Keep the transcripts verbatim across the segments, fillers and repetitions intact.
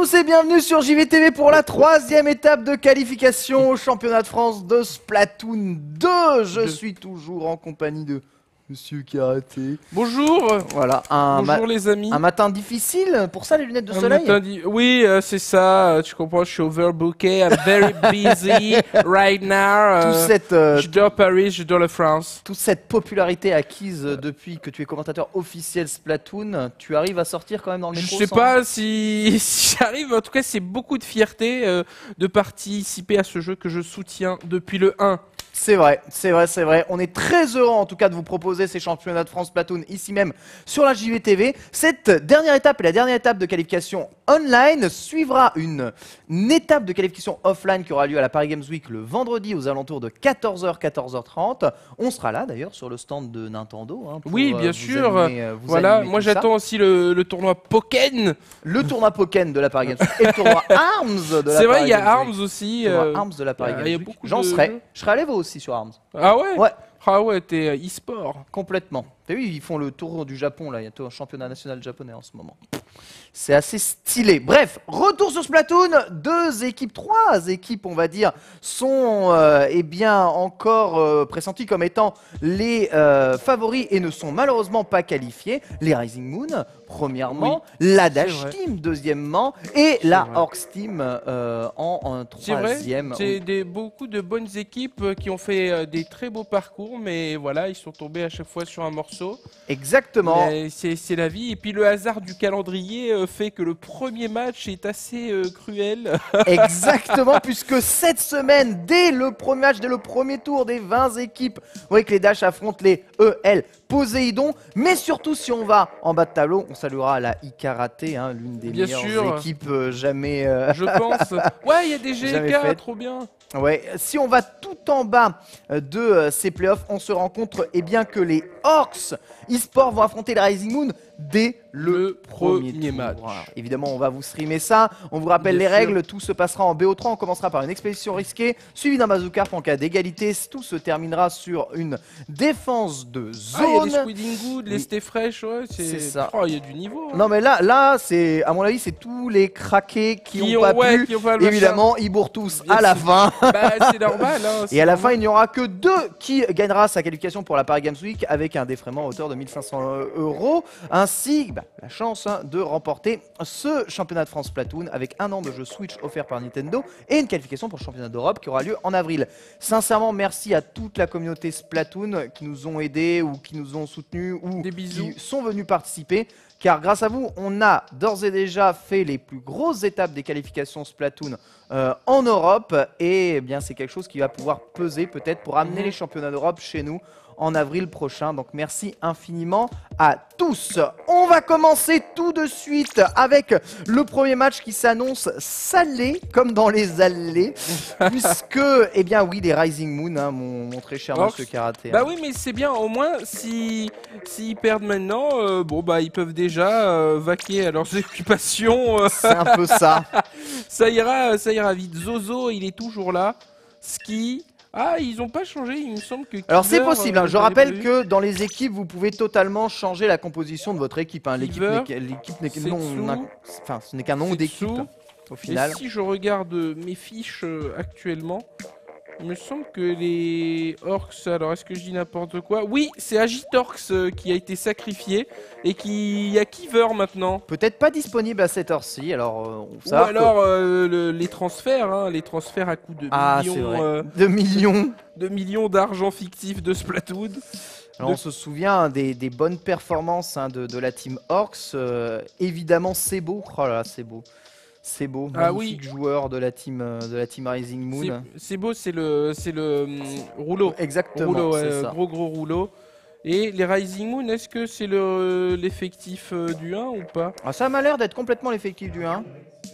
tous et bienvenue sur J V T V pour la troisième étape de qualification au championnat de France de Splatoon deux. Je suis toujours en compagnie de Monsieur Karaté. Bonjour. Voilà, un, Bonjour les amis. un matin difficile, pour ça les lunettes de Un soleil matin di- Oui, euh, c'est ça, euh, tu comprends, je suis overbooké, I'm very busy right now. Tout euh, cette, euh, je dors Paris, je dors la France. toute cette popularité acquise depuis que tu es commentateur officiel Splatoon, tu arrives à sortir quand même dans le Je métro sais sans- pas si, si j'arrive, en tout cas c'est beaucoup de fierté euh, de participer à ce jeu que je soutiens depuis le un. C'est vrai, c'est vrai, c'est vrai. On est très heureux en tout cas de vous proposer ces championnats de France Splatoon ici même sur la J V T V. Cette dernière étape et la dernière étape de qualification online suivra une, une étape de qualification offline qui aura lieu à la Paris Games Week le vendredi aux alentours de quatorze heures, quatorze heures trente. On sera là d'ailleurs sur le stand de Nintendo. Hein, pour, Oui, euh, bien vous sûr. animer, euh, vous Voilà, animer moi tout ça. j'attends aussi le, le tournoi Pokken. Le tournoi Pokken de la Paris Games Week et le tournoi Arms de la C'est vrai, Paris il y a Games Week. Arms aussi. Le tournoi euh, Arms de la Paris il y a- Games il y a Week. beaucoup J'en de serai. jeux. Je serai allé vous aussi sur Arms. Ah ouais. Ouais. Ah ouais, t'es euh, e-sport. Complètement. T'as vu, ils font le tour du Japon, là. Il y a un championnat national japonais en ce moment. C'est assez stylé. Bref, retour sur Splatoon. Deux équipes, trois équipes, on va dire, sont euh, eh bien, encore euh, pressenties comme étant les euh, favoris et ne sont malheureusement pas qualifiés. Les Rising Moon, premièrement. La Dash vrai. Team, deuxièmement. Et la vrai. Orcs Team euh, en, en C'est vrai, troisième. c'est des, beaucoup de bonnes équipes euh, qui ont fait euh, des très beaux parcours, mais voilà, ils sont tombés à chaque fois sur un morceau. Exactement. Mais C'est c'est la vie. Et puis le hasard du calendrier euh, fait que le premier match est assez euh, cruel. Exactement, puisque cette semaine, dès le premier match, dès le premier tour des vingt équipes, vous voyez que les Dash affrontent les E L Poséidon. Mais surtout, si on va en bas de tableau, on saluera la Ikaraté, hein, l'une des Bien meilleures sûr. équipes euh, jamais... euh, Je pense. Ouais, il y a des G Jamais K, fait. trop bien. Ouais, si on va tout en bas euh, de euh, ces playoffs, on se rend compte eh bien, que les Orcs eSports vont affronter les Rising Moon dès le, Le premier, premier tour. match. Voilà. Évidemment, on va vous streamer ça. On vous rappelle Bien les sûr. règles. Tout se passera en B O trois. On commencera par une expédition risquée, suivie d'un bazooka en cas d'égalité. Tout se terminera sur une défense de Ah, il y a zone. les Squeeding Good, les Oui. Stay Fresh, ouais, C'est ça. Oh, il y a du niveau. hein. Non mais là, là, c'est à mon avis, c'est tous les craqués qui, Qui ont, ont- pas ouais, pu. qui ont pas le machin. Évidemment, ils bourrent tous Bien à la sûr. fin. Bah, c'est normal. Hein, Et à la c'est fin, il n'y aura que deux qui gagnera sa qualification pour la Paris Games Week avec un défraiement à hauteur de mille cinq cents euros, ainsi bah, la chance hein, de remporter ce championnat de France Splatoon avec un an de jeu Switch offert par Nintendo et une qualification pour le championnat d'Europe qui aura lieu en avril. Sincèrement, merci à toute la communauté Splatoon qui nous ont aidés ou qui nous ont soutenus ou Des bisous. qui sont venus participer. Car grâce à vous, on a d'ores et déjà fait les plus grosses étapes des qualifications Splatoon euh, en Europe. Et eh bien, c'est quelque chose qui va pouvoir peser peut-être pour amener Mhm. les championnats d'Europe chez nous en avril prochain. Donc merci infiniment à tous. On va commencer tout de suite avec le premier match qui s'annonce salé comme dans les allées. puisque, eh bien oui, les Rising Moon, hein, mon, mon très cher Orcs. monsieur Karaté. Bah hein. oui, mais c'est bien, au moins, si s'ils perdent maintenant, euh, bon bah ils peuvent déjà euh, vaquer à leurs occupations. euh, C'est un peu ça. ça ira, ça ira vite. Zozo, il est toujours là. Ski. Ah, ils ont pas changé, il me semble que. Alors c'est Kiver, possible, hein. euh, Je j'avais rappelle pas vu. que dans les équipes, vous pouvez totalement changer la composition de votre équipe. hein. L'équipe Kiver, n'est que- l'équipe n'est que Setsu, non, un- enfin, ce n'est qu'un nom Setsu. d'équipe au Et final. si je regarde euh, mes fiches euh, actuellement, il me semble que les Orcs, alors est-ce que je dis n'importe quoi? Oui, c'est Agitorx euh, qui a été sacrifié et qui il y a Kiver maintenant. Peut-être pas disponible à cette heure-ci, alors euh, on Ou saura que- alors euh, le- les transferts, hein, les transferts à coût de Ah, c'est millions, vrai. euh, de millions. de millions d'argent fictif de Splatoon. Alors, De- on se souvient hein, des, des bonnes performances hein, de, de la team Orcs. euh, évidemment, c'est beau. Oh là là, c'est beau. C'est beau. Ah Magnifique joueur de la team euh, de la team Rising Moon. C'est- C'est beau, c'est le, c'est le hum, rouleau. Exactement, Rouleau, ouais, c'est ça. gros gros rouleau. Et les Rising Moon, est-ce que c'est le- l'effectif euh, du un ou pas? Ah, ça m'a l'air d'être complètement l'effectif du un.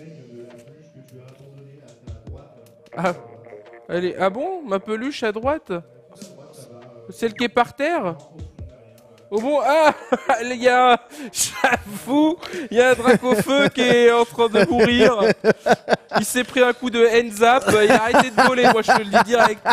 Ah, elle est... ah bon, ma peluche à droite? Celle qui est par terre? Au bon, ah, les gars, j'avoue, il y a un Dracofeu qui est en train de mourir. Il s'est pris un coup de hands up, il a arrêté de voler, moi je te le dis direct.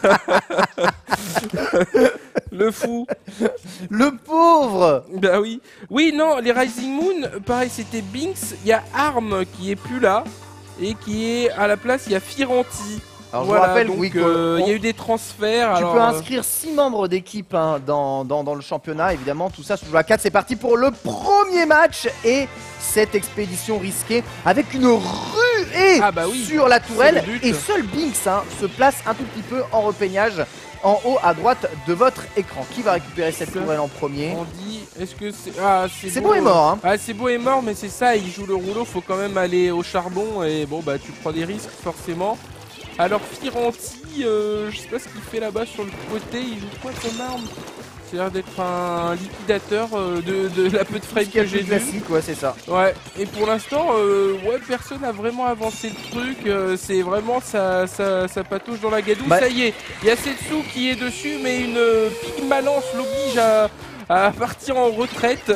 Le fou. Le pauvre. Bah oui. Oui, non, les Rising Moon, pareil, c'était Binks. Il y a Arm qui est plus là. Et qui est à la place, il y a Firanti. Alors Voilà, je vous rappelle, donc, oui, euh, il qu'on- y a eu des transferts. tu alors, peux euh, inscrire six membres d'équipe hein, dans, dans, dans le championnat, évidemment, tout ça se joue à quatre. C'est parti pour le premier match et cette expédition risquée avec une ruée Ah bah oui, sur la tourelle. c'est le but. Et seul Binks hein, se place un tout petit peu en repeignage en haut à droite de votre écran. Qui va récupérer cette Ça. tourelle en premier? On dit, est-ce que c'est. Ah, C'est beau et mort, hein. Ah, c'est beau et mort, mais c'est ça, il joue le rouleau, faut quand même aller au charbon. Et bon, bah, tu prends des risques, forcément. Alors, Firanti, euh, je sais pas ce qu'il fait là-bas sur le côté, il joue quoi comme arme? C'est l'air d'être un liquidateur euh, de, de la peu de frame Qui a que j'ai plus vu. classique, ouais, c'est ça. Ouais, et pour l'instant, euh, ouais, personne n'a vraiment avancé le truc. euh, c'est vraiment ça, ça, ça patauge dans la gadoue. Bah- Ça y est, il y a Setsu qui est dessus, mais une euh, Pygmalance l'oblige à, à partir en retraite.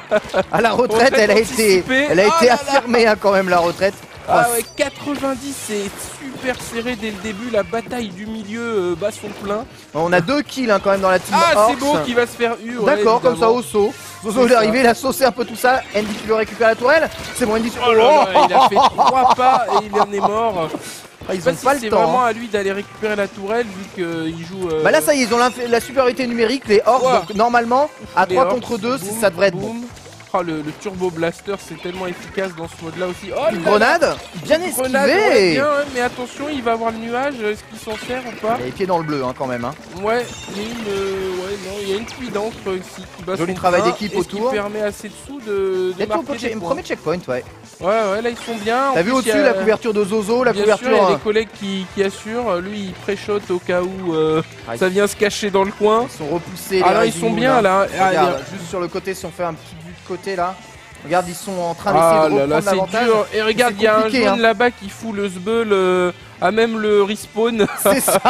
À la retraite, Retraite elle a été, anticipée. elle a Oh été là là. affirmée hein, quand même, la retraite. Ah Oh, ouais, quatre-vingt-dix, c'est super serré dès le début. La bataille du milieu euh, bat son plein. On a deux kills hein, quand même dans la team Ah, Orcs. c'est beau qui va se faire U. ouais, D'accord, comme ça évidemment. au saut. Zozo C'est il est ça. arrivé, il a saucé un peu tout ça. Andy qui lui récupère la tourelle. C'est bon, Andy sur Oh là là, il a fait trois pas et il en est mort. Ah, Je ils sais ont pas pas si c'est le temps. vraiment hein. à lui d'aller récupérer la tourelle vu qu'il joue. euh, Bah là, ça y est, ils ont l'inf- la supériorité numérique, les Orcs. Ouah. Donc normalement, à les trois Orcs, contre deux, boum, ça devrait être bon. boum. Oh, le, le Turbo Blaster, c'est tellement efficace dans ce mode-là aussi. Oh, Une là là. grenade, bien Une grenade, ouais, esquivée. bien, ouais, mais attention, il va avoir le nuage. Est-ce qu'il s'en sert ou pas? Il a les pieds dans le bleu hein, quand même. Hein. Ouais, il y a une, euh, ouais, non, il y a une pluie d'encre ici qui bat Joli son travail plein, d'équipe et ce qui autour. permet à Setsu de, de Bientôt, marquer des un points. premier checkpoint, ouais. Ouais, ouais, là ils sont bien. En T'as vu plus, il y au-dessus a- la couverture de Zozo, la Bien sûr, couverture. il y a euh, des collègues qui, qui assurent. Lui, il pré-shot au cas où euh, Ah, ça vient se cacher dans le coin. Ils sont repoussés. Ah les là, ils Rising sont Moon, bien hein. là. Ah, Regarde, il y a- juste sur le côté, si on fait un petit vue de côté là. Regarde, ils sont en train Ah d'essayer de là là, reprendre c'est l'avantage. dur. Et regarde, c'est il y a un compliqué, jaune hein. là-bas qui fout le sbeul euh, à même le respawn. C'est ça.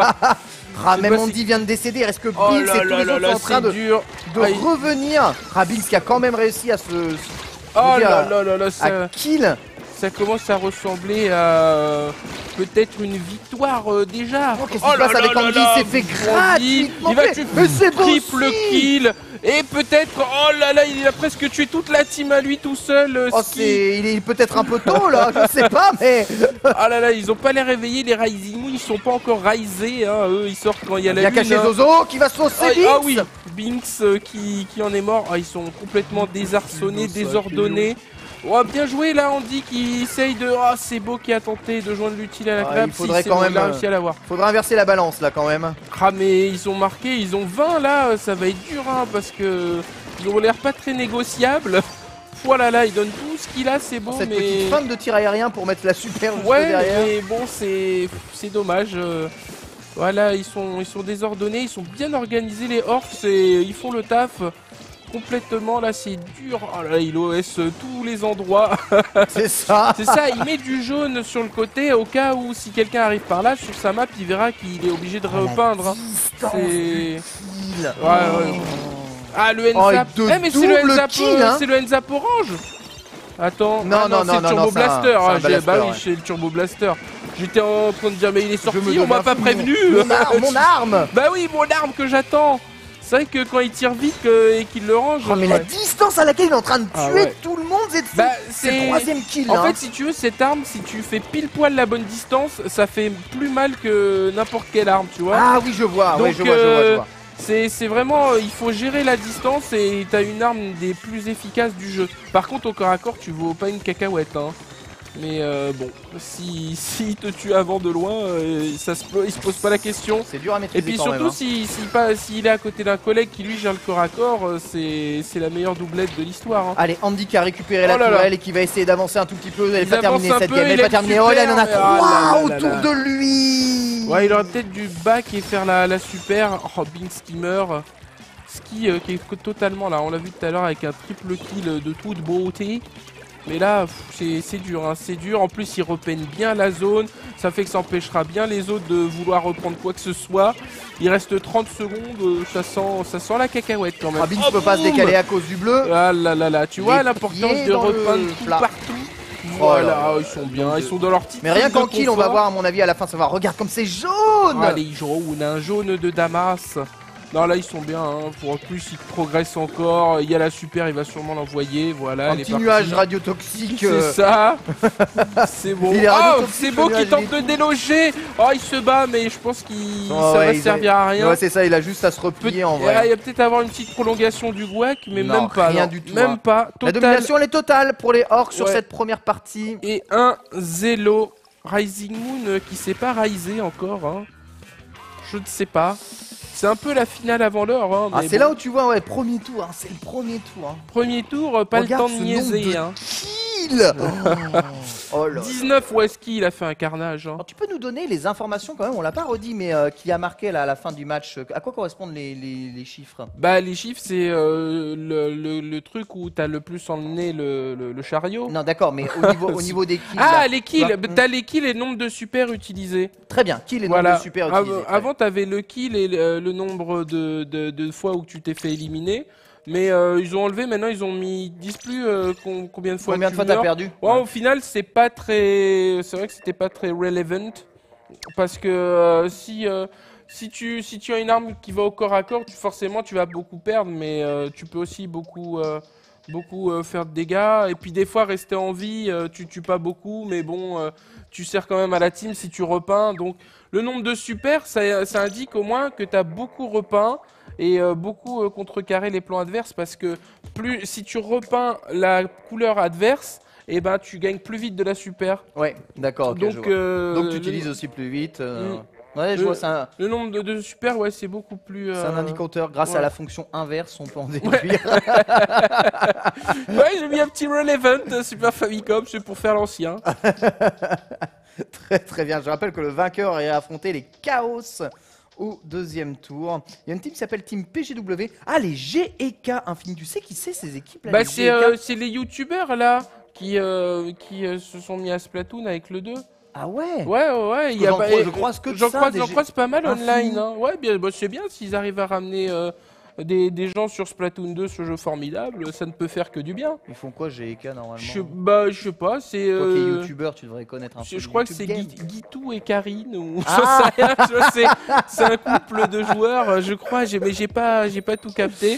Ah, sais même pas Andy si- vient de décéder. Il reste que Oh Binks là et tous là les là autres là, sont en train c'est de, dur. de Ah, il- revenir. Ah, Binks qui a quand même réussi à se Oh veux dire, là là là là, à ça, kill. ça commence à ressembler à euh, peut-être une victoire euh, déjà. Oh, qu'est-ce qui se passe avec Andy? Il s'est fait gratuitement Il va tuer. tuer Mais c'est triple possible. kill. Et peut-être, oh là là, il a presque tué toute la team à lui tout seul. euh, Oh, Ski. c'est, il est peut-être un peu tôt là, je sais pas, mais Ah là là, ils ont pas les réveillés, les Rising Moon, ils sont pas encore risés, hein. Eux, ils sortent quand il y a il la a lune. caché hein. Zozo qui va saucer Ah, Binks. ah oui, Binks euh, qui, qui en est mort. Ah, ils sont complètement désarçonnés, désordonnés. Oh, bien joué là, Andy qui essaye de. Ah, c'est beau qui a tenté de joindre l'utile à Ah, l'agréable. il faudrait Si, c'est quand bon, même, il a euh, réussi à l'avoir. Faudra inverser la balance là quand même. Ah, mais ils ont marqué, ils ont vingt là, ça va être dur hein, parce que ils ont l'air pas très négociables. Voilà là, il donne tout ce qu'il a, c'est beau, Cette mais. petite feinte de tir aérien pour mettre la super juste Ouais, derrière. mais bon, c'est c'est dommage. euh, Voilà, ils sont ils sont désordonnés, ils sont bien organisés les orcs et ils font le taf complètement. Là, c'est dur. Oh là, là, il O S tous les endroits. C'est ça. C'est ça, il met du jaune sur le côté au cas où si quelqu'un arrive par là sur sa map, il verra qu'il est obligé de repeindre. hein. Distance C'est- du kill. Ouais, ouais. Ah, le Oh, N-Zap. de Eh, mais c'est le double N-Zap, kill, euh, hein. c'est le N-Zap orange. Attends, Non, ah non, c'est non, le non, Turbo non, c'est un- Blaster. c'est un Ah, j'ai- blaster, bah oui, ouais. c'est le Turbo Blaster. J'étais en train de dire, mais il est sorti, Je me on m'a deviens pas fou. prévenu. Mon, ar- mon arme. Bah oui, mon arme que j'attends. C'est vrai que quand il tire vite euh, et qu'il le range. Oh, mais la ouais. distance à laquelle il est en train de tuer Ah ouais. tout le monde, c'est Bah, c'est le c'est. troisième kill. En hein. fait, si tu veux, cette arme, si tu fais pile poil la bonne distance, ça fait plus mal que n'importe quelle arme, tu vois. Ah oui, je vois. Ouais, Donc, je vois, je vois, je euh, vois. C'est c'est vraiment, euh, il faut gérer la distance et t'as une arme des plus efficaces du jeu. Par contre, au corps à corps, tu vaux pas une cacahuète, hein. Mais euh, bon, si s'il te tue avant de loin, euh, ça se, il se pose pas la question. C'est dur à maîtriser Et puis quand surtout, même, hein. si, si pas, s'il est à côté d'un collègue qui lui gère le corps à corps, euh, c'est c'est la meilleure doublette de l'histoire. hein. Allez, Andy qui a récupéré la Oh là là. tourelle et qui va essayer d'avancer un tout petit peu. Elle n'est Ils pas terminée avancent un cette peu, game, elle il n'est pas est terminée. Oh là, il en a super, mais ah là trois là là autour là. de lui. Ouais, il aurait peut-être dû back et faire la, la super. Oh, Binks qui meurt. Ski euh, qui est totalement là, on l'a vu tout à l'heure avec un triple kill de toute beauté. Mais là, c'est dur, hein, c'est dur. En plus, ils repeignent bien la zone. Ça fait que ça empêchera bien les autres de vouloir reprendre quoi que ce soit. Il reste trente secondes. Ça sent, ça sent la cacahuète quand même. Rabin oh, ne peut pas se décaler à cause du bleu. Ah là là là. Tu Les vois l'importance de repeindre tout plat. partout. Voilà, oh, ils sont bien. Ils sont dans leur petite. Mais rien qu'en kill, on va confort. voir à mon avis à la fin. Ça va. Regarde comme c'est jaune. Ah, les jaunes, un jaune de Damas. Non, là ils sont bien, hein. Pour plus ils progressent encore. Il y a la super, il va sûrement l'envoyer. Voilà, Un elle est petit partie. nuage radiotoxique. C'est euh, ça. C'est bon. Il est Oh, radiotoxique, c'est le beau qu'il nuage, tente il est- de déloger. Oh, il se bat, mais je pense qu'il Oh, ça ouais, va il servir à rien. Ouais, c'est ça, il a juste à se replier en Peut- vrai. Ah, il va peut-être avoir une petite prolongation du guac, mais Non, même pas. rien non. du tout, Même hein. pas. La Total. domination, elle est totale pour les orques sur Ouais. cette première partie. Et un zéro. Rising Moon euh, qui s'est pas risé encore. Hein. Je ne sais pas. C'est un peu la finale avant l'heure. Hein, Ah, mais c'est bon. là où tu vois, ouais, premier tour, hein, c'est le premier tour. Hein. Premier tour, euh, pas Regarde le temps de ce niaiser. nombre de Hein. kills. Oh, oh là. dix-neuf Weski, il a fait un carnage. Hein. Alors, tu peux nous donner les informations quand même, on l'a pas redit, mais euh, qui a marqué là, à la fin du match. À quoi correspondent les, les- les chiffres? Bah les chiffres c'est euh, le, le- le truc où t'as le plus emmené le, le, le chariot. Non, d'accord, mais au niveau, au niveau des kills. Ah là. les kills, Ouais. bah, t'as les kills et le nombre de super utilisés. Très bien, kill et Voilà. nombre de super Av- utilisés. Très Avant t'avais le kill et le, le nombre de, de, de fois où tu t'es fait éliminer. Mais euh, ils ont enlevé, maintenant ils ont mis, ils disent plus euh, com- combien de fois Combien tu de fois t'as meurs. perdu? Ouais, au final c'est pas très, c'est vrai que c'était pas très relevant parce que euh, si euh, si tu si tu as une arme qui va au corps à corps, tu, forcément tu vas beaucoup perdre, mais euh, tu peux aussi beaucoup euh, beaucoup euh, faire de dégâts et puis des fois rester en vie, euh, tu tues pas beaucoup, mais bon euh, tu sers quand même à la team si tu repeins. Donc le nombre de super, ça, ça indique au moins que tu as beaucoup repeint et euh, beaucoup euh, contrecarré les plans adverses parce que plus si tu repeins la couleur adverse, et eh ben tu gagnes plus vite de la super. Ouais, d'accord, ok, je Donc, vois. euh, Donc tu le- utilises aussi plus vite. euh, Mm. Ouais, je Le- vois, c'est un, Le nombre de, de super, ouais, c'est beaucoup plus. c'est un euh, indicateur. Grâce ouais. à la fonction inverse, on peut en déduire. Ouais, j'ai mis un petit relevant euh, Super Famicom, c'est pour faire l'ancien. Très très bien. Je rappelle que le vainqueur est affronté les Chaos au deuxième tour. Il y a une team qui s'appelle Team P G W. Ah, les G E K Infini. Tu sais qui c'est ces équipes là? Bah, les c'est G E K? euh, c'est les youtubeurs là qui, euh, qui euh, se sont mis à Splatoon avec le deux. Ah ouais. Ouais, ouais, ouais. il y a j'en pas- croise- je euh, croise que de j'en ça, croise, des j'en G- croise pas mal Infini. online. Hein. Ouais, bien, bah, c'est bien s'ils arrivent à ramener euh, des, des gens sur Splatoon deux, ce jeu formidable, ça ne peut faire que du bien. Ils font quoi G E K normalement? Je, bah, je sais pas, c'est. Toi qui es euh, youtubeur, tu devrais connaître un Je, peu. je le crois que YouTube c'est game. Gui- Guitou et Karine ou Ah j'en sais rien, je sais. C'est un couple de joueurs, euh, je crois, j'ai- mais j'ai pas, j'ai pas tout capté.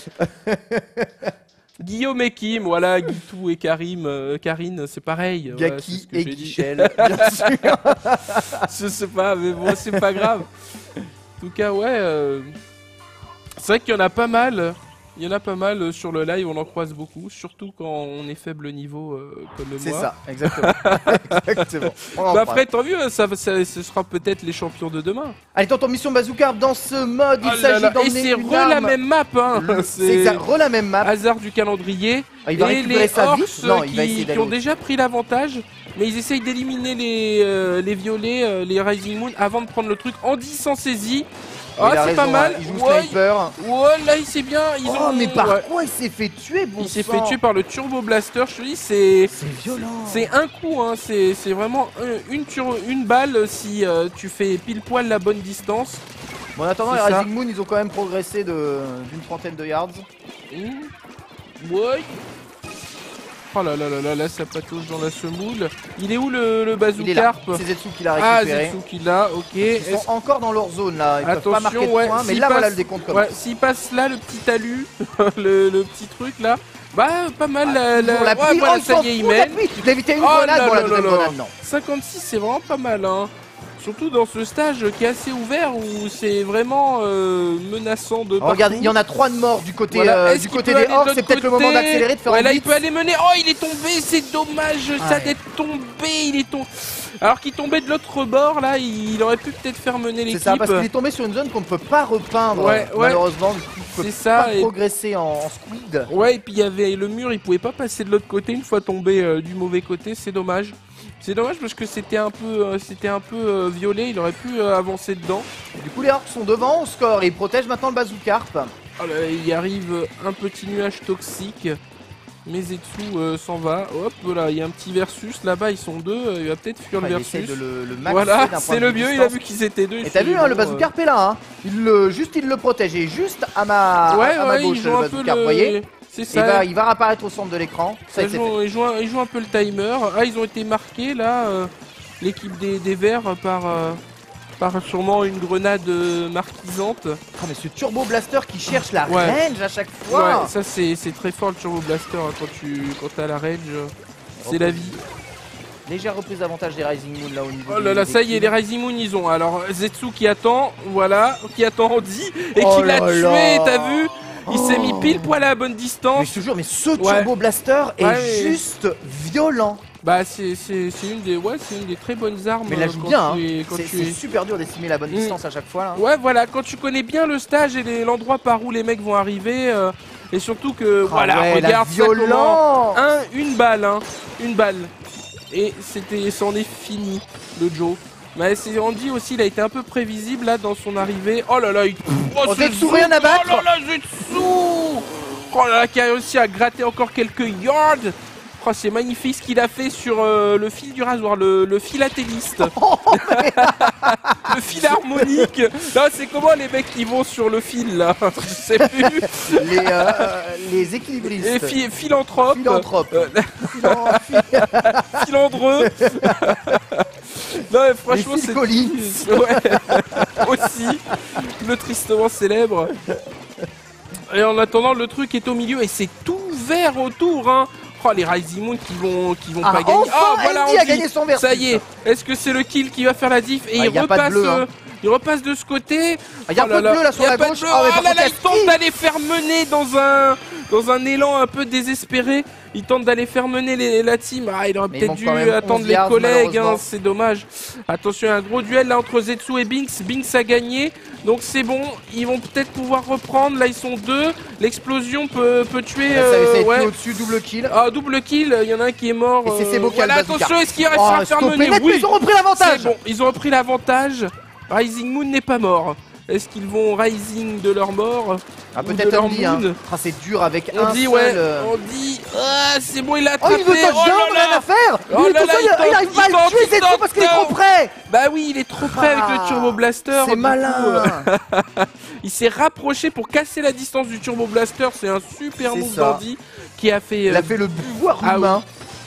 Guillaume et Kim, voilà, Guitou et Karim, euh, Karine, c'est pareil. ouais, c'est Gaki ce que et j'ai dit. Guichel, bien sûr. Je sais pas, mais bon, c'est pas grave. En tout cas, ouais, euh, c'est vrai qu'il y en a pas mal. Il y en a pas mal euh, sur le live, on en croise beaucoup, surtout quand on est faible niveau euh, comme moi. C'est ça, exactement. exactement. On en Bah parle. après, tant mieux, ça, ça- ce sera peut-être les champions de demain. Allez, tonton Mission Bazooka dans ce mode. Il Oh là s'agit là, et d'emmener c'est une re la arme. même map, hein. C'est exact, re la même map. Hasard du calendrier. Ah, il va et récupérer les ça Orcs vite. Non, il qui, va essayer qui d'aller ont au- déjà pris l'avantage, mais ils essayent d'éliminer les, euh, les violets, euh, les Rising Moon, avant de prendre le truc en dix sans saisie. Ah, Il a c'est pas raison, mal. hein, il joue Ouais, sniper. ouais, là, il sait bien. Ils Oh, ont... mais par ouais. quoi il s'est fait tuer, bon Il s'est sang. fait tuer par le Turbo Blaster. Je te dis, c'est. C'est violent. C'est un coup, hein. c'est c'est vraiment un- une, tur- une balle si euh, tu fais pile poil la bonne distance. Bon, en attendant, les C'est ça. Rising Moon, ils ont quand même progressé de- d'une trentaine de yards. Mmh. Ouais. Oh là là là là là, ça patauge dans la semoule. Il est où le, le Il est là. bazookarp? C'est Zetsu qui l'a Ah, récupéré. Zetsu qui l'a, ok. Ils Est-ce- sont encore dans leur zone là. Ils peuvent pas marquer Attention, de ouais, points, mais s'il là voilà passe- le décompte Ouais, commence. s'il passe là, le petit talus, le, le petit truc là, bah pas mal. Ah, la, la... toujours la ouais, pluie. voilà, Oh, il ça s'en y est, il fout de la mène. pluie. Il a évité une Oh grenade, là bon la là deuxième là là. grenade non. cinquante-six, c'est vraiment pas mal, hein. Surtout dans ce stage qui est assez ouvert où c'est vraiment euh, menaçant de. Oh, regarde, partout. il y en a trois de morts du côté, Voilà. euh, Est-ce du qu'il côté peut des aller de orques. l'autre C'est peut-être le côté moment d'accélérer, de faire Ouais, un là, il blitz. peut aller mener. Oh, il est tombé, c'est dommage, ça Ouais. d'être tombé. Il est tombé. Alors qu'il tombait de l'autre bord, là, il aurait pu peut-être faire mener C'est l'équipe. ça, parce qu'il est tombé sur une zone qu'on ne peut pas repeindre. Ouais, ouais. Malheureusement, du coup, il peut C'est ça, pas et- progresser en, en squid. Ouais, et puis il y avait le mur, il pouvait pas passer de l'autre côté une fois tombé euh, du mauvais côté, c'est dommage. C'est dommage parce que c'était un peu, euh, c'était un peu euh, violet, il aurait pu euh, avancer dedans. Du coup, les orques sont devant au score et ils protègent maintenant le bazookarp. Oh là, il y arrive un petit nuage toxique. Mais Zetsu euh, s'en va. Hop, voilà, il y a un petit versus. Là-bas, ils sont deux. Euh, il va peut-être fuir Ah, le il essaie versus. de le, le maxer Voilà, d'un point c'est de le vue mieux. Il a distance. vu qu'ils étaient deux. Et t'as vu, hein, le bazooka est là. Hein. Il le, juste, il le protège. Et juste à ma, Ouais, à ma ouais, gauche, il le joue un peu bazooka, le... vous voyez. C'est Et ça. bah, il va réapparaître au centre de l'écran. Ça, Ça c'est joue, il, joue un, il joue un peu le timer. Ah, ils ont été marqués là, euh, l'équipe des, des Verts, par, euh, par sûrement une grenade euh, marquisante. Oh, mais ce Turbo Blaster qui cherche la Ouais. range à chaque fois. Ouais, ça c'est c'est très fort le Turbo Blaster hein, quand tu quand t'as la range. euh, C'est la vie. Légère reprise d'avantage des Rising Moon là au niveau. Oh là des- là, des ça y est, kills. les Rising Moon ils ont. Alors Zetsu qui attend, voilà, qui attend Andy et Oh qui l'a là tué, là. t'as vu? Il s'est mis Oh. pile poil à la bonne Mais distance. je te jure, mais ce Ouais. Turbo Blaster est Ouais, mais- juste violent. Bah c'est c'est- c'est une des ouais, c'est une des très bonnes armes. Mais là euh, joue quand bien. tu Hein. es- quand C'est tu c'est es- super dur d'estimer la bonne Mm. distance à chaque fois. Là. Ouais, voilà, quand tu connais bien le stage et les- l'endroit par où les mecs vont arriver, euh, et surtout que, Ah voilà, ouais, la regarde ça comment... violence. Un, une balle, hein, une balle. Et c'était, c'en est fini, le Joe. Mais c'est Andy aussi, il a été un peu prévisible là dans son arrivée. Oh là là, il... Oh, ce Zetsu, zouk, rien à battre. Oh là là, Zetsu. Oh là là, qui a réussi à gratter encore quelques yards. Oh, c'est magnifique ce qu'il a fait sur euh, le fil du rasoir, le, le philatéliste. Le fil harmonique. Non, c'est comment les mecs qui vont sur le fil là? Je sais plus. Les, euh, les équilibristes. Les phi- philanthropes. Philanthropes. Euh, Philan- phi- Filandreux. Non, mais franchement, Les Phil c'est. Collins. Ouais. Aussi. Le tristement célèbre. Et en attendant, le truc est au milieu et c'est tout vert autour, hein. Oh, les Rising Moon qui vont, qui vont Ah, pas gagner. enfin, Oh, voilà, Andy a Andy. gagné son versus. Ça y est. Est-ce que c'est le kill qui va faire la diff? Et Ah, il y a pas de repasse. bleu, hein. euh, Il repasse de ce côté. Ah, y a Oh un peu de bleu là sur Y a la pas de gauche. bleu. Ah, mais Oh par là contre, là, il y il a tente ski. d'aller faire mener dans un dans un élan un peu désespéré. Il tente d'aller faire mener les- la team. Ah, il aurait Mais il peut-être manque dû quand même attendre onze les yards, collègues. Hein, malheureusement. c'est dommage. Attention, il y a un gros duel là entre Zetsu et Binks. Binks a gagné. Donc c'est bon. Ils vont peut-être pouvoir reprendre. Là, ils sont deux. L'explosion peut, peut tuer. Là, ça, euh, ça a été ouais. au-dessus, double kill. Ah, double kill. Il y en a un qui est mort. Et c'est euh, Sebo qui a le voilà, bazooka. attention, est-ce qu'il reste Oh, à faire stoppé mener? net, mais Oui. ils ont repris l'avantage. C'est bon, ils ont repris l'avantage. Rising Moon n'est pas mort. Est-ce qu'ils vont rising de leur mort? Ah, ou de peut-être leur Andy. Hein. moon? Ah, c'est dur avec On un dit seul. ouais, euh, on dit ah c'est bon, il a Oh, attrapé. il veut touchdown, Oh là rien là. à faire. Oh Lui, là tout là, seul, il il tente, arrive il pas à le tente, tuer, il c'est tente, trop parce qu'il est touchdown. trop près. Bah oui, il est trop près avec le Turbo Blaster. C'est du coup, malin. euh, il s'est rapproché pour casser la distance du Turbo Blaster. C'est un super C'est move ça. d'Andy qui a fait, Il euh, a fait le buvoir ah humain.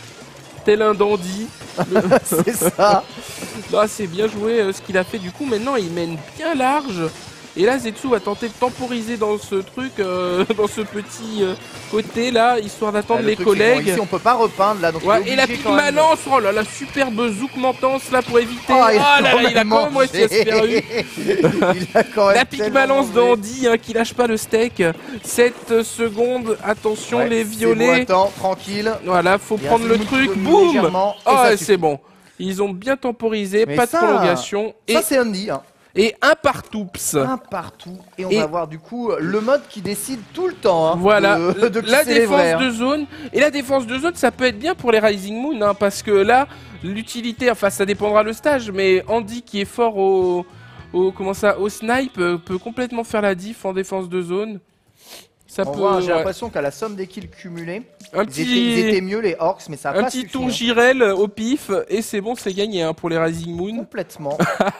tel un dandy. C'est ça. Là, c'est bien joué euh, ce qu'il a fait. Du coup, maintenant, il mène bien large. Et là, Zetsu va tenter de temporiser dans ce truc, euh, dans ce petit euh, côté là, histoire d'attendre Ah, le les truc, c'est que, bon, collègues. ici, on peut pas repeindre là. Donc Ouais, il est et la obligé pique quand même de- malance, oh là la superbe zouk mentance là pour éviter. Ah, Oh, il a là quand là, il a même quand même moitié mangé. aspiré. Il a quand même La pique tellement malance mangé. d'Andy hein, qui lâche pas le steak. sept secondes, attention Ouais, les c'est violets. bon, attends, tranquille. Voilà, faut Il prendre le reste une truc, minute boum. légèrement, et Oh ça ouais, suffit. c'est bon. Ils ont bien temporisé, Mais pas de ça, prolongation. Et, Ça, c'est Andy. Hein. et un partoups. Un partout. Et on Et- va voir du coup le mode qui décide tout le temps. Hein, Voilà, de, de qui la c'est les vrais, défense hein. de zone. Et la défense de zone, ça peut être bien pour les Rising Moon, hein, parce que là, l'utilité, enfin ça dépendra le stage, mais Andy qui est fort au, au comment ça, au snipe, euh, peut complètement faire la diff en défense de zone. Ça On peut. voit, j'ai ouais. l'impression qu'à la somme des kills cumulés, Un ils, petit, étaient, ils étaient mieux les Orcs, mais ça a un pas petit suffi. tour hein. Jirel au pif, et c'est bon, c'est gagné hein, pour les Rising Moon. Complètement.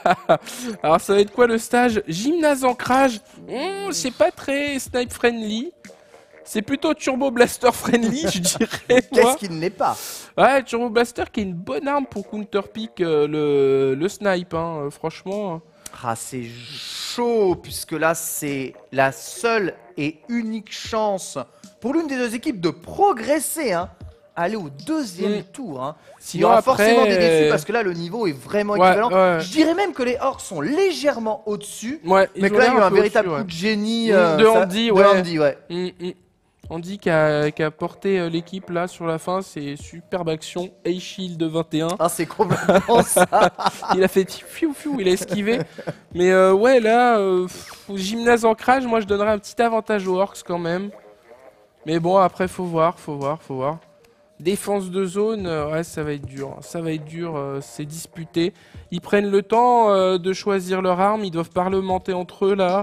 Alors ça va être quoi le stage? Gymnase ancrage. Hmm, c'est pas très snipe friendly. C'est plutôt Turbo Blaster friendly, je dirais. moi. Qu'est-ce qui ne l'est pas? Ouais, Turbo Blaster qui est une bonne arme pour counterpick euh, le, le snipe, hein, euh, franchement. Ah, c'est chaud, puisque là, c'est la seule et unique chance pour l'une des deux équipes de progresser, hein, aller au deuxième Mm. tour. Hein. Il y Sinon, aura après, forcément des déçus euh, parce que là, le niveau est vraiment ouais, équivalent. ouais. Je dirais même que les Orcs sont légèrement au-dessus. Ouais, ils Mais que ont là, il y a l'air eu un peu véritable au-dessus, coup de génie Mm, euh, de ça- Andy, de ouais. Andy, ouais. ouais. Mm, mm. Andy qui a, qui a porté euh, l'équipe là sur la fin, c'est superbe action. A-Shield vingt et un. Ah, c'est complètement ça. Il a fait petit fiou fiou, il a esquivé. Mais euh, ouais, là, euh, pff, au gymnase ancrage, moi je donnerais un petit avantage aux Orcs quand même. Mais bon, après, faut voir, faut voir, faut voir. Défense de zone, euh, ouais, ça va être dur. Ça va être dur, euh, c'est disputé. Ils prennent le temps euh, de choisir leur arme, ils doivent parlementer entre eux là.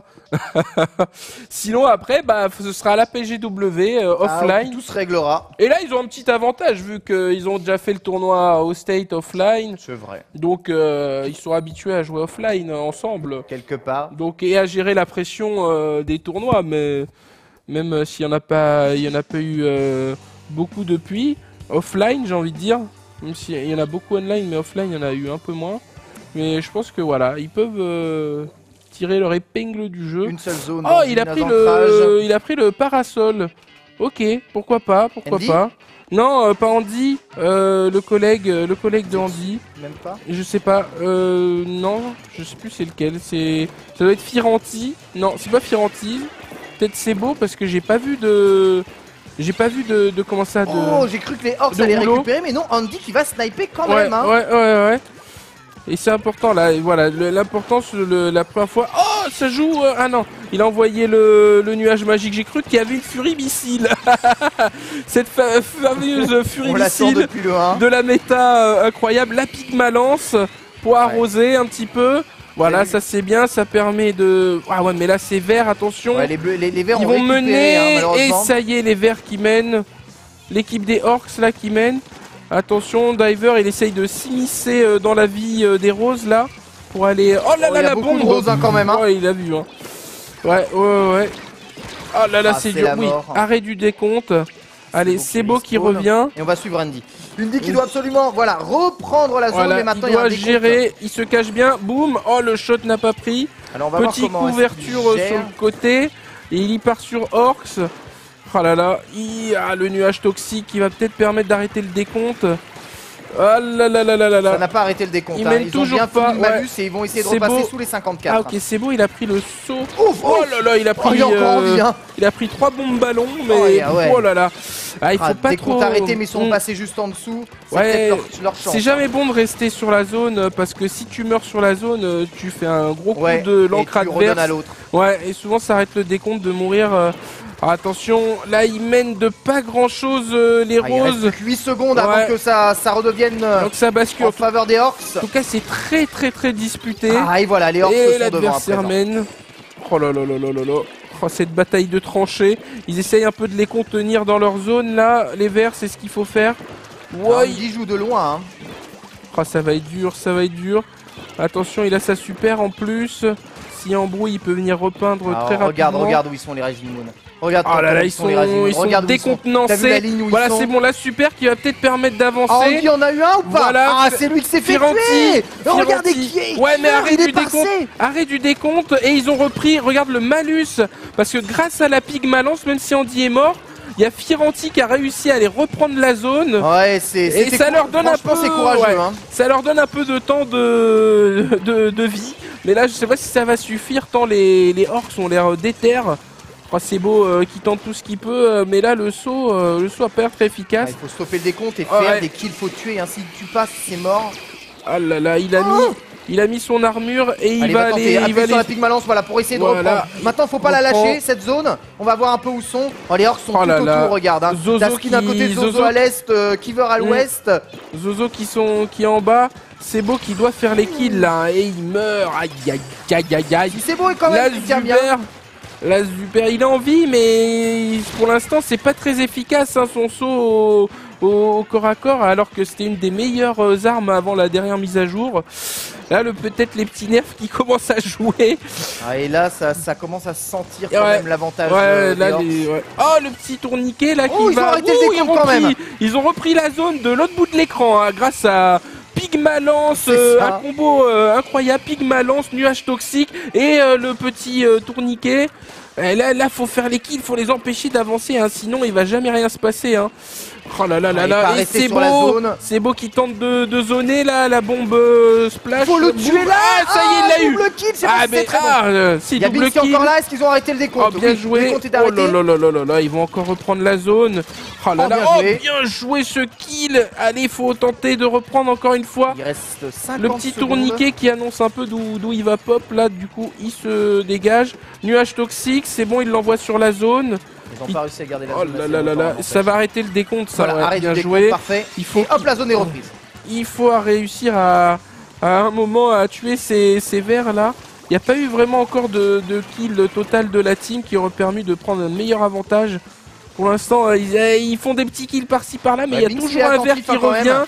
Sinon après, bah, ce sera la P G W euh, offline. Ah, tout se réglera. Et là, ils ont un petit avantage vu qu'ils ont déjà fait le tournoi au State offline. C'est vrai. Donc euh, ils sont habitués à jouer offline euh, ensemble. Quelque part. Donc et à gérer la pression euh, des tournois, mais même euh, s'il y en a pas, il y en a pas eu euh, beaucoup depuis offline, j'ai envie de dire. Même s'il y en a beaucoup online, mais offline, il y en a eu un peu moins. Mais je pense que voilà, ils peuvent euh, tirer leur épingle du jeu. Une seule zone. Oh, il a pris le, il a pris le parasol. Ok, pourquoi pas, pourquoi Andy pas. Non, euh, pas Andy, euh, le collègue, euh, le collègue de Andy. Même pas. Je sais pas, euh, non, je sais plus c'est lequel. C'est, ça doit être Firanti. Non, c'est pas Firanti. Peut-être c'est beau parce que j'ai pas vu de, j'ai pas vu de, de comment ça de. Oh, j'ai cru que les orcs de allaient rouleau. récupérer, mais non, Andy qui va sniper quand Ouais, même. Hein. ouais, ouais, ouais. Et c'est important là, et voilà, le- l'importance le- la première fois. Oh, ça joue. euh, ah non, il a envoyé le, le nuage magique. J'ai cru qu'il y avait une furie missile. Cette fa- fameuse furie On l'attend missile depuis le un. de la méta euh, incroyable. La Pigma lance pour arroser un petit peu. Voilà, ça c'est bien, ça permet de. Ah ouais, mais là c'est vert, attention. Ouais, les, bleus, les, les verts Ils ont vont récupéré, mener hein, et malheureusement. ça y est, les verts qui mènent. L'équipe des Orcs là qui mène. Attention, Diver, il essaye de s'immiscer euh, dans la vie euh, des roses là pour aller. Oh là Oh, là, il y a la beaucoup bombe de roses, hein, quand même, hein. Ouais, il a vu. Hein. Ouais, ouais, ouais. Oh là là, Ah, c'est c'est dur. la Oui, mort. arrêt du décompte. Allez, c'est beau qui revient. Et on va suivre Andy. Andy qui doit absolument, voilà, reprendre la zone, Voilà, mais il maintenant il y a un doit décompte. gérer, il se cache bien. Boum. Oh, le shot n'a pas pris. Alors on va Petite voir comment couverture est-ce qu'il sur gère. le côté. Et il y part sur Orcs. Oh là là, il a le nuage toxique qui va peut-être permettre d'arrêter le décompte. Oh là là là là là là. Ça n'a pas arrêté le décompte. Il hein. mène Ils toujours ont bien pas, fini le malus ouais. et ils vont essayer de C'est repasser beau. sous les cinquante-quatre. Ah ok, c'est beau, il a pris le saut. Ouf, Oh ouf. là là, il a pris Oh, il a encore euh, envie, hein. il a pris trois bombes ballons, mais Oh, yeah, ouais. oh là là. Ah, il faut Ah, pas décompte trop arrêté, mais ils sont Mm. passés juste en dessous. C'est Ouais, peut-être leur, leur chance. c'est jamais bon de rester sur la zone euh, parce que si tu meurs sur la zone, euh, tu fais un gros coup Ouais, de et l'encre tu redonnes à adverse. l'autre. Ouais, et souvent ça arrête le décompte de mourir. euh. Alors, attention, là ils mènent de pas grand chose les Ah, il roses. reste huit secondes avant Ouais. que ça, ça redevienne euh, Donc ça bascule. en faveur des Orcs. En tout cas, c'est très très très disputé. Ah, et voilà, les Orcs Et sont devant à l'adversaire présent. mène. Oh là là là là là là. Oh, cette bataille de tranchées. Ils essayent un peu de les contenir dans leur zone là. Les verts, c'est ce qu'il faut faire. Ah, Ouais. Andy joue de loin. Hein. Oh, ça va être dur, ça va être dur. Attention, il a sa super en plus. S'il y a embrouille, il peut venir repeindre Alors, très rapidement. regarde, regarde où ils sont les Rising Moon. Regarde Oh là là, où ils sont, les Rising Moon. ils sont Regarde où ils sont. T'as vu la décontenancés. ligne où Voilà, ils sont c'est bon, la super qui va peut-être permettre Ah, d'avancer. Andy en a eu un ou pas? Voilà, Ah, c'est lui qui s'est fait Firanti, tuer. Oh, regardez Firanti. qui est. Ouais, mais arrêt il du est passé. décompte. Arrêt du décompte. Et ils ont repris, regarde le malus. Parce que grâce à la Pigma lance, même si Andy est mort, il y a Firanti qui a réussi à aller reprendre la zone. Ouais, c'est. Et c'était ça cour- leur donne un franchement, peu, c'est courageux. ouais. Hein. Ça leur donne un peu de temps de, de, de vie. Mais là, je sais pas si ça va suffire, tant les, les orcs ont l'air déter. Oh, c'est beau, euh, qui tente tout ce qu'il peut, euh, mais là, le saut, euh, le saut a pas l'air très Ah, efficace. il faut stopper le décompte et Ah, faire ouais. des kills, faut tuer. Hein. Si tu passes, c'est mort. Ah là là, il a mis, il a mis son armure et il Allez, va va tenter. aller, il Appuie va sur la aller. Pigmalance, voilà, pour essayer de Voilà. reprendre. Maintenant, faut pas la Reprend. lâcher, cette zone. On va voir un peu où sont. Oh, les orcs sont Oh tout là là. autour, regarde. Hein. Zozo Taskin à qui- côté, Zozo, Zozo- à l'est, euh, Kiver à Mm. l'ouest. Zozo qui sont, qui est en bas. C'est beau qui doit faire les kills là, hein, et il meurt. Aïe aïe aïe aïe aïe. C'est beau et quand La même, il tient bien. super, la super, il a envie, mais pour l'instant c'est pas très efficace hein, son saut au, au- au corps à corps, alors que c'était une des meilleures euh, armes avant la dernière mise à jour. Là, le peut-être les petits nerfs qui commencent à jouer. Ah, et là, ça, ça commence à se sentir quand Ouais. même l'avantage. Ouais, euh, des là, orcs. les- ouais. Oh, le petit tourniquet là Oh, qui ils va. ont arrêté le Ouh, décompte ils ont quand même. repris- Ils ont repris la zone de l'autre bout de l'écran hein, grâce à Pigma lance, C'est euh, ça. un combo euh, incroyable. Pigma lance, nuage toxique et euh, le petit euh, tourniquet. Et là, là, faut faire les kills, faut les empêcher d'avancer, hein, sinon il va jamais rien se passer. Hein. Oh là là Ah, là il est là, pas et resté c'est sur la beau, zone. c'est beau qu'il tente de, de zoner là, la bombe euh, splash. Faut le Boum. tuer là. Ah, ça y est, il l'a eu. Double kill, c'est Ah, pas mais c'est très bon. ah, euh, si, Il y a double Vince qui est kill. encore là, est-ce qu'ils ont arrêté le décompte? Oh, bien Oui, joué. Le décompte est Oh arrêté. là là là là là là, ils vont encore reprendre la zone. Oh là Oh, là, bien oh, joué. bien joué ce kill. Allez, il faut tenter de reprendre encore une fois. Il reste cinquante Le petit secondes. tourniquet qui annonce un peu d'où d'où il va pop, là du coup il se dégage. Nuage toxique, c'est bon, il l'envoie sur la zone. Ils ont Il... pas réussi à garder la Oh zone. là assez là là longtemps, là, ça va arrêter le décompte, ça. Voilà, Ouais, arrête bien du décompte, joué. parfait. Il faut. Et hop, la zone est reprise. Il faut réussir à, à un moment à tuer ces, ces verts là. Il n'y a pas eu vraiment encore de, de kill total de la team qui aurait permis de prendre un meilleur avantage. Pour l'instant, ils, ils font des petits kills par-ci par-là, mais il Ouais, y a Binks, toujours il est un vert attentif, qui hein, quand revient.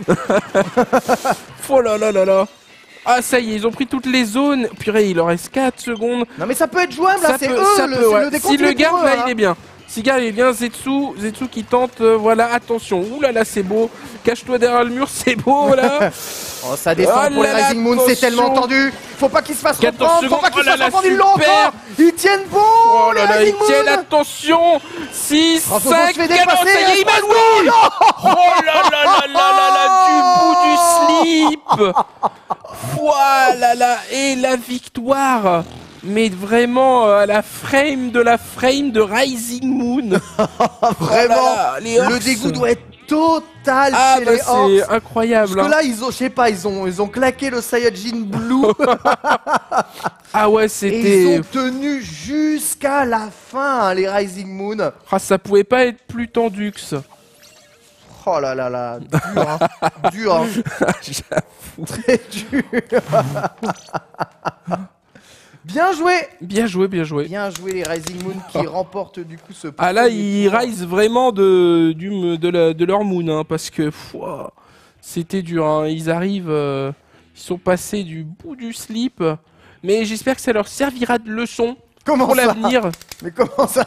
Oh là là là là. Ah ça y est, ils ont pris toutes les zones. Purée, il leur reste quatre secondes. Non mais ça peut être jouable, Ça là, c'est peut, eux, ça le, peut, c'est ouais. le décompte. Si le garde eux, là, hein. il est bien. Si garde il est bien, Zetsu, Zetsu qui tente, euh, voilà, attention. Ouh là là, c'est beau. Cache-toi derrière le mur, c'est beau là. Oh, ça descend Oh pour les là là, Rising Moon, c'est attention. tellement tendu. Faut pas qu'ils se fassent quatorze reprendre, faut secondes. pas qu'ils Oh se là fassent là, reprendre, ils l'ont super. encore. Ils tiennent bon, Oh les là là, Rising ils tiennent, Moon. attention. six, Attention, cinq, on se fait quatre, dépasser, ça y est, il hein, met oui. Oh là là là là là là, du bout du slip. Voilà là, et la victoire. Mais vraiment à euh, la frame de la frame de Rising Moon. Vraiment, Oh là là, les le Orcs. dégoût doit être total Ah chez bah les Orcs. c'est incroyable. Parce que hein. là, ils ont, je sais pas, ils ont, ils ont claqué le Saiyajin Blue. Ah ouais, Et c'était. ils ont tenu jusqu'à la fin, hein, les Rising Moon. Ah, ça pouvait pas être plus tendu que ça. Oh là là là, dur, hein. dur, hein. J'avoue. Très dur. Bien joué. Bien joué, bien joué. Bien joué les Rising Moon qui remportent du coup ce Ah là, premier ils tour. rise vraiment de, du, de, la- de leur moon, hein, parce que fouah, c'était dur. Hein. Ils arrivent, euh, ils sont passés du bout du slip. Mais j'espère que ça leur servira de leçon Comment pour ça l'avenir. Mais comment ça?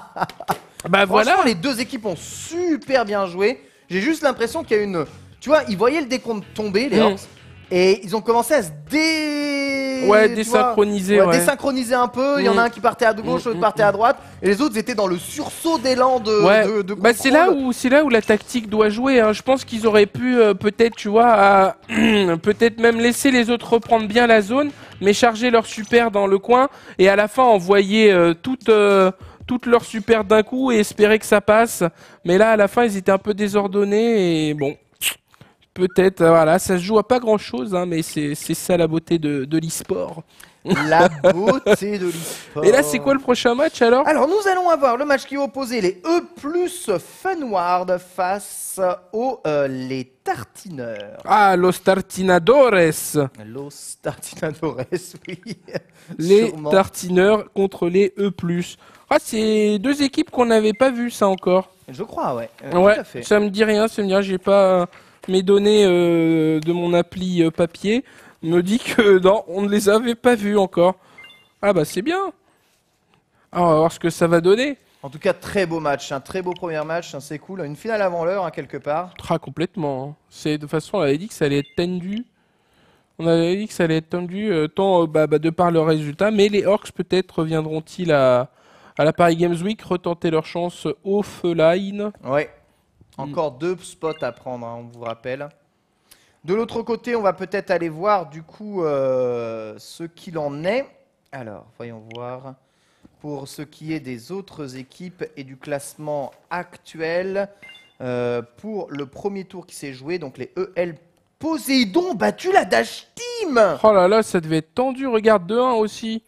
Bah voilà. Franchement, les deux équipes ont super bien joué. J'ai juste l'impression qu'il y a une... Tu vois, ils voyaient le décompte tomber, les Mm. Orcs, et ils ont commencé à se dé... Ouais, tu désynchroniser, vois, ouais, ouais. désynchroniser un peu. Il y en a Mm. un qui partait à gauche, Mm, l'autre mm, partait à droite, et les autres étaient dans le sursaut d'élan de, Ouais, de, de bah c'est contrôle. là où c'est là où la tactique doit jouer. Hein. Je pense qu'ils auraient pu euh, peut-être, tu vois, à- peut-être même laisser les autres reprendre bien la zone, mais charger leur super dans le coin et à la fin envoyer euh, toute euh, toute leur super d'un coup et espérer que ça passe. Mais là, à la fin, ils étaient un peu désordonnés et bon. Peut-être, euh, voilà, ça se joue à pas grand-chose, hein, mais c'est c'est ça la beauté de, de l'e-sport. La beauté de l'e-sport. Et là, c'est quoi le prochain match alors? Alors, nous allons avoir le match qui va opposer les E plus Funward face aux euh, les Tartineurs. Ah, los tartinadores. Los Tartinadores, oui. Les Sûrement. tartineurs contre les E plus. Ah, c'est deux équipes qu'on n'avait pas vues, ça encore. Je crois, ouais. Euh, Ouais, Tout à fait. ça me dit rien, ça me dit rien. J'ai pas mes données euh, de mon appli euh, papier me dit que non, on ne les avait pas vues encore. Ah bah c'est bien. Ah, on va voir ce que ça va donner. En tout cas, très beau match. Un très beau premier match. hein, C'est cool. Une finale avant l'heure, hein, quelque part. Tra complètement. hein. C'est de toute façon, on avait dit que ça allait être tendu. On avait dit que ça allait être tendu euh, tant euh, bah, bah, de par le résultat. Mais les Orcs peut-être reviendront-ils à, à la Paris Games Week retenter leur chance offline. Ouais. Encore deux spots à prendre, hein, on vous rappelle. De l'autre côté, on va peut-être aller voir du coup euh, ce qu'il en est. Alors, voyons voir. Pour ce qui est des autres équipes et du classement actuel, euh, pour le premier tour qui s'est joué, donc les E L Poséidon battu la Dash Team. Oh là là, ça devait être tendu. Regarde deux un aussi.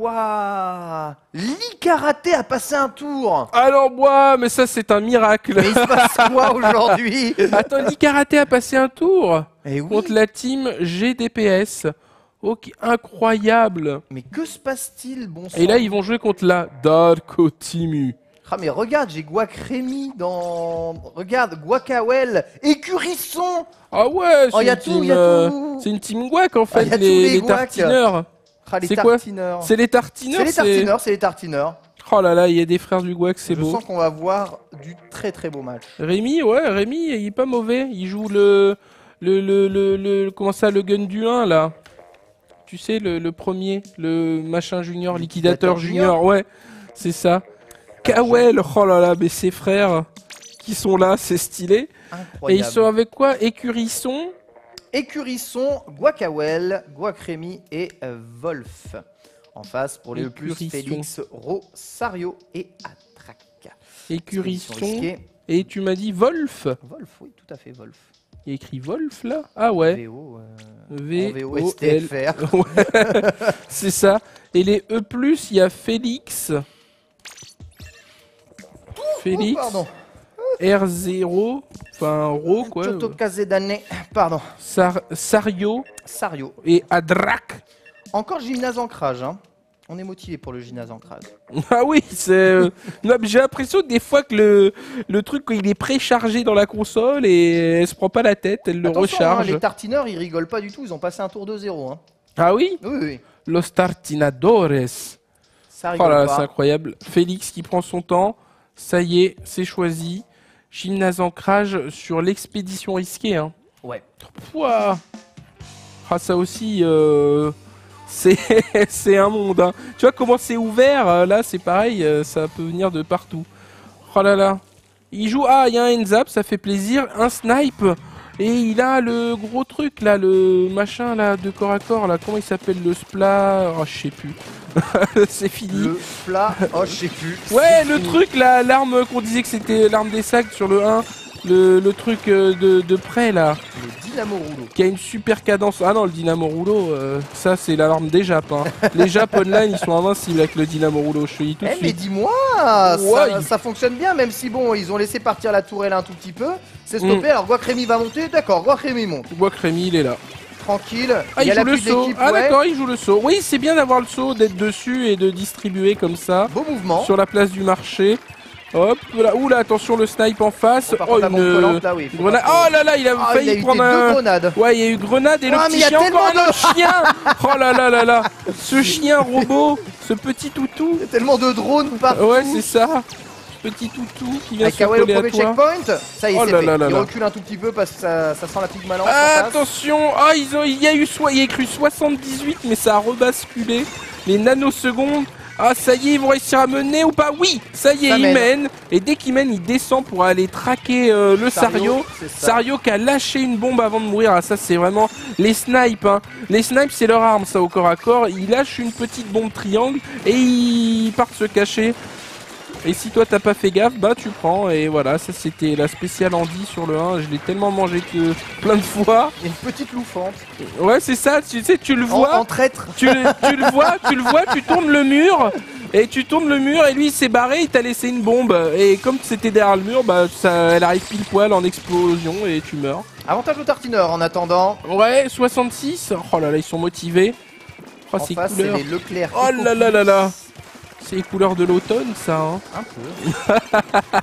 Waouh, l'I-Karaté a passé un tour. Alors moi, mais ça c'est un miracle. Mais il se passe quoi aujourd'hui? Attends, l'I-Karaté a passé un tour Eh oui. contre la team G D P S. Ok, incroyable. Mais que se passe-t-il, bon sang? Et là, ils vont jouer contre la Darko Timu. Ah mais regarde, j'ai Guac Rémi dans... Regarde, Guacawel, Écurisson. Ah ouais, Oh, c'est y a une tout, team, y a euh, tout. c'est une team guac en fait, y a tous les, les les guacs. tartineurs. Ah, les C'est quoi tartineurs. C'est les tartineurs. C'est les tartineurs, c'est les tartineurs. Oh là là, il y a des frères du guac, c'est Je beau. sens qu'on va voir du très très beau match. Rémi, ouais, Rémi, il est pas mauvais. Il joue le, le, le, le, le- comment ça, le gun du un là. Tu sais, le, le premier, le machin junior, Liquidateur liquidateur junior, ouais, c'est ça. Kawel, oh là là, mais ses frères qui sont là, c'est stylé. Incroyable. Et ils sont avec quoi? Écurisson. Écurisson, Guacawel, Guacrémi et euh, Wolf. En face pour les E plus, Écurisson. Félix, Rosario et Atrak. Écurisson. Risqués. Et tu m'as dit Wolf. Wolf, oui, tout à fait, Wolf. Il y a écrit Wolf là. Ah ouais. V O, euh, V en V O O S T F L. R. Ouais, c'est ça. Et les E plus, il y a Félix. Félix. Oh, pardon. R zéro. Enfin, Ro, quoi. Choto Kazedane. Pardon. Sar Sario. Sario. Et Adrak. Encore gymnase ancrage, hein. On est motivé pour le gymnase ancrage. Ah oui, c'est. euh, non, mais j'ai l'impression des fois que le, le truc, quand il est préchargé dans la console et elle se prend pas la tête, elle le Attention, recharge. hein, les tartineurs, ils rigolent pas du tout. Ils ont passé un tour de zéro. Hein. Ah oui? Oui, oui. Los Tartinadores. Ça Oh rigole là là, pas. c'est incroyable. Félix qui prend son temps. Ça y est, c'est choisi. Gymnase ancrage sur l'expédition risquée. Hein. Ouais. Pouah. Ah, ça aussi, euh, c'est c'est un monde. Hein. Tu vois comment c'est ouvert, euh, là c'est pareil, euh, ça peut venir de partout. Oh là là. Il joue, ah, il y a un hands-up, ça fait plaisir. Un snipe. Et il a le gros truc là, le machin là de corps à corps là. Comment il s'appelle, le splat? Oh, je sais plus. C'est fini. Le plat, oh je sais plus. Ouais, C'est le fini. truc là, l'arme qu'on disait que c'était l'arme des sacs sur le un. Le, le truc euh, de, de près là. Le dynamo rouleau. Qui a une super cadence. Ah non, le dynamo rouleau, euh, ça c'est l'alarme des Japs. Hein. Les Japs online, ils sont invincibles avec le dynamo rouleau. Je te dis tout de Eh mais suite. dis-moi, Ouais, ça, il- ça fonctionne bien, même si bon, ils ont laissé partir la tourelle un tout petit peu. C'est stoppé, Mm. alors Guacrémy va monter, d'accord, Guacrémy monte. Tu vois que Rémi, il est là. Tranquille. Ah, il, y a joue le l'appui de saut. l'équipe, Ah ouais. d'accord, il joue le saut. Oui, c'est bien d'avoir le saut, d'être dessus et de distribuer comme ça. Beau mouvement. Sur la place du marché. Hop, là. Ouh là, attention, le snipe en face. Bon, par Oh, contre, la une bombe collante, là, oui, faut grenade. pas trop- Oh là là, il a Ah, il failli a eu prendre tes deux un... grenades. Ouais, il y a eu grenade et le Ah, mais petit il y a chien, tellement encore un de- autre chien. Oh là là là là. Ce chien robot, ce petit toutou. Il y a tellement de drones partout. Ouais, c'est ça. Petit toutou qui vient Avec se Kawel au coller à premier toi. checkpoint, ça y est, Oh c'est là fait. là là Il là. recule un tout petit peu parce que ça, ça sent la pique malance. Ah, en face. attention. Ah, ils ont, il y a eu soit, il y a écrit soixante-dix-huit, mais ça a rebasculé. Les nanosecondes. Ah, ça y est, ils vont réussir à mener ou pas? Oui, ça y est, Ça ils mène. mènent. Et dès qu'ils mènent, ils descendent pour aller traquer euh, le Sario. c'est ça. Sario qui a lâché une bombe avant de mourir. Ah, ça, c'est vraiment les snipes. Hein. Les snipes, c'est leur arme, ça, au corps à corps. Ils lâchent une petite bombe triangle et ils partent se cacher. Et si toi t'as pas fait gaffe, bah tu prends. Et voilà, ça c'était la spéciale Andy sur le un. Je l'ai tellement mangé que plein de fois. Il y a une petite louffante. Ouais, c'est ça, tu sais, tu le En, vois. en traître. Tu, tu le vois, tu le vois, tu tournes le mur. Et tu tournes le mur et lui il s'est barré, il t'a laissé une bombe. Et comme c'était derrière le mur, bah ça, elle arrive pile poil en explosion et tu meurs. Avantage au tartineur en attendant. Ouais, soixante-six. Oh là là, ils sont motivés. Oh, En ces face, c'est couleurs. les Leclerc. Oh là là là là. C'est les couleurs de l'automne, ça. Hein. Un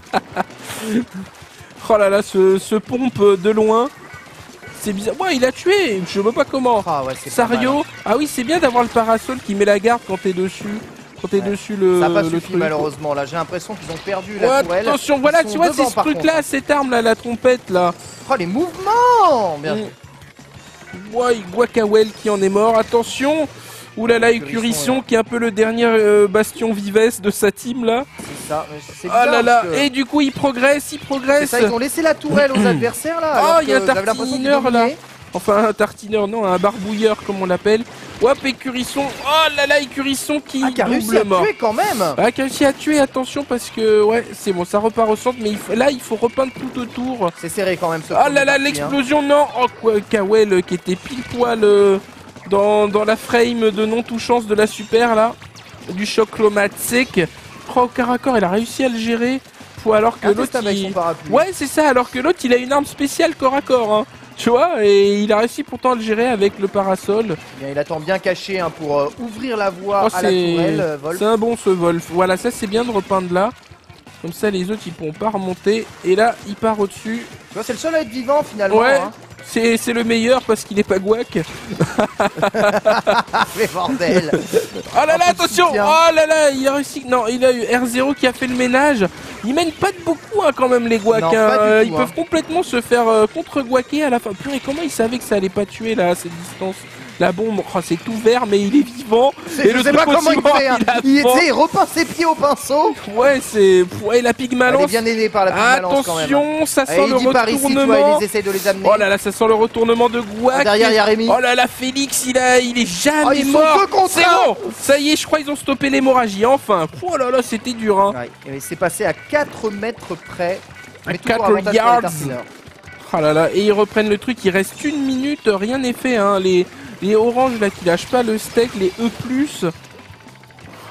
peu. Oh là là, ce, ce pompe de loin. C'est bizarre. Ouais, il a tué. Je sais pas comment. Ah ouais, c'est pas mal. Sario. Ah oui, c'est bien d'avoir le parasol qui met la garde quand t'es dessus. Quand t'es Ouais. dessus le. Ça n'a pas le suffi truc. malheureusement. Là, j'ai l'impression qu'ils ont perdu Ouais, la tourelle. attention, Ils voilà, sont tu vois, c'est devant, ce par truc-là, cette arme-là, la trompette, là. contre. Oh, les mouvements. Bien Mm. joué. Ouais, Guacawel qui en est mort. Attention. Ouh là là, Écurisson qui est un peu le dernier euh, bastion vivesse de sa team, là. C'est ça. mais c'est Ah bizarre là là. parce que- Et du coup, il progresse, il C'est progresse. ça, ils ont laissé la tourelle aux adversaires là. Oh, alors il y a un que j'avais l'impression qu'ils tartineur, là. dominaient. Enfin, un tartineur, non, un barbouilleur, comme on l'appelle. Hop, Écurisson. Oh là là, Écurisson qui Ah, qui a réussi double à mort. tuer quand même. Ah, qui a réussi à tuer, attention, parce que, ouais, c'est bon, ça repart au centre, mais il faut- là, il faut repeindre tout autour. C'est serré quand même ce Oh là premier là, parti, hein. l'explosion, non. Oh, quoi, Kawel euh, qui était pile poil euh, dans, dans la frame de non-touchance de la super, là. Du choc chromatique. Oh, au corps à corps, il a réussi à le gérer. Faut alors que Un test l'autre, avec il... son parapluie. Ouais, c'est ça, alors que l'autre, il a une arme spéciale corps à corps, hein. Tu vois, et il a réussi pourtant à le gérer avec le parasol. Bien, il attend bien caché hein, pour euh, ouvrir la voie Oh, à la c'est tourelle. euh, Wolf. c'est un bon ce Wolf. Voilà, ça c'est bien de repeindre là. Comme ça, les autres, ils pourront pas remonter. Et là, il part au-dessus. Tu vois, c'est le seul à être vivant finalement. Ouais, Hein. c'est c'est le meilleur parce qu'il est pas guac. Ah, mais bordel. Oh là là, Un peu de attention. soutien. Oh là là, il a réussi. Non, il a eu R zéro qui a fait le ménage. Ils mènent pas de beaucoup hein, quand même les guacs. Non, hein. pas du Euh, tout, ils hein. peuvent complètement se faire euh, contre-guaquer à la fin. Purée, comment ils savaient que ça allait pas tuer là à cette distance? La bombe, oh, c'est tout vert mais il est vivant. C'est- Et Je le sais truc pas comment aussi il mort, fait. hein. il a Il, faim. tu sais, il repeint ses pieds au pinceau. Ouais, c'est. Ouais, la pig Elle est malance. bien aidée par la petite balance quand même. hein. Attention, ça sent Allez, le il dit par ici, tu vois, retournement. ils essayent de les amener. Oh là là, ça sent le retournement de Guac. Derrière, il y a Rémi. Oh là là, Félix, il a, il est jamais Oh, ils sont mort. deux contre C'est un. bon. Ça y est, je crois ils ont stoppé l'hémorragie. Enfin. Oh là là, c'était dur. Hein. Ouais, et c'est passé à quatre mètres près. À Mais toujours quatre avantage pour les yards. tartineurs. Oh là là, et ils reprennent le truc. Il reste une minute, rien n'est fait. Hein. Les, les oranges là qui lâchent pas le steak, les E plus.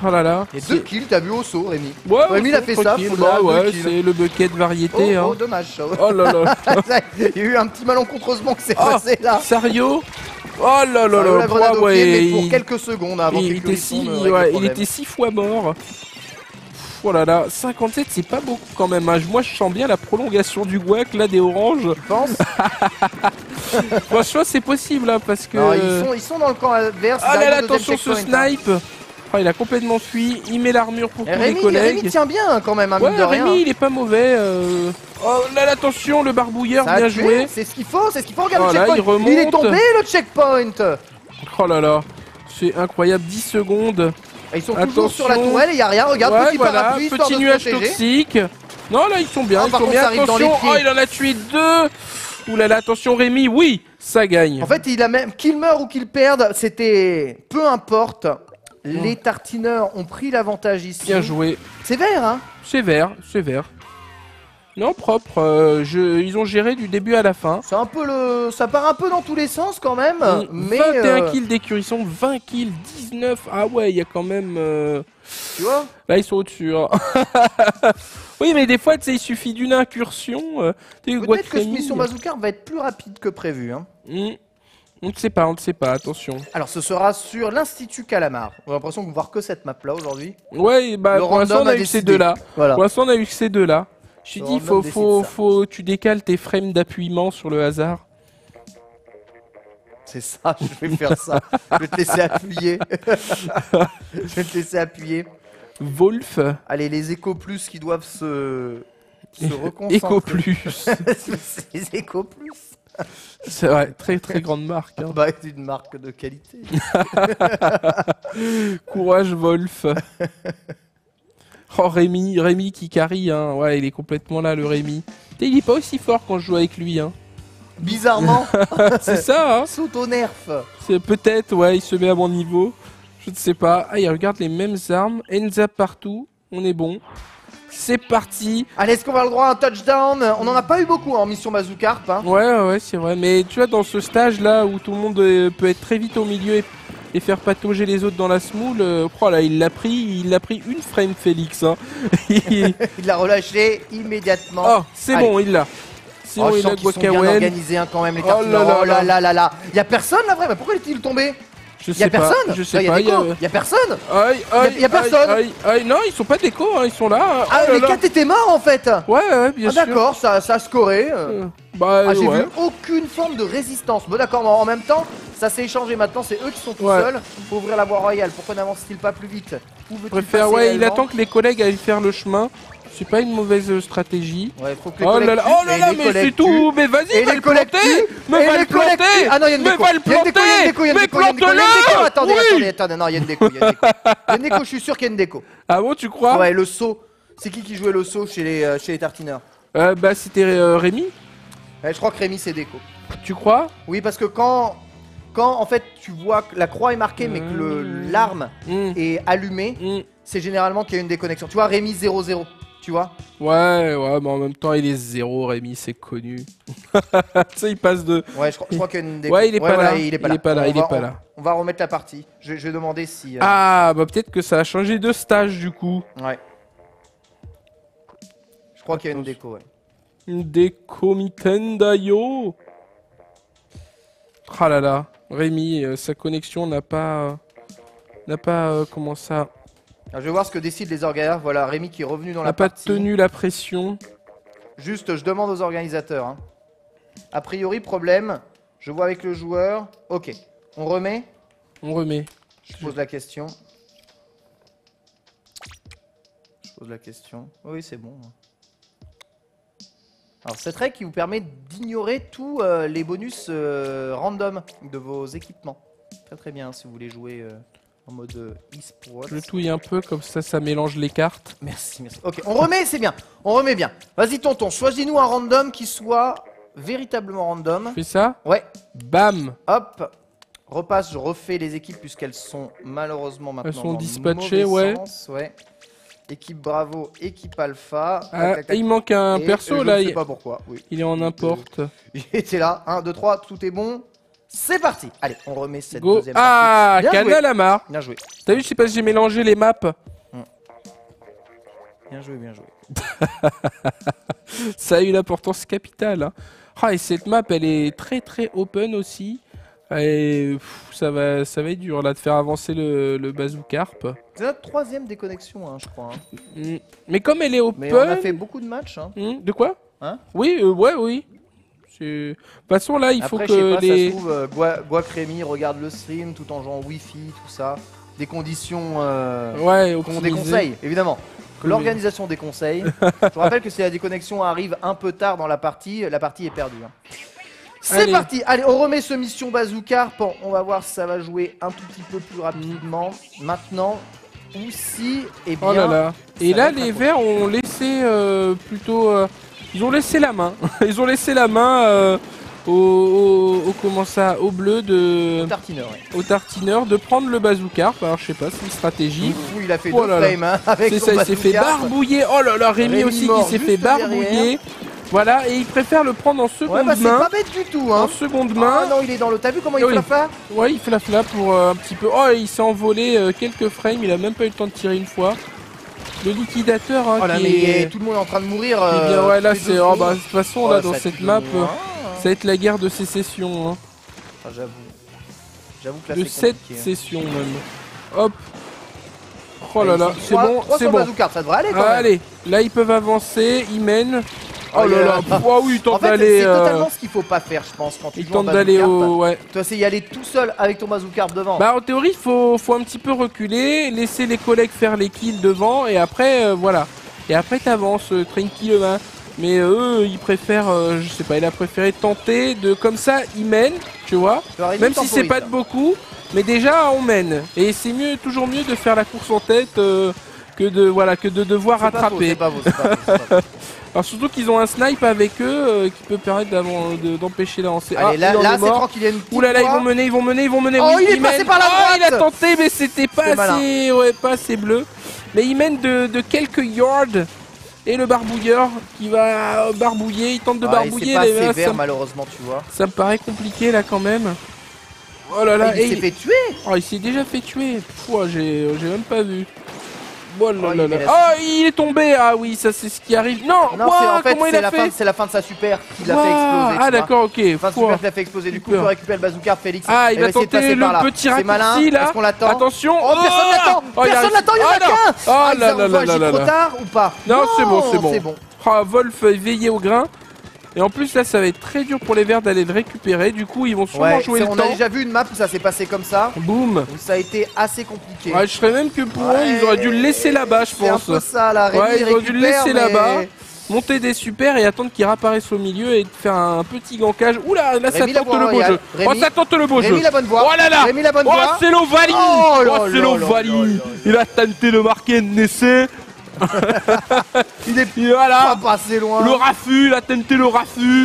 Oh là là. Et deux kills, t'as vu au saut, Rémi. Ouais, Rémi, il a fait ça. tranquille. Faut Bah le dire, deux ouais, kills. c'est le bucket variété. Oh, hein. oh, dommage. ça. Oh là là. Il y a eu un petit malencontreusement qui s'est Oh, passé là. Sario. Oh là là Ça là. vaut la grenade au ouais, pied, mais il- pour quelques secondes avant il, que il était Curisson six, ne règle le ouais, il problème. était six fois mort. Oh là là, cinquante-sept c'est pas beaucoup quand même. Hein. Moi je sens bien la prolongation du guac là des oranges. Tu penses? Franchement c'est possible là parce que. Non, ils sont, ils sont dans le camp adverse. Ah ils là là, arrivent au deuxième attention ce checkpoint, hein. snipe. Oh, il a complètement fui. Il met l'armure pour Et tous Rémi, les collègues. Rémi tient bien hein, quand même, hein, Ouais, mine de rien. Rémi il est pas mauvais. euh. Oh là là, attention le barbouilleur, Ça a bien tué, joué. c'est ce qu'il faut, c'est ce qu'il faut. Regarde Voilà, le checkpoint. il Il, est remonte. tombé le checkpoint. Oh là là, c'est incroyable, dix secondes. Et ils sont Attention. toujours sur la tourelle et il n'y a rien. Regarde, Ouais, petit voilà, parapluie, histoire petit de se nuage protéger. toxique. Non, là, ils sont bien, Ah, ils par sont contre, bien. ça arrive dans les Attention, pieds. oh, il en a tué deux. Ouh là là, attention Rémi, oui, ça gagne. En fait, il a même qu'il meure ou qu'il perde, c'était peu importe. Les tartineurs ont pris l'avantage ici. Bien joué. C'est vert, hein. C'est vert, c'est vert. Non, propre. euh, je... Ils ont géré du début à la fin. C'est un peu le, ça part un peu dans tous les sens quand même. Mm, Mais vingt et un euh, kills d'écurisson, vingt kills, dix-neuf. Ah ouais, il y a quand même. euh, tu vois. Là, ils sont au-dessus. hein. Oui, mais des fois, tu sais, il suffit d'une incursion. euh, tu sais, Peut-être Guac que cette Rémi, mission bazooka va être plus rapide que prévu. Hein. mm, On ne sait pas, on ne sait pas, attention. Alors, ce sera sur l'Institut Calamar. On a l'impression de voir que cette map-là aujourd'hui. Ouais, bah, Le pour l'instant, random on a a eu que ces décidé. deux-là. Voilà. Pour l'instant, on a eu que ces deux-là. Je Le dit, random faut, décide faut, ça. faut, tu décales tes frames d'appuyement sur le hasard. C'est ça, je vais faire ça. Je vais te laisser appuyer. Je vais te laisser appuyer. Wolf, Allez, les échos plus qui doivent se, se reconcentrer. Eco Plus. C'est les échos plus. C'est vrai, très très grande marque. Hein. Bah, c'est une marque de qualité. Courage Wolf. Oh Rémi, Rémi qui carry, hein. Ouais, il est complètement là le Rémi. T'sais, il est pas aussi fort quand je joue avec lui, hein. Bizarrement, C'est ça, hein. s'auto-nerf. C'est peut-être, ouais, il se met à mon niveau. Je ne sais pas. Ah, il regarde les mêmes armes. Enza partout. On est bon. C'est parti. Allez, est-ce qu'on va avoir le droit à un touchdown? On en a pas eu beaucoup en mission Bazookarp. Hein. Ouais, ouais, ouais, c'est vrai. Mais tu vois, dans ce stage-là où tout le monde euh, peut être très vite au milieu et, et faire patauger les autres dans la smoule, euh, oh là, il l'a pris, il l'a pris une frame, Félix. Hein. Il- Il l'a relâché immédiatement. oh, c'est Allez. bon, il l'a. C'est Oh, bon, je il sens a qu'ils sont bien Guacawen. organisés hein, quand même les Oh là tartineurs. là Oh là là. là là là. Y a personne là, vrai. Mais pourquoi est-il tombé? Je Y sais a pas. personne. Je sais Là, y a pas. des il y a- cons. Y a personne. Aïe, aïe, y a personne. Aïe, aïe, aïe. Non, ils sont pas déco, hein, ils sont là. Ah, Oh là les là. quatre étaient morts en fait. Ouais, ouais, bien Ah sûr. d'accord, ça, ça a scoré. euh. Euh, Bah, Ah, j'ai ouais. vu aucune forme de résistance. Bon d'accord, mais en même temps, ça s'est échangé maintenant, c'est eux qui sont tout Ouais. seuls. Faut ouvrir la voie royale, pourquoi n'avance-t-il pas plus vite? Où veut-il Préfère, passer ouais, il réellement? attend que les collègues aillent faire le chemin. C'est pas une mauvaise euh, stratégie. Ouais, faut que les Oh collègues là là, tuent, oh là et là, les mais collègues c'est tout. tuent. Mais vas-y, Et va les le collègues planter. tuent. Mais Et va les le collègues planter. tuent. Ah non, il y a une Mais déco. va le Il y a une déco, il y a une déco, il y a une Mais déco, il y a une déco, il y a une déco. plante-le. Attendez, Oui. attendez, attendez, non, il y a une déco, il y a une déco. Il y a une déco, je suis sûr qu'il y a une déco. Ah bon, tu crois? Ouais, le saut. C'est qui qui jouait le saut chez les, euh, chez les tartineurs? Euh, Bah, c'était euh, Rémi. Ouais, je crois que Rémi c'est déco. Tu crois? Oui, parce que quand, quand en fait tu vois que la croix est marquée mais que le- l'arme Hmm, est allumée, hmm. c'est généralement qu'il y a une déconnexion. Tu vois, Rémi zéro zéro, tu vois? Ouais, ouais, mais en même temps, il est zéro, Rémi, c'est connu. Tu sais, il passe de. Ouais, je crois, je crois qu'il y a une déco. Ouais, il est pas voilà, là. Il est pas Il là, est pas là, On il est va- pas on- là. On va remettre la partie. Je, je vais demander si. euh, Ah, bah peut-être que ça a changé de stage du coup. Ouais. Je crois qu'il y a une déco, ouais. Des comitendayo. Ah là là, Rémi, euh, sa connexion n'a pas. euh, n'a pas. euh, comment ça? Alors, je vais voir ce que décident les organisateurs. Voilà, Rémi qui est revenu dans N'a la pas partie. tenu la pression. Juste, je demande aux organisateurs. hein. A priori, problème. Je vois avec le joueur. Ok. On remet. On remet. Je pose la question. Je pose la question. Oui, c'est bon. Alors, cette règle qui vous permet d'ignorer tous euh, les bonus euh, random de vos équipements. Très très bien si vous voulez jouer euh, en mode euh, e-sport. Je touille un peu, comme ça, ça mélange les cartes. Merci, merci. Ok, on remet, c'est bien. On remet bien. Vas-y, tonton, choisis-nous un random qui soit véritablement random. Fais ça. Ouais, Bam. hop. Repasse, je refais les équipes puisqu'elles sont malheureusement maintenant sont dans le dispatchées, mauvais ouais. sens, ouais. Équipe Bravo, équipe Alpha. Tac, Ah, tac, tac. il manque un Et perso je là. ne sais Il, pas pourquoi. Oui. il est en importe. Il était là. un, deux, trois, tout est bon. C'est parti. Allez, on remet cette Go. deuxième Ah, partie. Bien joué. Kanalamar. Bien joué. T'as vu, je sais pas si j'ai mélangé les maps. Bien joué, bien joué. Ça a eu une importance capitale. Hein. Ah, et cette map, elle est très très open aussi. Et pff, ça va, ça va être dur là de faire avancer le, le bazookarp. C'est notre troisième déconnexion, hein, je crois. Hein. Mm. Mais comme elle est open. Mais on a fait beaucoup de matchs. Hein. Mm. De quoi? Hein? Oui, euh, ouais, oui. De toute façon, là, il Après, faut je sais que pas, les. ça se trouve, euh, Gua- Guacremi regarde le stream tout en jouant au Wi-Fi, tout ça. Des conditions euh, Ouais, qu'on optimisées. déconseille, évidemment. Que Oui. l'organisation déconseille. Je vous rappelle que si la déconnexion arrive un peu tard dans la partie, la partie est perdue. Hein. C'est Allez. parti. Allez, on remet ce mission bazookarp. On va voir si ça va jouer un tout petit peu plus rapidement. Maintenant, ou si, eh bien... Oh là là. Et ça là, va être les un verts ont laissé euh, plutôt. euh, ils ont laissé la main. Ils ont laissé la main euh, au, au, au- comment ça, au bleu de. tartineur, ouais. Au tartineur de prendre le bazookarp. Alors, je sais pas, c'est une stratégie. Du coup, il a fait Oh deux là là. frames hein, avec C'est son ça, il s'est fait bazookarp. barbouiller. Oh là là, Rémi, Rémi aussi qui mort s'est juste fait derrière. barbouiller. Voilà, et il préfère le prendre en seconde Ouais, bah c'est main. pas bête du tout, hein. En seconde main. Ah non, il est dans le... T'as vu comment il Oui. fait la faire? Ouais, il fait la fla pour euh, un petit peu. Oh, il s'est envolé euh, quelques frames, il a même pas eu le temps de tirer une fois. Le liquidateur, hein, Oh là, qui mais est... tout le monde est en train de mourir. qui est euh, bien, ouais, là, tous les c'est. deux Oh, secondes. bah, de toute façon, Oh, là, ça dans va cette être map, de euh, loin, hein. ça va être la guerre de sécession. Hein. Ah, j'avoue. J'avoue que là, De c'est sept compliqué, hein. sessions, même. Hop. Oh là Allez, là, ils sont c'est trois- bon, trois c'est sur bon. bazookarp, ça devrait aller quand même. Allez, là, ils peuvent avancer, ils mènent. Oh Oh, là yeah. là, pff, oh oui, il En tente fait, d'aller. c'est euh, totalement ce qu'il faut pas faire, je pense, quand tu Il joues en tente d'aller bazookarp. au. Ouais. Toi, c'est y aller tout seul avec ton bazookarp devant. Bah en théorie il faut, faut un petit peu reculer, laisser les collègues faire les kills devant et après euh, voilà. Et après t'avances euh, tranquillement. Mais euh, eux ils préfèrent, euh, je sais pas, il a préféré tenter de comme ça ils mènent, tu vois. Tu aurais dû Même si c'est temporiser, pas de beaucoup, mais déjà on mène. Et c'est mieux, toujours mieux de faire la course en tête euh, que de voilà que de devoir C'est pas faux, rattraper. c'est pas faux, c'est pas faux, c'est pas faux. Alors surtout qu'ils ont un snipe avec eux euh, qui peut permettre d'avan- de- d'empêcher l'avancée. Allez, là, il en là est c'est mort. tranquille, il y a une petite Ouh là là, ils voie. vont mener, ils vont mener, ils vont mener. Oh, oui, il est ils passé mènent. par la Oh, il a droite. tenté, mais c'était pas C'est malin. assez, ouais, pas assez bleu. Mais il mène de, de quelques yards. Et le barbouilleur qui va euh, barbouiller, il tente de Ouais, barbouiller. c'est pas les assez mecs, vert, ça, me- malheureusement, tu vois. ça me paraît compliqué là quand même. Oh là là, Ah, et il s'est il... fait tuer. oh, il s'est déjà fait tuer. Pouah, j'ai j'ai même pas vu. Oh là Oh, là il là. met la- Oh, il est tombé. Ah oui, ça c'est ce qui arrive. Non, Non, ouah, c'est en fait, comment il c'est a la, fait fin- c'est la fin de sa super qui l'a Ouah, fait exploser. tu ah vois. d'accord, ok. Fin de Pouah. super qui l'a fait exploser. Du coup, il Peur. peut récupérer le bazookarp, Félix. Ah, il va va essayer de tenter passer le par là. petit C'est raccourci malin. là. Est-ce qu'on l'attend? Attention. Oh, personne l'attend. Oh, il Personne arrive. l'attend, il y en Ah, a non. qu'un. Oh Ah, là ils ont là là agi là là trop là. tard ou pas? Non, c'est bon, c'est bon. C'est bon. Ah, Wolf veillé au grain. Et en plus là ça va être très dur pour les verts d'aller le récupérer. Du coup ils vont sûrement Ouais, jouer c'est- le on temps. a déjà vu une map où ça s'est passé comme ça. Boum. Où ça a été assez compliqué. Ouais, je serais même que pour eux Ouais, ils auraient dû le laisser là-bas je C'est un pense. peu ça là. Rémi, Ouais, il ils auraient dû le récupère, laisser mais- là-bas. Monter des supers et attendre qu'il réapparaisse au milieu et de faire un petit gankage. Oula, là ça Rémi, la tente voie le beau royale. jeu. Rémi- Oh, ça tente le beau Rémi, jeu. la bonne voie. Oh là là. Rémi, la bonne Oh, voie. c'est l'Ovalie. Oh là Oh, là c'est là l'Ovalie. là là. Il a tenté de marquer un essai. Il est Et voilà. pas passé loin. Le raffut, il a tenté le raffut.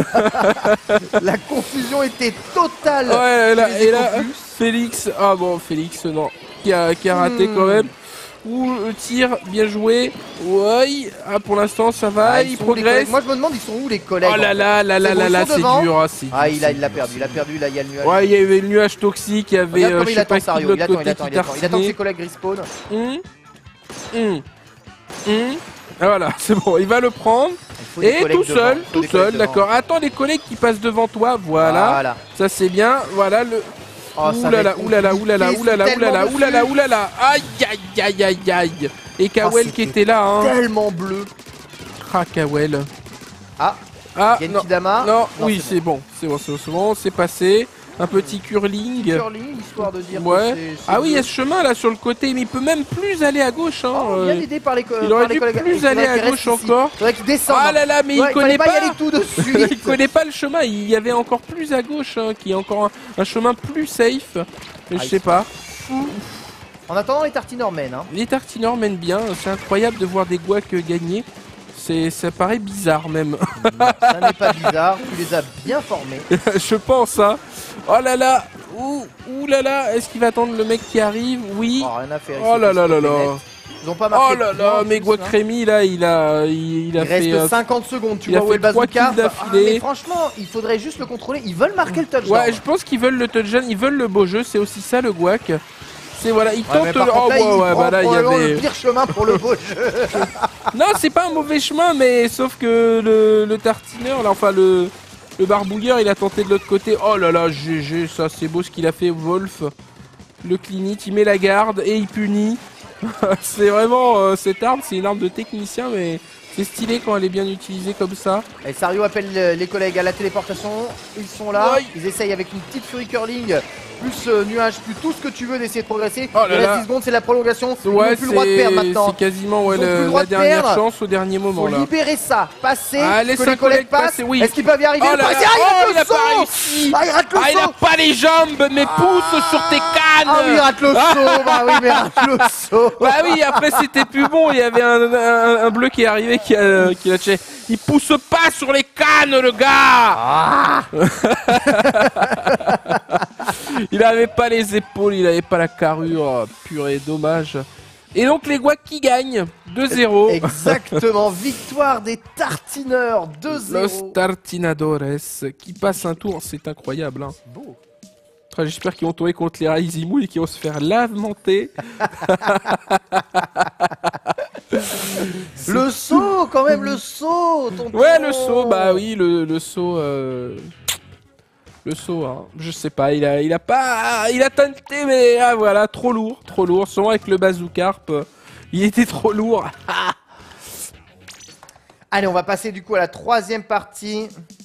La confusion était totale. Ouais, là, Les et là, Ecoflux. Félix, ah bon, Félix, non, qui a, qui a raté Hmm. quand même. Ouh, le tir, bien joué. Ouais, ah, pour l'instant, ça va, Ah, il ils sont où, les progresse. collègues Moi je me demande ils sont où les collègues. Oh là en fait là, là là C'est bon, là ils là, sont c'est devant. dur. Ah, c'est Ah dur, il a c'est il l'a dur, perdu, c'est il a dur. perdu là il y a le nuage. Ouais, il y avait le nuage toxique, il y avait, Regarde euh, comme je il sais attend pas qui de Sario, il l'autre attend, il côté attend, qui il attend. Il attend que ses tartinait. collègues respawn. Hum, hum, hum. Ah, voilà, c'est bon, il va le prendre. Il faut des Et collègues tout devant, seul, il faut tout des collègues seul, devant. d'accord. Attends les collègues qui passent devant toi, voilà. Voilà. Ça c'est bien, voilà le. Oh, ça va Oulala, être oulala, oulala, compliqué, oulala, c'est oulala, tellement oulala, dessus. oulala. Aïe, aïe, aïe, aïe, aïe. Et Kawel qui c'était était là, hein. Tellement bleu. Ah, Kawel. Ah, Ah, non. Genkidama. Non, oui, c'est c'est bon, c'est bon, c'est bon, c'est bon, c'est passé. Un petit curling. curling, histoire de dire. que Ouais. c'est- c'est Ah oui, il y a bleu. ce chemin là sur le côté, mais il peut même plus aller à gauche, hein. Oh, euh. bien aidé par les co- il par aurait les dû collègues. plus Il faudrait aller à qu'il gauche reste ici. encore. Faudrait qu'il descende. Ah là là, mais Ouais, il connaît fallait pas y pas. aller tout de suite. Il connaît pas le chemin, il y avait encore plus à gauche, hein, qui est encore un, un chemin plus safe. Mais je Ah, sais il- pas. En attendant, les tartineurs mènent. Hein. Les tartineurs mènent bien, c'est incroyable de voir des guacs gagner. C'est, ça paraît bizarre même. Ça n'est pas bizarre, tu les as bien formés. Je pense, hein. Oh là là, ouh, ouh là là, est-ce qu'il va attendre le mec qui arrive? Oui. Oh, rien à faire. Oh ici, là là là c'est là. net. Ils ont pas marqué. Oh là là, mais Guacremi là, il a, il, il a il fait. reste euh, cinquante secondes, tu il a vois où est fait le trois bazooka. kills d'affilée. Ah, mais franchement, il faudrait juste le contrôler. Ils veulent marquer le touchdown. Ouais, je pense qu'ils veulent le touchdown, ils veulent le beau jeu, c'est aussi ça le Guac. C'est voilà, ils Ouais, tentent. mais par Oh contre, là, ouais, il ouais, prend bah là il y probablement avait. le pire chemin pour le beau jeu. Non, c'est pas un mauvais chemin, mais sauf que le, le tartineur, là, enfin le, le barbouilleur, il a tenté de l'autre côté. Oh là là, G G, ça c'est beau ce qu'il a fait, Wolf. Le clinit, il met la garde et il punit. C'est vraiment, euh, cette arme, c'est une arme de technicien, mais c'est stylé quand elle est bien utilisée comme ça. Et Sario appelle euh, les collègues à la téléportation. Ils sont là. Ouais. Ils essayent avec une petite furie curling, plus euh, nuage, plus tout ce que tu veux d'essayer de progresser. Oh là Il reste là. dix secondes, c'est la prolongation. Ils Ouais, n'ont plus le droit de perdre c'est maintenant. c'est quasiment ouais, Ils ont plus le- le droit la de dernière perdre. chance au dernier moment Faut là. libérer ça, passer, Ah, que laisse les un collègues collègue passent. passer, oui. Est-ce qu'ils peuvent y arriver? Oh Le là passe- là, Ah, il rate oh, le il a saut. pas réussi. Ah, il rate le Ah, il a saut. pas les jambes, mais pousse sur tes cannes. Ah oui, il rate le saut. Bah oui, mais rate le saut. Bah oui, après c'était plus bon, il y avait un, un- un bleu qui est arrivé qui a, qui a tué. Il pousse pas sur les cannes, le gars. Ah. Il avait pas les épaules, il avait pas la carrure, oh, purée, dommage. Et donc les Guacs qui gagnent deux zéro. Exactement, victoire des tartineurs deux zéro. Los Tartinadores qui passent un tour, c'est incroyable. Hein. C'est beau. Enfin, j'espère qu'ils vont tomber contre les Raizimou et qu'ils vont se faire lamenter. Le saut, quand même, le saut. Tonton. Ouais, le saut, bah oui, le, le saut. Euh... Le saut, hein. Je sais pas, il a, il a pas. Il a tenté, mais ah, voilà, trop lourd, trop lourd. Souvent avec le bazookarp, euh, il était trop lourd. Allez, on va passer du coup à la troisième partie.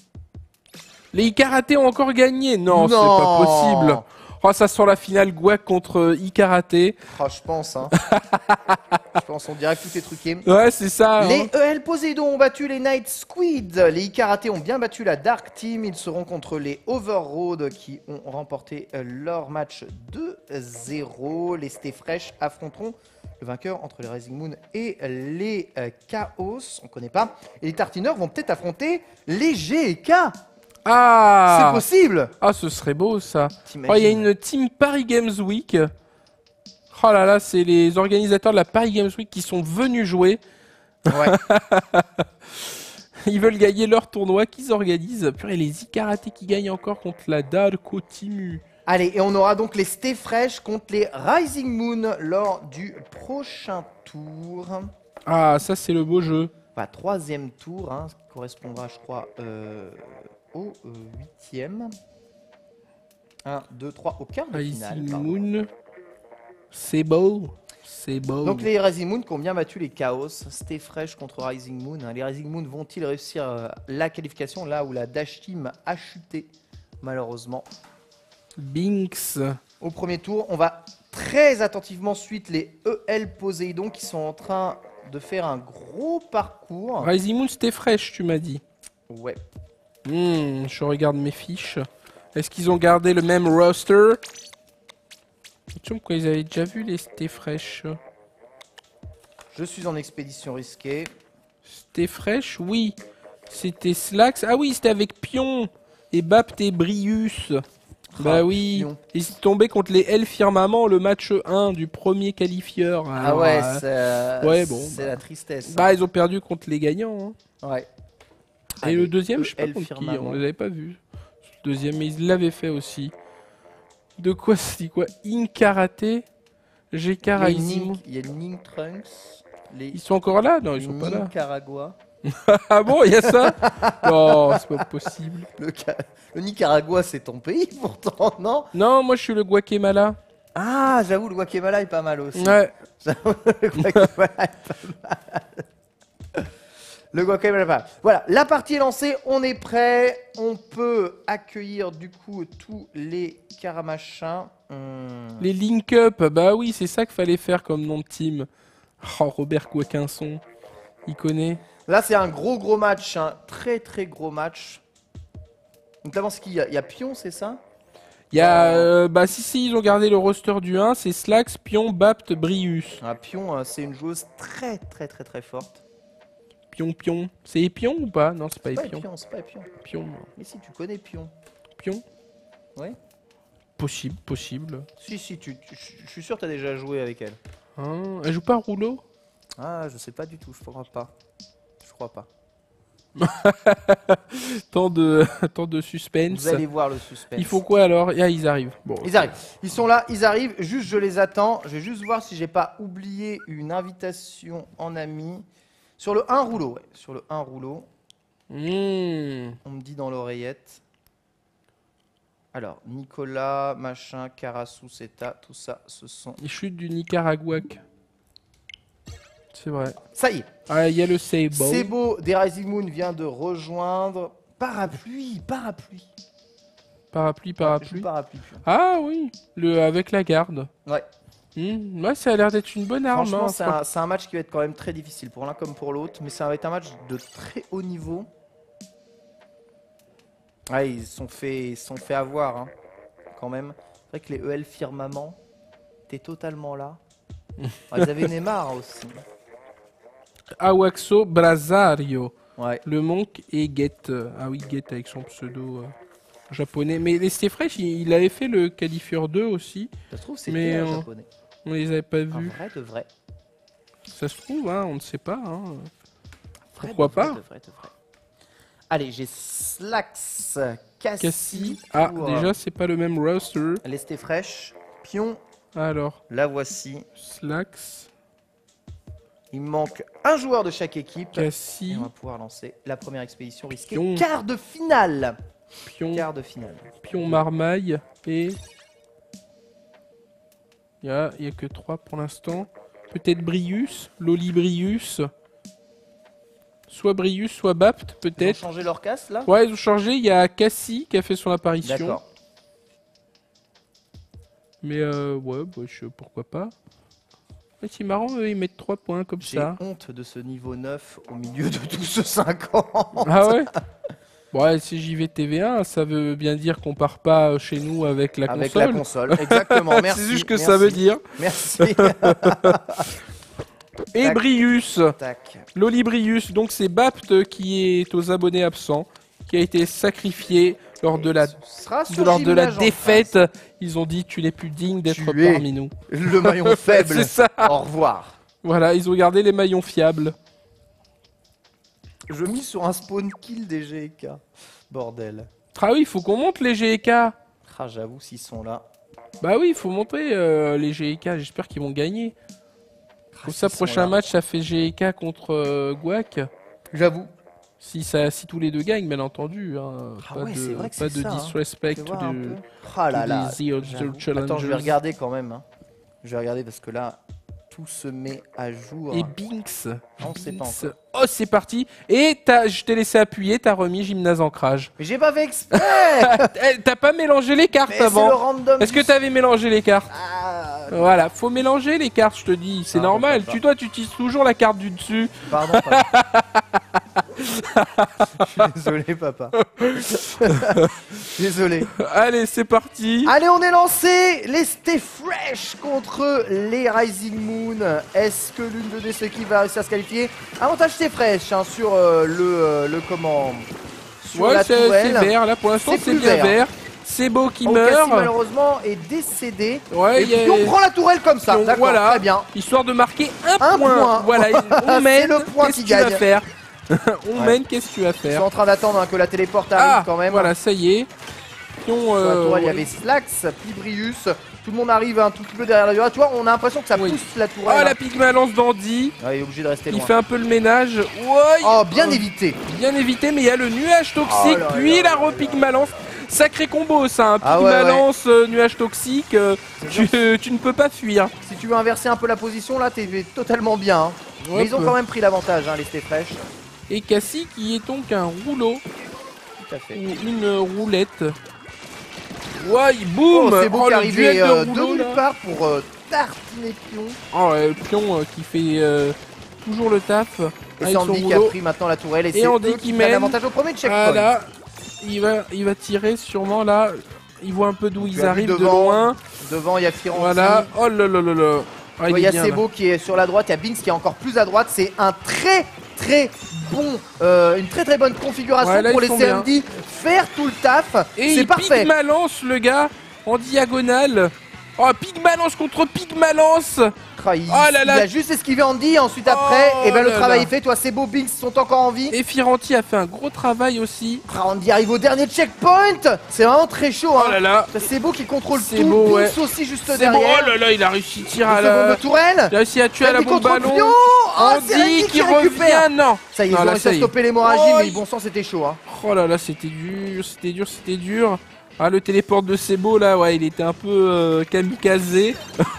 Les Ikaraté ont encore gagné. Non, Non. c'est pas possible. Oh, ça sent la finale Guac contre Ikaraté. Oh, je pense, hein. Je pense, on dirait que tout est truqué. Ouais, c'est ça. Les hein. E L Poséidon ont battu les Night Squid. Les Ikaraté ont bien battu la Dark Team. Ils seront contre les Overroad qui ont remporté leur match deux zéro. Les Stay Fresh affronteront le vainqueur entre les Rising Moon et les euh, Chaos. On connaît pas. Et les Tartineurs vont peut-être affronter les G K. Ah. C'est possible. Ah, ce serait beau ça. T'imagines. Oh, il y a une team Paris Games Week. Oh là là, c'est les organisateurs de la Paris Games Week qui sont venus jouer. Ouais. Ils veulent gagner leur tournoi qu'ils organisent. Purée, les Ikaraté qui gagnent encore contre la Darko Timu. Allez, et on aura donc les Stay Fresh contre les Rising Moon lors du prochain tour. Ah, ça c'est le beau jeu. Enfin, troisième tour, hein, ce qui correspondra, je crois, euh, au euh, huitième. un, deux, trois, au quart de finale. Rising pardon. Moon. C'est beau. C'est beau. Donc les Rising Moon qui ont bien battu les Chaos. Stay Fresh contre Rising Moon. Les Rising Moon vont-ils réussir euh, la qualification là où la Dash Team a chuté, malheureusement. Binks. Au premier tour, on va très attentivement suivre les E L Poséidon qui sont en train de faire un gros parcours. Rising Moon, c'était fraîche, tu m'as dit. Ouais. Hmm, je regarde mes fiches. Est-ce qu'ils ont gardé le même roster? Tu me quoi, ils avaient déjà vu les Stay Fresh. Je suis en expédition risquée. Stay Fresh, oui. C'était Slax. Ah oui, c'était avec Pion et Bapt et Brius. Bah oui. Pion. Ils sont tombés contre les L Firmament, le match un du premier qualifieur. Ah Alors, ouais, euh, c'est euh, ouais, bon, c'est bah. la tristesse. Bah, ils ont perdu contre les gagnants. hein. Ouais. Et Allez, le deuxième, je sais pas E L contre qui, Firmament. on les avait pas vus. Le deuxième, mais ils l'avaient fait aussi. De quoi c'est quoi Inkaraté G K Il y a Rising. Ning- il y a Ning Trunks. Les Ils sont encore là? Non, ils sont pas là. Nicaragua. Ah bon, il y a ça? Non, c'est pas possible. Le, Ca- le Nicaragua, c'est ton pays pourtant, non? Non, moi je suis le Guatemala. Ah, j'avoue, le Guatemala est pas mal aussi. Ouais. J'avoue, le Guatemala est pas mal. Le Guatemala est pas mal. Voilà, la partie est lancée, on est prêt. On peut accueillir du coup tous les caramachins. Hmm. Les Link Up, bah oui, c'est ça qu'il fallait faire comme nom de team. Oh, Robert Quaquinson, il connaît. Là, c'est un gros gros match, un très très gros match. Notamment, ce qu'il y a, il y a Pion, c'est ça? Il y a, euh, bah si, si, ils ont gardé le roster du un, c'est Slax, Pion, Bapt, Brius. Ah, Pion, euh, c'est une joueuse très très très très forte. Pion, Pion. C'est Epion ou pas? Non, c'est pas C'est pas Epion. Pion, c'est pas Pion. Pion. Mais si, tu connais Pion. Pion. Ouais. Possible, possible. Si, si, tu, tu- je suis sûr que tu as déjà joué avec elle. Hein, elle joue pas rouleau? Ah, je sais pas du tout, je crois pas. Je crois pas. tant, de, tant de suspense. Vous allez voir le suspense. Il faut quoi alors? Ah, ils arrivent. Bon, Ils arrivent. Ils sont là, ils arrivent. Juste, je les attends. Je vais juste voir si j'ai pas oublié une invitation en ami. Sur le un rouleau, ouais. Sur le un rouleau. Mmh. On me dit dans l'oreillette. Alors, Nicolas, machin, Carassou, Seta, tout ça, ce sont... Ils chutent du Nicaragua. C'est vrai. Ça y est. Ah, il y a le Sebo. Sebo des Rising Moon vient de rejoindre. Parapluie, parapluie. Parapluie, parapluie. Parapluie. Ah oui, le avec la garde. Ouais. Mmh. Ouais, ça a l'air d'être une bonne arme. Franchement, hein, c'est un, c'est un match qui va être quand même très difficile pour l'un comme pour l'autre, mais ça va être un match de très haut niveau. Ouais, ils se sont fait, ils se sont fait avoir, hein, quand même. C'est vrai que les E L Firmament, t'es totalement là. Ah, ils avaient Neymar aussi. Awaxo Brasario. Ouais. Le Monk et Get. Ah oui, Get avec son pseudo euh, japonais. Mais les Stefresh, il, il avait fait le Qualifier deux aussi. Ça se trouve, c'est Mais, un euh, japonais. On les avait pas Un vus. vrai de vrai. Ça se trouve, hein, on ne sait pas. Hein. Vrai Pourquoi de vrai, pas de vrai, de vrai. Allez, j'ai Slax, Cassie. Cassie. Ah, pour, déjà, euh, c'est pas le même roster. Lesté fraîche. Pion, Alors, la voici. Slax, Il me manque un joueur de chaque équipe. Et Cassie, on va pouvoir lancer la première expédition risquée. Pion. Quart de finale. Pion, Quart de finale. Pion Marmaille et... Il n'y a, il y a que trois pour l'instant. Peut-être Brius, Loli Brius. Soit Brius, soit Bapt, Ils ont peut-être. changé leur casse là. Ouais, ils ont changé. Il y a Cassie qui a fait son apparition. D'accord. Mais euh, ouais, bah, je, pourquoi pas. Ouais, c'est marrant, eux, ils mettent trois points comme J'ai ça. honte de ce niveau neuf au milieu de tous ce cinq ans. Ah ouais. Ouais, si J V T V un, ça veut bien dire qu'on part pas chez nous avec la Avec console. la console, exactement. Merci. C'est juste ce que merci, ça veut dire. Merci. Et Tac. Brius, Tac. Loli Brius, donc c'est Bapt qui est aux abonnés absents, qui a été sacrifié lors de la, Ce sera de, sur lors de la Gymnase en défaite. face. Ils ont dit tu n'es plus digne d'être Tu es parmi nous. Le maillon faible. C'est ça. Au revoir. Voilà, ils ont gardé les maillons fiables. Je mise sur un spawn kill des G K. Bordel. Ah oui, il faut qu'on monte les G E K. Ah, j'avoue, s'ils sont là. Bah oui, il faut monter euh, les G E K. J'espère qu'ils vont gagner. Comme ça, s'ils sont prochain là. match, ça fait G E K contre euh, Guac. J'avoue. Si, ça, si tous les deux gagnent, bien entendu. Hein. Ah pas ouais, de, c'est vrai que pas c'est de ça, hein. disrespect Fais to voir un the- peu. Ah là to là. the other j'avoue. challengers. Attends, je vais regarder quand même. hein. Je vais regarder parce que là, tout se met à jour. Et Binks. On sait pas Binks. encore. Oh, c'est parti. Et t'as- je t'ai laissé appuyer, t'as remis gymnase ancrage. Mais j'ai pas fait exprès. Eh, t'as pas mélangé les cartes Mais c'est le avant. random. Est-ce que du- t'avais mélangé les cartes? Ah, Voilà, faut mélanger les cartes, je te dis. C'est Pardon, normal. papa. Tu, toi, tu utilises toujours la carte du dessus. Pardon, papa. Je suis désolé, papa. Désolé. Allez, c'est parti. Allez, on est lancé. Les Stay Fresh contre les Rising Moon. Est-ce que l'une de ces équipes va réussir à se qualifier? Avantage Stay Fresh hein, sur euh, le, euh, le comment sur Ouais, la c'est c'est tourelle. vert. Là, pour l'instant, C'est c'est plus bien vert. vert. C'est beau qui Oh, meurt. Cassie, malheureusement est décédé. Ouais, Et il y a- puis on prend la tourelle comme ça. Pion, D'accord, voilà. très bien. Histoire de marquer un, Un point. point. Voilà, on C'est mène. le point Qu'est-ce qui que tu vas gagne. faire? On Ouais. mène, qu'est-ce que tu vas Je suis faire? en train d'attendre hein, que la téléporte arrive Ah, quand même. voilà, ça y est. Pion, Sur la euh, tourelle, il y ouais. avait Slax, puis Brius. Tout le monde arrive un tout petit peu derrière la durée. Tu vois, on a l'impression que ça Oui. pousse la Oh, tourelle. la Pigma lance Dandy. Ouais, il est obligé de rester Il loin. fait un peu le ménage. Ouais, Oh, bien euh, évité. Bien évité, mais il y a le nuage toxique, Oh là puis là la là repigma lance. Sacré combo ça, un Ah Pigma ouais, ouais. lance, euh, nuage toxique, euh, C'est tu, tu ne peux pas fuir. Si tu veux inverser un peu la position, là, t'es totalement bien. hein. Mais Hop. ils ont quand même pris l'avantage, hein, les Stay Fresh. Et Cassie qui est donc un rouleau, Tout à fait. ou une roulette. Ouais, il boum. Oh, c'est beau Oh, qui est le arrivé duel euh, de de rouleau, nulle là. part pour euh, tartiner Pion. Oh, ouais, le pion euh, qui fait euh, toujours le taf. Et avec c'est son Andy qui a rouleau. pris maintenant la tourelle. Et, Et c'est Andy eux qui qui mène. prennent l'avantage au premier checkpoint. Voilà, il va, il va tirer sûrement là. Il voit un peu d'où Tu ils as vu arrivent de devant, loin. Devant, il y a Firenze. Voilà. Oh là là là là. Ah, Il il y est a bien, là. Sebo qui est sur la droite, il y a Binks qui est encore plus à droite. C'est un très très bon, euh, une très très bonne configuration Ouais, là, pour ils les sont C M D faire tout le taf. Et C'est il parfait. Pigma lance le gars en diagonale. Oh, Pigma lance contre Pigma lance. Ah, il, Oh là il là. a juste esquivé Andy et ensuite après, Oh et ben le là travail là. est fait. Toi, c'est beau, Binks sont encore en vie. Et Firanti a fait un gros travail aussi. Ah, Andy arrive au dernier checkpoint. C'est vraiment très chaud. Oh Hein. là là. C'est beau qui contrôle C'est tout. beau, Binks ouais. aussi juste C'est bon. derrière. Oh là là, il a réussi à tirer Le à second la... de tourelle. Il a réussi à tuer à la Andy bombe contre ballon. Pion. Ah, c'est Andy Andy qui qui récupère. revient. Non. Ça y est, Non, ils ont là, réussi ça à y est. stopper l'hémorragie, Oh, mais il- bon sang, c'était chaud. Hein. Oh là là, c'était dur, c'était dur, c'était dur. Ah, le téléport de Sebo là, ouais, il était un peu euh, kamikazé.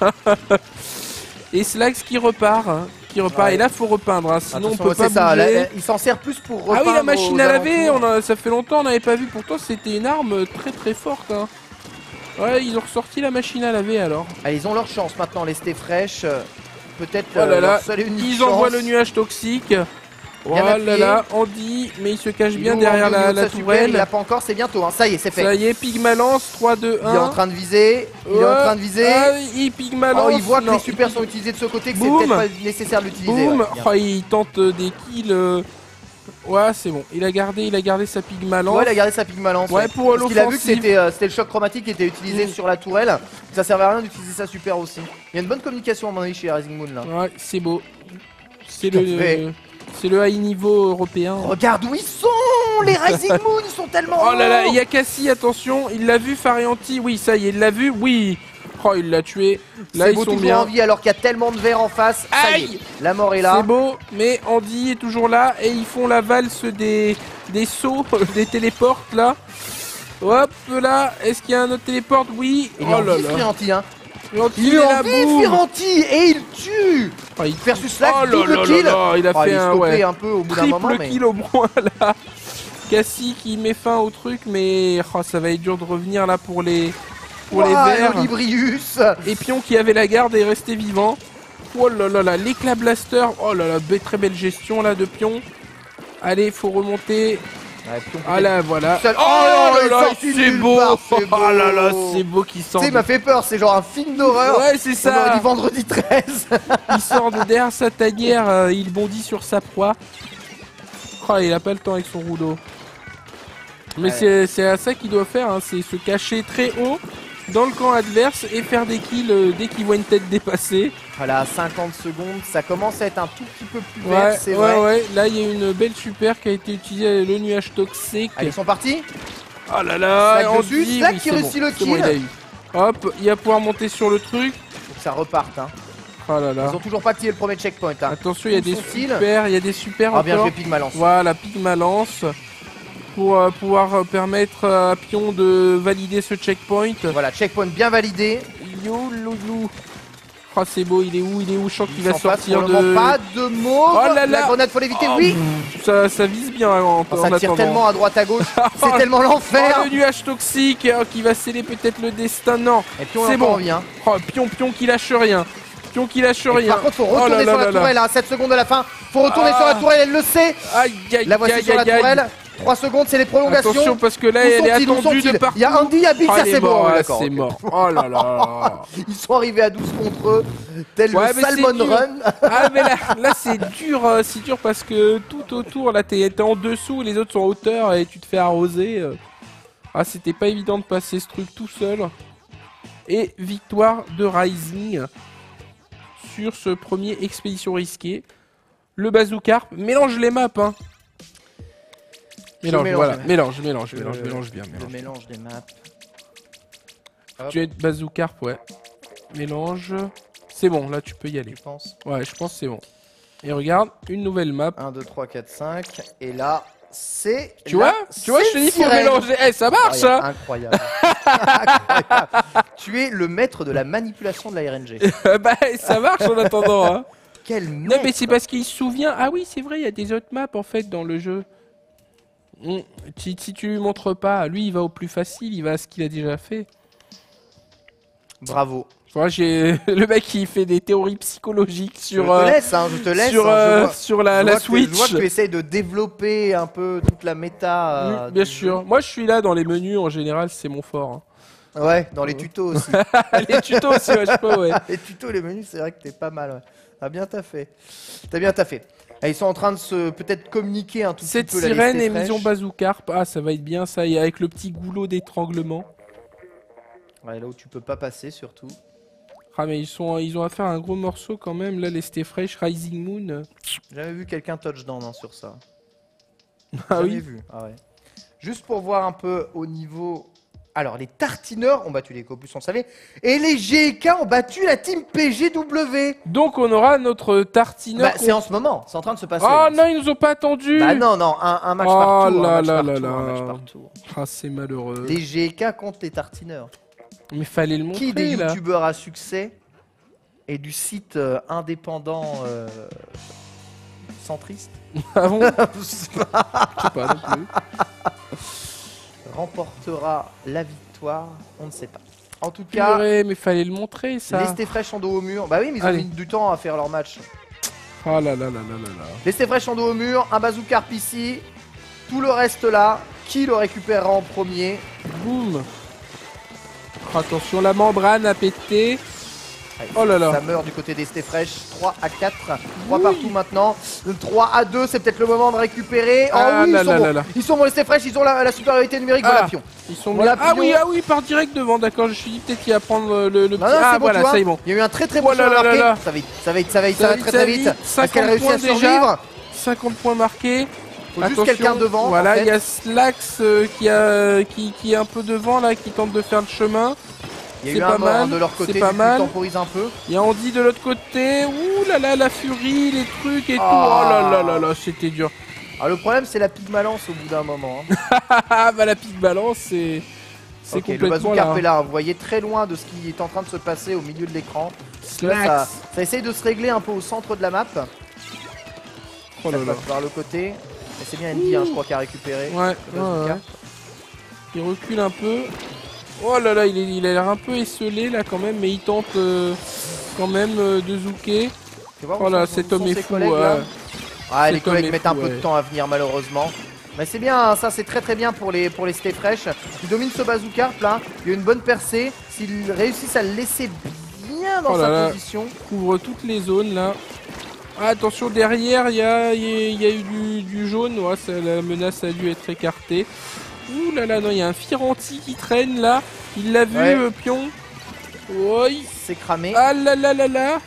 Et Slax qui repart, hein, qui repart. Ouais. Et là, faut repeindre, hein, sinon Attention, on peut c'est pas ça, bouger. là, là, il s'en sert plus pour Ah oui, la repeindre machine aux à laver, alentours. on a- ça fait longtemps on n'avait pas vu. Pourtant, c'était une arme très très forte. Hein. Ouais, ils ont ressorti la machine à laver alors. Ah, ils ont leur chance maintenant, les stés fraîches. euh, Peut-être Oh là euh, là, leur seule et unique ils chance. envoient le nuage toxique. Oh là appuyé. là, Andy, mais il se cache Il bien ouvre derrière Andy au la, niveau de la sa super, tourelle. il l'a pas encore, c'est bientôt. Hein. Ça y est, c'est fait. Ça y est, Pigma lance, trois, deux, un. Il est en train de viser. Il est en Ouais. train de viser. Ah oui, il Pigma lance. Oh, il voit que non. les supers sont utilisés de ce côté, que c'est Boum. peut-être pas nécessaire de l'utiliser. Boum, ouais, bien. oh, il tente euh, des kills. euh. Ouais, c'est bon. Il a gardé, il a gardé sa Pigma lance. Ouais, il a gardé sa pigma lance. Ouais, pour Parce qu'il a vu que l'offensive. c'était euh, c'était le choc chromatique qui était utilisé Mm. sur la tourelle. Ça servait à rien d'utiliser sa super aussi. Il y a une bonne communication à mon avis chez Rising Moon là. Ouais, c'est beau. C'est Tout à le, fait. c'est le high niveau européen. Regarde où ils sont, les Rising Moon, ils sont tellement Oh là là, hauts. il y a Cassie, attention, il l'a vu, Farianti, oui, ça y est, il l'a vu, oui. Oh, il l'a tué. Là, C'est ils beau sont toujours bien. en vie alors qu'il y a tellement de verre en face. Ça y Aïe. est, la mort est là. C'est beau, mais Andy est toujours là et ils font la valse des, des sauts, des téléportes là. Hop là, est-ce qu'il y a un autre téléporte? Oui. Il est Oh en là vie, là. Firanti, hein. Firanti, Il est en là, vie, boum. Firanti, et il tue. Oh, il- Versus Slack, Oh là double là kill. là là, il a Oh, fait il est un stoppé ouais. un peu au bout d'un moment, Triple mais kill au moins là. Cassie qui met fin au truc, mais oh, ça va être dur de revenir là pour les pour les Ouah, verts. l'Olibrius. Et Pion qui avait la garde est resté vivant. Oh là là là, l'éclat blaster. Oh là là, be- très belle gestion là de Pion. Allez, faut remonter. Ouais, puis on peut Ah là, voilà. Seul- Oh Oh, là il est là, sorti de c'est nulle beau. part, c'est Oh là là, beau. c'est beau qu'il Tu sort. sais, il de- m'a fait peur, c'est genre un film d'horreur. Ouais, c'est On aurait ça. dit vendredi treize. Il sort de derrière sa tanière, euh, il bondit sur sa proie. Oh, il a pas le temps avec son rouleau. Mais Ouais. c'est c'est à ça qu'il doit faire, hein, c'est se cacher très haut dans le camp adverse et faire des kills euh, dès qu'il voit une tête dépassée. Voilà, cinquante secondes, ça commence à être un tout petit peu plus Ouais, vert, c'est ouais, vrai. ouais. Là, il y a une belle super qui a été utilisée, le nuage toxique. Allez, ils sont partis. Oh là là, Slack Andy, dessus, Slack oui, qui c'est réussit bon, le c'est bon, kill. il a eu. Hop, il va pouvoir monter sur le truc. Faut que ça reparte. Hein. Oh là là. Ils ont toujours pas activé le premier checkpoint. Hein. Attention, il y a Où des sont-ils super, il y a des super Ah bien encore. joué Pigma lance. Voilà, Pigma lance pour euh, pouvoir euh, permettre à Pion de valider ce checkpoint. Voilà, checkpoint bien validé. Yo loulou. Oh, c'est beau, il est où Il est où Je sens qu'il va S'en passe sortir pour le de. moment, pas de mauve. Oh là là. La grenade faut l'éviter, Oh, oui. pff, ça, ça vise bien en, Oh, en ça tire attendant. tellement à droite à gauche. C'est tellement Oh, l'enfer. le nuage toxique euh, qui va sceller peut-être le destin. Non, Et puis on c'est est bon. bon. Envie, hein. Oh, Pion, Pion qui lâche rien. Pion qui lâche Et rien. par contre, faut Oh retourner là sur là la là tourelle à sept secondes de la fin. Faut retourner Ah. sur la tourelle, elle le sait. Aïe, aïe, La voici aïe, sur la aïe, aïe. tourelle. trois secondes, c'est les prolongations. Attention parce que là, Où elle est sont-ils Où attendue de sont-ils partout. Il y a Andy, il y a Big, Oh, ça il est c'est bon. mort, ouais, ouais, d'accord, c'est ok. mort. Oh là là. Ils sont arrivés à douze contre eux, tel Ouais, le mais c'est Salmon dur. Run. Ah mais là, là c'est dur, euh, c'est dur parce que tout autour, là t'es t'es en dessous, les autres sont en hauteur et tu te fais arroser. euh. Ah c'était pas évident de passer ce truc tout seul. Et victoire de Rising sur ce premier expédition risquée. Le Bazookarp mélange les maps, hein. Je Mélange, mélange, voilà, ouais. mélange, mélange, Le- mélange, mélange bien, Le mélange. mélange des maps. Hop, Tu es Bazookarp, ouais. Mélange. C'est bon, là tu peux y aller. je pense. Ouais, je pense que c'est bon. Et regarde, une nouvelle map. un, deux, trois, quatre, cinq. Et là, c'est. Tu la vois Tu vois, je te dis, faut sirène. mélanger. Eh, ça marche, hein. Incroyable. Incroyable. Tu es le maître de la manipulation de la R N G. Bah, ça marche en attendant, hein. Quel Non, maître. mais c'est parce qu'il se souvient. Ah oui, c'est vrai, il y a des autres maps en fait dans le jeu. Hmm, Si, si tu lui montres pas, lui il va au plus facile, il va à ce qu'il a déjà fait. Bravo. Moi, j'ai le mec qui fait des théories psychologiques sur, je te euh, laisse, hein, je te laisse. sur, hein, je euh, vois- sur la, je la vois que- Switch. Je vois que tu essayes de développer un peu toute la méta. euh, Oui, bien du sûr. Moi, je suis là dans les menus en général, c'est mon fort. hein. jeu. Ouais, dans les tutos aussi. Les tutos aussi, ouais, je peux, ouais. Les tutos, les menus, c'est vrai que t'es pas mal. Ouais. T'as bien taffé. T'as bien taffé. Ah, ils sont en train de se peut-être communiquer un tout Cette petit peu. là, les sirène et Stay mission Fresh. Bazookarp, ah ça va être bien ça, et avec le petit goulot d'étranglement. Ouais, là où tu peux pas passer surtout. Ah mais ils, sont, ils ont à faire un gros morceau quand même, là les Stay Fresh, Rising Moon. J'ai jamais vu quelqu'un touchdown hein, sur ça. Ah jamais oui vu. Ah ouais. Juste pour voir un peu au niveau... Alors, les tartineurs ont battu les Copus, on le savait. Et les G K ont battu la team P G W. Donc on aura notre tartineur... Bah, c'est en ce moment, c'est en train de se passer. Oh non, ils nous ont pas attendus. Bah non, non, un, un match oh par tour. là un match là par là tour, un là. match par tour. Ah c'est malheureux. Les G K contre les tartineurs. Mais fallait le montrer Qui des là. youtubeurs à succès et du site euh, indépendant euh, centriste Ah bon? Je sais pas. Je sais pas non plus. remportera la victoire, on ne sait pas. En tout cas, Purée, mais fallait le montrer ça. les Stay Fresh sont dos au mur. Bah oui, mais ils ont Allez. mis du temps à faire leur match. Oh là là là là là là. Les Stay Fresh sont dos au mur, un bazooka ici, tout le reste là. Qui le récupérera en premier? Boum. Oh, attention, la membrane a pété. Allez, Oh là là. Ça meurt du côté des Stay Fresh. trois à quatre. trois partout maintenant. trois à deux, c'est peut-être le moment de récupérer. Oh Ah oui, là ils sont là bons. là là. Ils sont bons les Stay Fresh, ils ont la, la supériorité numérique. Ah. Voilà pion. Ils sont Voilà, bien. Ah pion. oui, ah oui, il part direct devant, d'accord. Je me suis dit peut-être qu'il va prendre le, le petit. Non, non, ah c'est bon, voilà, tu vois. ça y est bon. Il y a eu un très très bon Oh là show là là marqué. là. Ça va vite, ça va vite, ça va vite, ça Ça va va très très vite, vite. ça va vite. Parce qu'elle a réussi à cinquante points déjà. survivre. cinquante points marqués. Faut juste Attention, quelqu'un devant. Voilà, en fait. il y a Slax euh, qui, a, qui, qui est un peu devant là, qui tente de faire le chemin. Il y a c'est eu pas un mort hein, mal, de leur c'est côté, pas du coup, mal. ils temporisent un peu. Il y a Andy de l'autre côté. Ouh là là, la furie, les trucs et tout. Ah. Oh là là là là, c'était dur. Alors le problème c'est la pique balance au bout d'un moment. Hein. Ah bah la pique balance, c'est c'est Ok, le complètement bazooka là. est là, vous voyez très loin de ce qui est en train de se passer au milieu de l'écran. Là, Slax. ça, ça essaye de se régler un peu au centre de la map. Oh Ça là là. passe par le côté. Et c'est bien Andy, hein, je crois, qui a récupéré. Ouais, le ouais, bazooka. ouais. Il recule un peu. Oh là là, il, est, il a l'air un peu esselé là quand même, mais il tente euh, quand même euh, de zouker. Tu vois, Oh où là, sont- cet où homme sont est ses fou. collègues, ouais. là Ah, les Cet homme collègues est mettent fou, un peu de ouais. temps à venir malheureusement. Mais c'est bien, ça c'est très très bien pour les, pour les Stay Fresh. Ils dominent ce bazooka là, il y a une bonne percée. S'ils réussissent à le laisser bien dans Oh sa là là. position. Couvre toutes les zones là. Ah, attention, derrière, il y a, il y a- il y a eu du, du jaune. Ouais, ça, la menace a dû être écartée. Ouh là là, non, il y a un Firanti qui traîne là. Il l'a vu, Ouais. euh, pion. Oui. C'est cramé. Ah là là là là.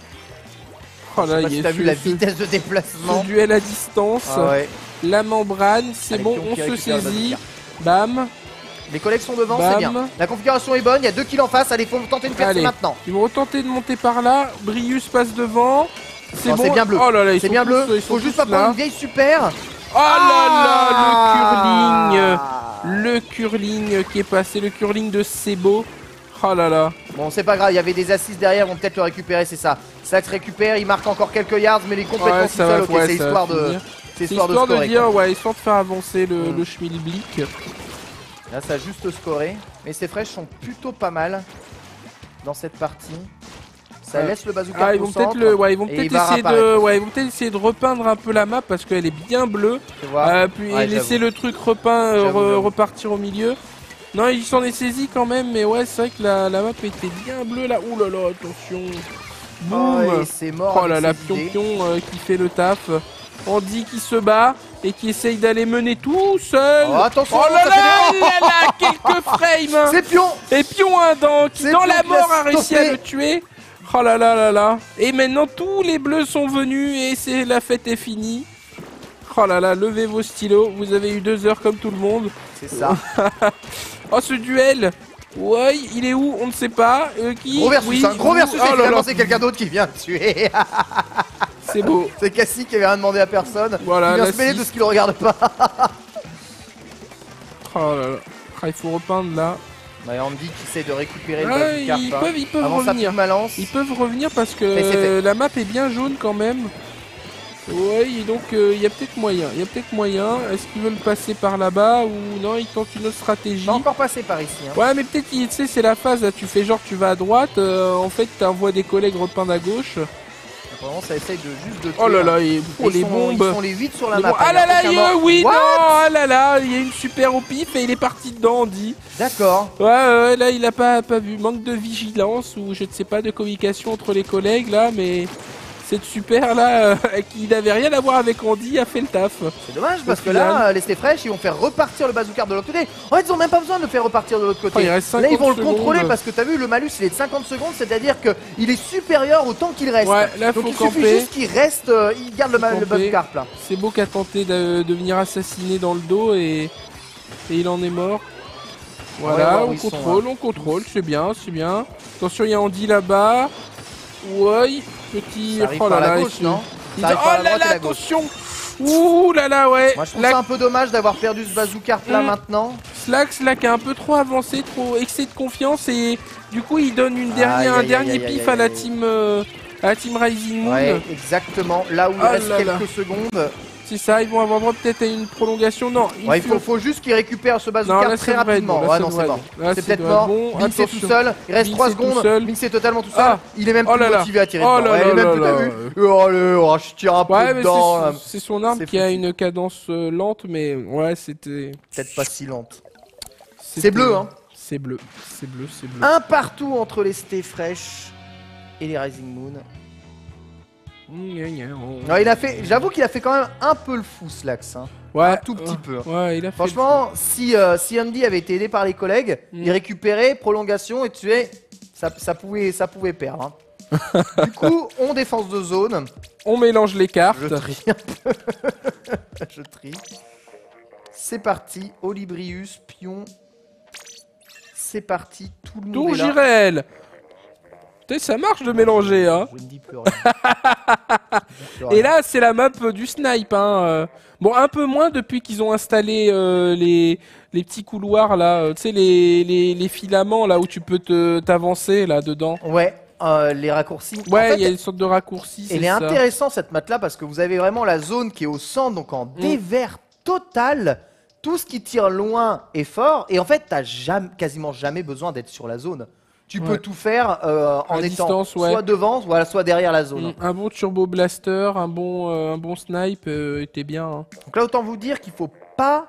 Oh Je sais là, pas il si y t'as a vu ce- la ce- vitesse de ce déplacement. duel à distance. Ah ouais. La membrane, c'est Allez, bon, pion on qui se récupère le saisit. bazooka. Bam. Les collègues sont devant, Bam. c'est bien. La configuration est bonne, il y a deux kills en face. Allez, faut tenter une percée Allez. maintenant. Ils vont retenter de monter par là. Brius passe devant. C'est Oh, bon. c'est bien bleu. Oh là là, ils C'est sont bien tous- bleu. Ils sont Faut juste tous pas prendre là. une vieille super. Oh là là, le curling. Ah. Le curling qui est passé, le curling de Sebo. Oh là là. Bon, c'est pas grave, il y avait des assises derrière, ils vont peut-être le récupérer, c'est ça. Sax récupère, il marque encore quelques yards, mais il est complètement Ouais, tout ça seul. va, Ok, ouais, c'est ça va histoire de, finir. c'est C'est histoire de histoire de scorer. dire, quoi. ouais, histoire de faire avancer le, Mm. le schmilblick. Là, ça a juste scoré. Mais ces fraîches sont plutôt pas mal dans cette partie. Ça Ouais. laisse le bazooka Ah, ils au vont peut-être centre, le, ouais, ils vont et peut-être il va essayer de, réapparaître. ouais, ils vont peut-être essayer de repeindre un peu la map parce qu'elle est bien bleue. tu vois. Euh, puis Ouais, et laisser j'avoue. le truc repeint, euh, J'avoue, re- j'avoue. repartir au milieu. Non, il s'en est saisi quand même, mais ouais, c'est vrai que la, la map était bien bleue là. Ouh là là, attention. Boum. Oh, et c'est mort. Oh là avec là, ses Pion idées. Pion euh, qui fait le taf. Andy qui se bat et qui essaye d'aller mener tout seul. Oh, attention, Oh là ça là, fait des- là là, quelques frames. C'est Pion. Et Pion hein, dans, qui C'est dans Pion la qui l'a mort a réussi à stoppé. le tuer. Oh là là là là. Et maintenant tous les bleus sont venus et c'est la fête est finie. Oh là là, levez vos stylos. Vous avez eu deux heures comme tout le monde. C'est ça. Oh ce duel. Ouais, il est où? On ne sait pas. Euh, qui? Gros versus, Oui, hein, gros où versus. Oh Et là finalement, là. c'est quelqu'un d'autre qui vient le tuer. C'est beau. C'est Cassie qui avait rien demandé à personne. Voilà, il vient la se mêler six. de ce qu'il ne regarde pas. Oh là là. Ah, il faut repeindre là. Ouais, Andy qui essaie de récupérer le Ah, bazooka. ils, hein. peuvent, ils peuvent Avant sa revenir. petite malance. Ils peuvent revenir parce que Mais c'est fait. euh, la map est bien jaune quand même. Ouais, et donc euh, il y a peut-être moyen. Il y a peut-être moyen. Est-ce qu'ils veulent passer par là-bas ou non? Ils tentent une autre stratégie. Pas encore passé par ici. Hein. Ouais, mais peut-être, tu sais, c'est la phase là. Tu fais genre, tu vas à droite. euh, en fait, t'envoies des collègues repeindre à gauche. Vraiment, ça essaye de juste de tuer. Oh là hein. là, et, oh, Ils les sont- bombes. Ils sont les huit sur la Les map. bombes. Ah hein, là y a là, aucun il y a- mort. oui, What non, ah là là, il y a une super au pif et il est parti dedans, Andy. D'accord. Ouais, ouais, là il a pas, pas vu. Manque de vigilance ou je ne sais pas de communication entre les collègues là, mais cette super là, euh, qui n'avait rien à voir avec Andy, a fait le taf. C'est dommage parce Au que final. là, les Stay Fresh, ils vont faire repartir le bazooka de l'autre côté. En fait, ils ont même pas besoin de le faire repartir de l'autre côté. Oh, il reste là, ils vont le cinquante contrôler secondes. parce que t'as vu, le malus il est de cinquante secondes, c'est-à-dire qu'il est supérieur au temps qu'il reste. Ouais, là, Donc faut il suffit camper. juste qu'il reste, euh, il garde le, ma- le Camper. bazooka plein. C'est beau qu'à tenter de, de venir assassiner dans le dos et, et il en est mort. On va Voilà, voir où on ils sont, contrôle, on contrôle, c'est bien, c'est bien. Attention, il y a Andy là-bas. Ouais, petit. Ça arrive Oh par là la là, gauche, il- non il- Ça arrive Oh par la là droite et là, la gauche. attention. Ouh là là, ouais. Moi je trouve La ça un peu dommage d'avoir perdu ce bazooka là Mm. maintenant. Slax là qui est un peu trop avancé, trop excès de confiance et du coup il donne une dernière, Aïe, un aïe, dernier aïe, aïe, pif aïe, à la aïe. team euh, à la team Rising Moon. Ouais, exactement. Là où il Ah reste là là. quelques secondes. C'est ça, ils vont avoir droit peut-être à une prolongation. Non, une Ouais, il faut, fure- faut juste qu'il récupère ce Non, bazooka là, très ça devrait être rapidement. bon, là, Ouais, ça non, devrait c'est être mort. bon. Là, C'est ça peut-être doit être mort. bon. Vince est tout Attention. seul. Il reste Vince trois est tout secondes. seul. Vince est totalement tout seul. Ah. Il est même Oh plus là là. motivé à tirer Oh dedans. là Ouais, il là est même là plus là t'as là. vu. Oh, allez, oh, je tire un peu Ouais, mais dedans. là. c'est- c'est son arme C'est qui a foutu. une cadence euh, lente, mais ouais, c'était. Peut-être pas si lente. c'était- bleu, hein. C'est bleu, c'est bleu, c'est bleu. Un partout entre les Stay Fresh et les Rising Moon. Non, il a fait. J'avoue qu'il a fait quand même un peu le fou, Slax. Hein. Ouais, Un tout petit ouais, peu. Ouais, il a fait. Franchement, si, euh, si Andy avait été aidé par les collègues, Mm. il récupérait, prolongation et tuait, ça, ça, pouvait, ça pouvait perdre. hein. Du coup, on défense de zone. On mélange les cartes. Je trie un peu. Je trie. C'est parti. Olibrius, pion. C'est parti. Tout le monde Tour est là. Jirel. Putain, ça marche de mélanger, hein. Je ne dis plus rien. Je ne dis plus Et rien. là, c'est la map euh, du snipe. Hein. euh. Bon, un peu moins depuis qu'ils ont installé euh, les, les petits couloirs là. euh, Tu sais, les, les, les filaments là où tu peux te t'avancer là dedans. Ouais, euh, les raccourcis. En Ouais, fait, il y a une sorte de raccourci. elle c'est est ça. intéressante cette map là parce que vous avez vraiment la zone qui est au centre, donc en dévers total. Tout ce qui tire loin est fort. Et en fait, t'as jamais, quasiment jamais besoin d'être sur la zone. Tu peux Ouais. tout faire euh, en À étant distance, ouais. soit devant, voilà, soit derrière la zone. Mm, Un bon turbo blaster, un bon, euh, un bon snipe euh, était bien. hein. Donc là, autant vous dire qu'il faut pas,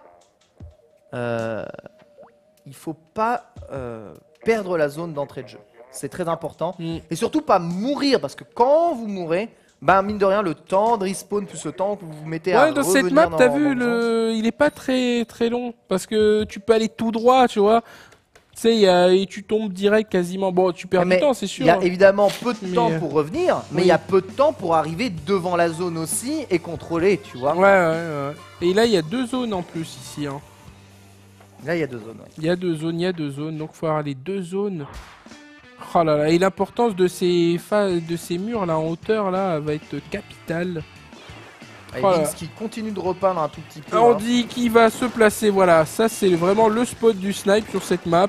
euh, il faut pas euh, perdre la zone d'entrée de jeu. C'est très important. Mm. Et surtout pas mourir parce que quand vous mourrez, bah mine de rien, le temps de respawn plus le temps que vous vous mettez à Ouais, dans cette revenir map, dans- t'as dans vu, le sens. le... il est pas très très long parce que tu peux aller tout droit, tu vois. Tu sais, il y a- et tu tombes direct quasiment. Bon, tu perds Mais du temps, c'est Il sûr. y a évidemment peu de Mais, temps euh, pour revenir, mais il oui. y a peu de temps pour arriver devant la zone aussi et contrôler, tu vois. Ouais, ouais, ouais. Et là, il y a deux zones en plus ici. Hein. Là, il y a deux zones. ouais. Il y a deux zones, il y a deux zones. Donc, il faut avoir les deux zones. Oh là là. Et l'importance de ces fa... de ces murs là en hauteur là va être capitale. Et Voilà. Vince qui continue de repeindre un tout petit peu. On hein. dit qu'il va se placer. Voilà, ça c'est vraiment le spot du snipe sur cette map.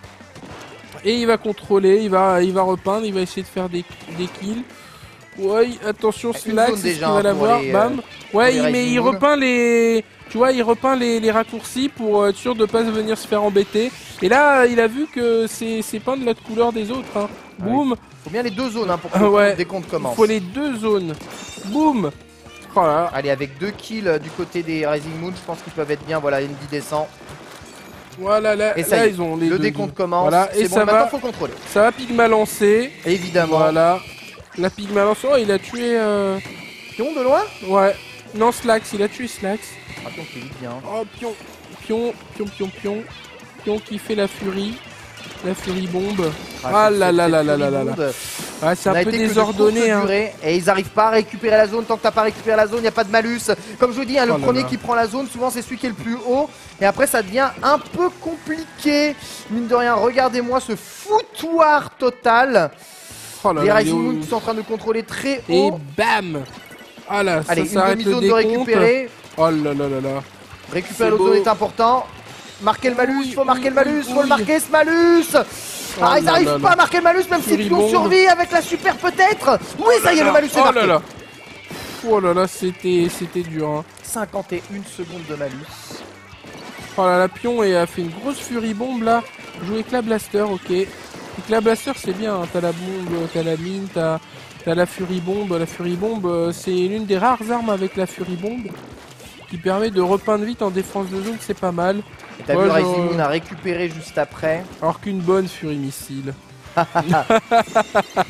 Et il va contrôler, il va, il va repeindre, il va essayer de faire des, des kills. Ouais, attention, Une Slack, zone c'est ce déjà, qu'il va hein, l'avoir. pour les, Bam. pour Ouais, les il, mais Rising il Moon. repeint les. Tu vois, il repeint les, les raccourcis pour être sûr de pas venir se faire embêter. Et là, il a vu que c'est c'est peint de la couleur des autres. Hein. Ah Boum. Faut bien les deux zones hein, pour que Ah le ouais. décompte Il commence. faut les deux zones. Boum. Oh là là. Allez, avec deux kills euh, du côté des Rising Moon, je pense qu'ils peuvent être bien. Voilà, Andy descend. Voilà, là, Et ça là y est, ils ont les Le deux décompte zones. commence. Voilà, C'est et bon, ça maintenant va. faut contrôler. Ça va Pigma lancer. Évidemment. Voilà. La Pigma lance. Oh, il a tué. Euh... Pion de loin. Ouais. Non, Slax, il a tué Slax. Attends, c'est vite bien. Oh, pion. Pion, pion, pion, pion. Pion qui fait la furie. La furie bombe. Ah c'est- là c'est- là c'est là là là là furibonde. Ouais, c'est On a un peu été que de désordonné. courte Hein. durée, et ils arrivent pas à récupérer la zone. Tant que t'as pas récupéré la zone, il n'y a pas de malus. Comme je vous dis, hein, le Oh là premier là. qui prend la zone, souvent c'est celui qui est le plus haut. Et après, ça devient un peu compliqué. Mine de rien, regardez-moi ce foutoir total. Oh là Les là, Rising il est Moon où qui sont en train de contrôler très Et haut. bam. Ah là, Allez, ça une s'arrête le demi-zone de décompte. récupérer. Oh là là là là. Récupérer C'est l'autre beau. zone est important. Marquer le malus, Oui, faut marquer oui, le malus, oui, faut le oui. marquer ce malus. Ah, Oh ils là arrivent là pas là. à marquer le malus, même si Furibond. Pion survit avec la super peut-être. Oui, ça y est, le malus est Oh marqué. là là. Oh là là, c'était c'était dur. Hein. cinquante et une secondes de malus. Oh là là, Pion et a fait une grosse furie bombe là. Jouer avec la blaster, ok. Avec la blaster, c'est bien. Hein. T'as la bombe, t'as la mine, t'as t'as la furie bombe. La furie bombe, euh, c'est l'une des rares armes avec la furie bombe qui permet de repeindre vite en défense de zone. C'est pas mal. Et t'as Ouais, vu genre, Rising Moon euh, a récupéré juste après. Alors qu'une bonne furie missile.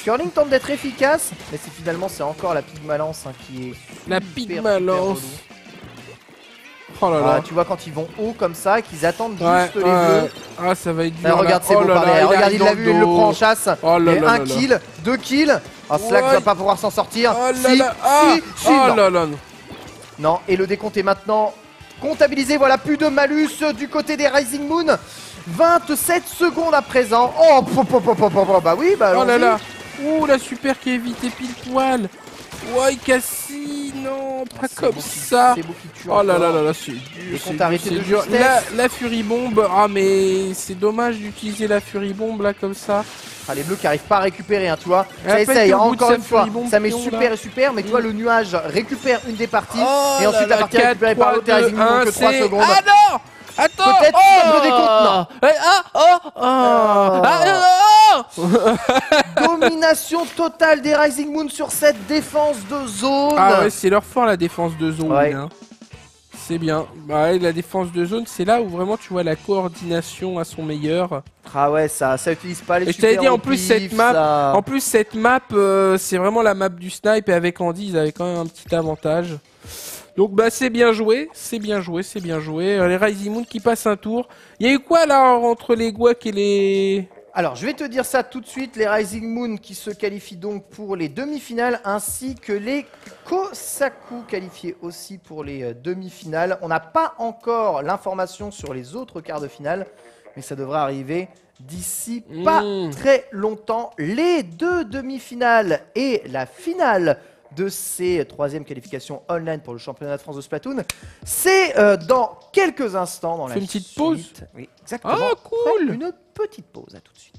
Curling tente d'être efficace, mais c'est finalement c'est encore la Pygmalance hein, qui est La super, Pygmalance. super relou. Oh là là. Ah, tu vois quand ils vont haut comme ça, qu'ils attendent Ouais, juste les ouais. bleus. Ah, ça va être dur. Là, regarde, c'est oh beau là par là, derrière. Regarde, arrive il l'a dans vu, le il le dos. prend en chasse. Oh là Et là un là là. kill, deux kills. Ah, Slack Ouais. va pas pouvoir s'en sortir. Oh là si, là. Ah, si, si, oh non. là là. Non, et le décompte est maintenant comptabilisé. Voilà, plus de malus du côté des Rising Moon. vingt-sept secondes à présent. Oh, po, po, po, po, po, po. Bah oui, bah Oh là allons-y. là. Ouh, la super qui a évité pile poil. Ouais, Cassie, non, pas C'est comme beau qui- ça. C'est beau qui tue Oh là là encore. là là, c'est Et dur. qu'on c'est t'a dur, arrêté c'est de dur. justesse. La, la Fury Bomb, ah mais c'est dommage d'utiliser la Fury Bomb là comme ça. Ah, les bleus qui arrivent pas à récupérer, hein, tu vois. Et Ça après, essaye, t'es au hein, bout de encore sa une fois. Fury Bomb Ça met pion, super là. et super, mais tu Mm. vois, le nuage récupère une des parties. Oh et ensuite, là la là, partie récupérée par l'autre, les Rising Moon n'ont que trois c'est- secondes. Ah non. Attends. Peut-être oh le décompte, non. Eh, Ah oh oh Oh. Ah, oh. Domination totale des Rising Moon sur cette défense de zone. Ah ouais, c'est leur fort la défense de zone. Ouais. Hein. C'est bien. Bah ouais, la défense de zone, c'est là où vraiment tu vois la coordination à son meilleur. Ah ouais, ça, ça utilise pas les Et je t'avais super dit, en au plus, pif, cette map- ça- En plus, cette map, euh, c'est vraiment la map du snipe et avec Andy, ils avaient quand même un petit avantage. Donc bah c'est bien joué, c'est bien joué, c'est bien joué. Euh, Les Rising Moon qui passent un tour. Il y a eu quoi là entre les Guac et les... Alors, je vais te dire ça tout de suite. Les Rising Moon qui se qualifient donc pour les demi-finales, ainsi que les Kosaku qualifiés aussi pour les euh, demi-finales. On n'a pas encore l'information sur les autres quarts de finale, mais ça devrait arriver d'ici pas Mmh. très longtemps. Les deux demi-finales et la finale de ces troisième qualifications online pour le championnat de France de Splatoon, c'est euh, dans quelques instants dans On la fait une petite suite. pause. Oui, exactement. Ah, cool. Après, une petite pause, à tout de suite.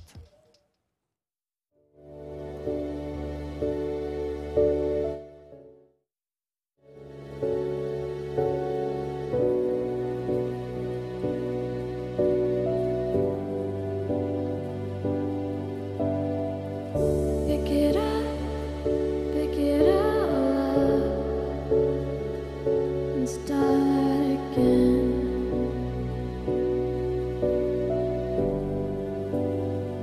Pick it up, pick it up, and start again.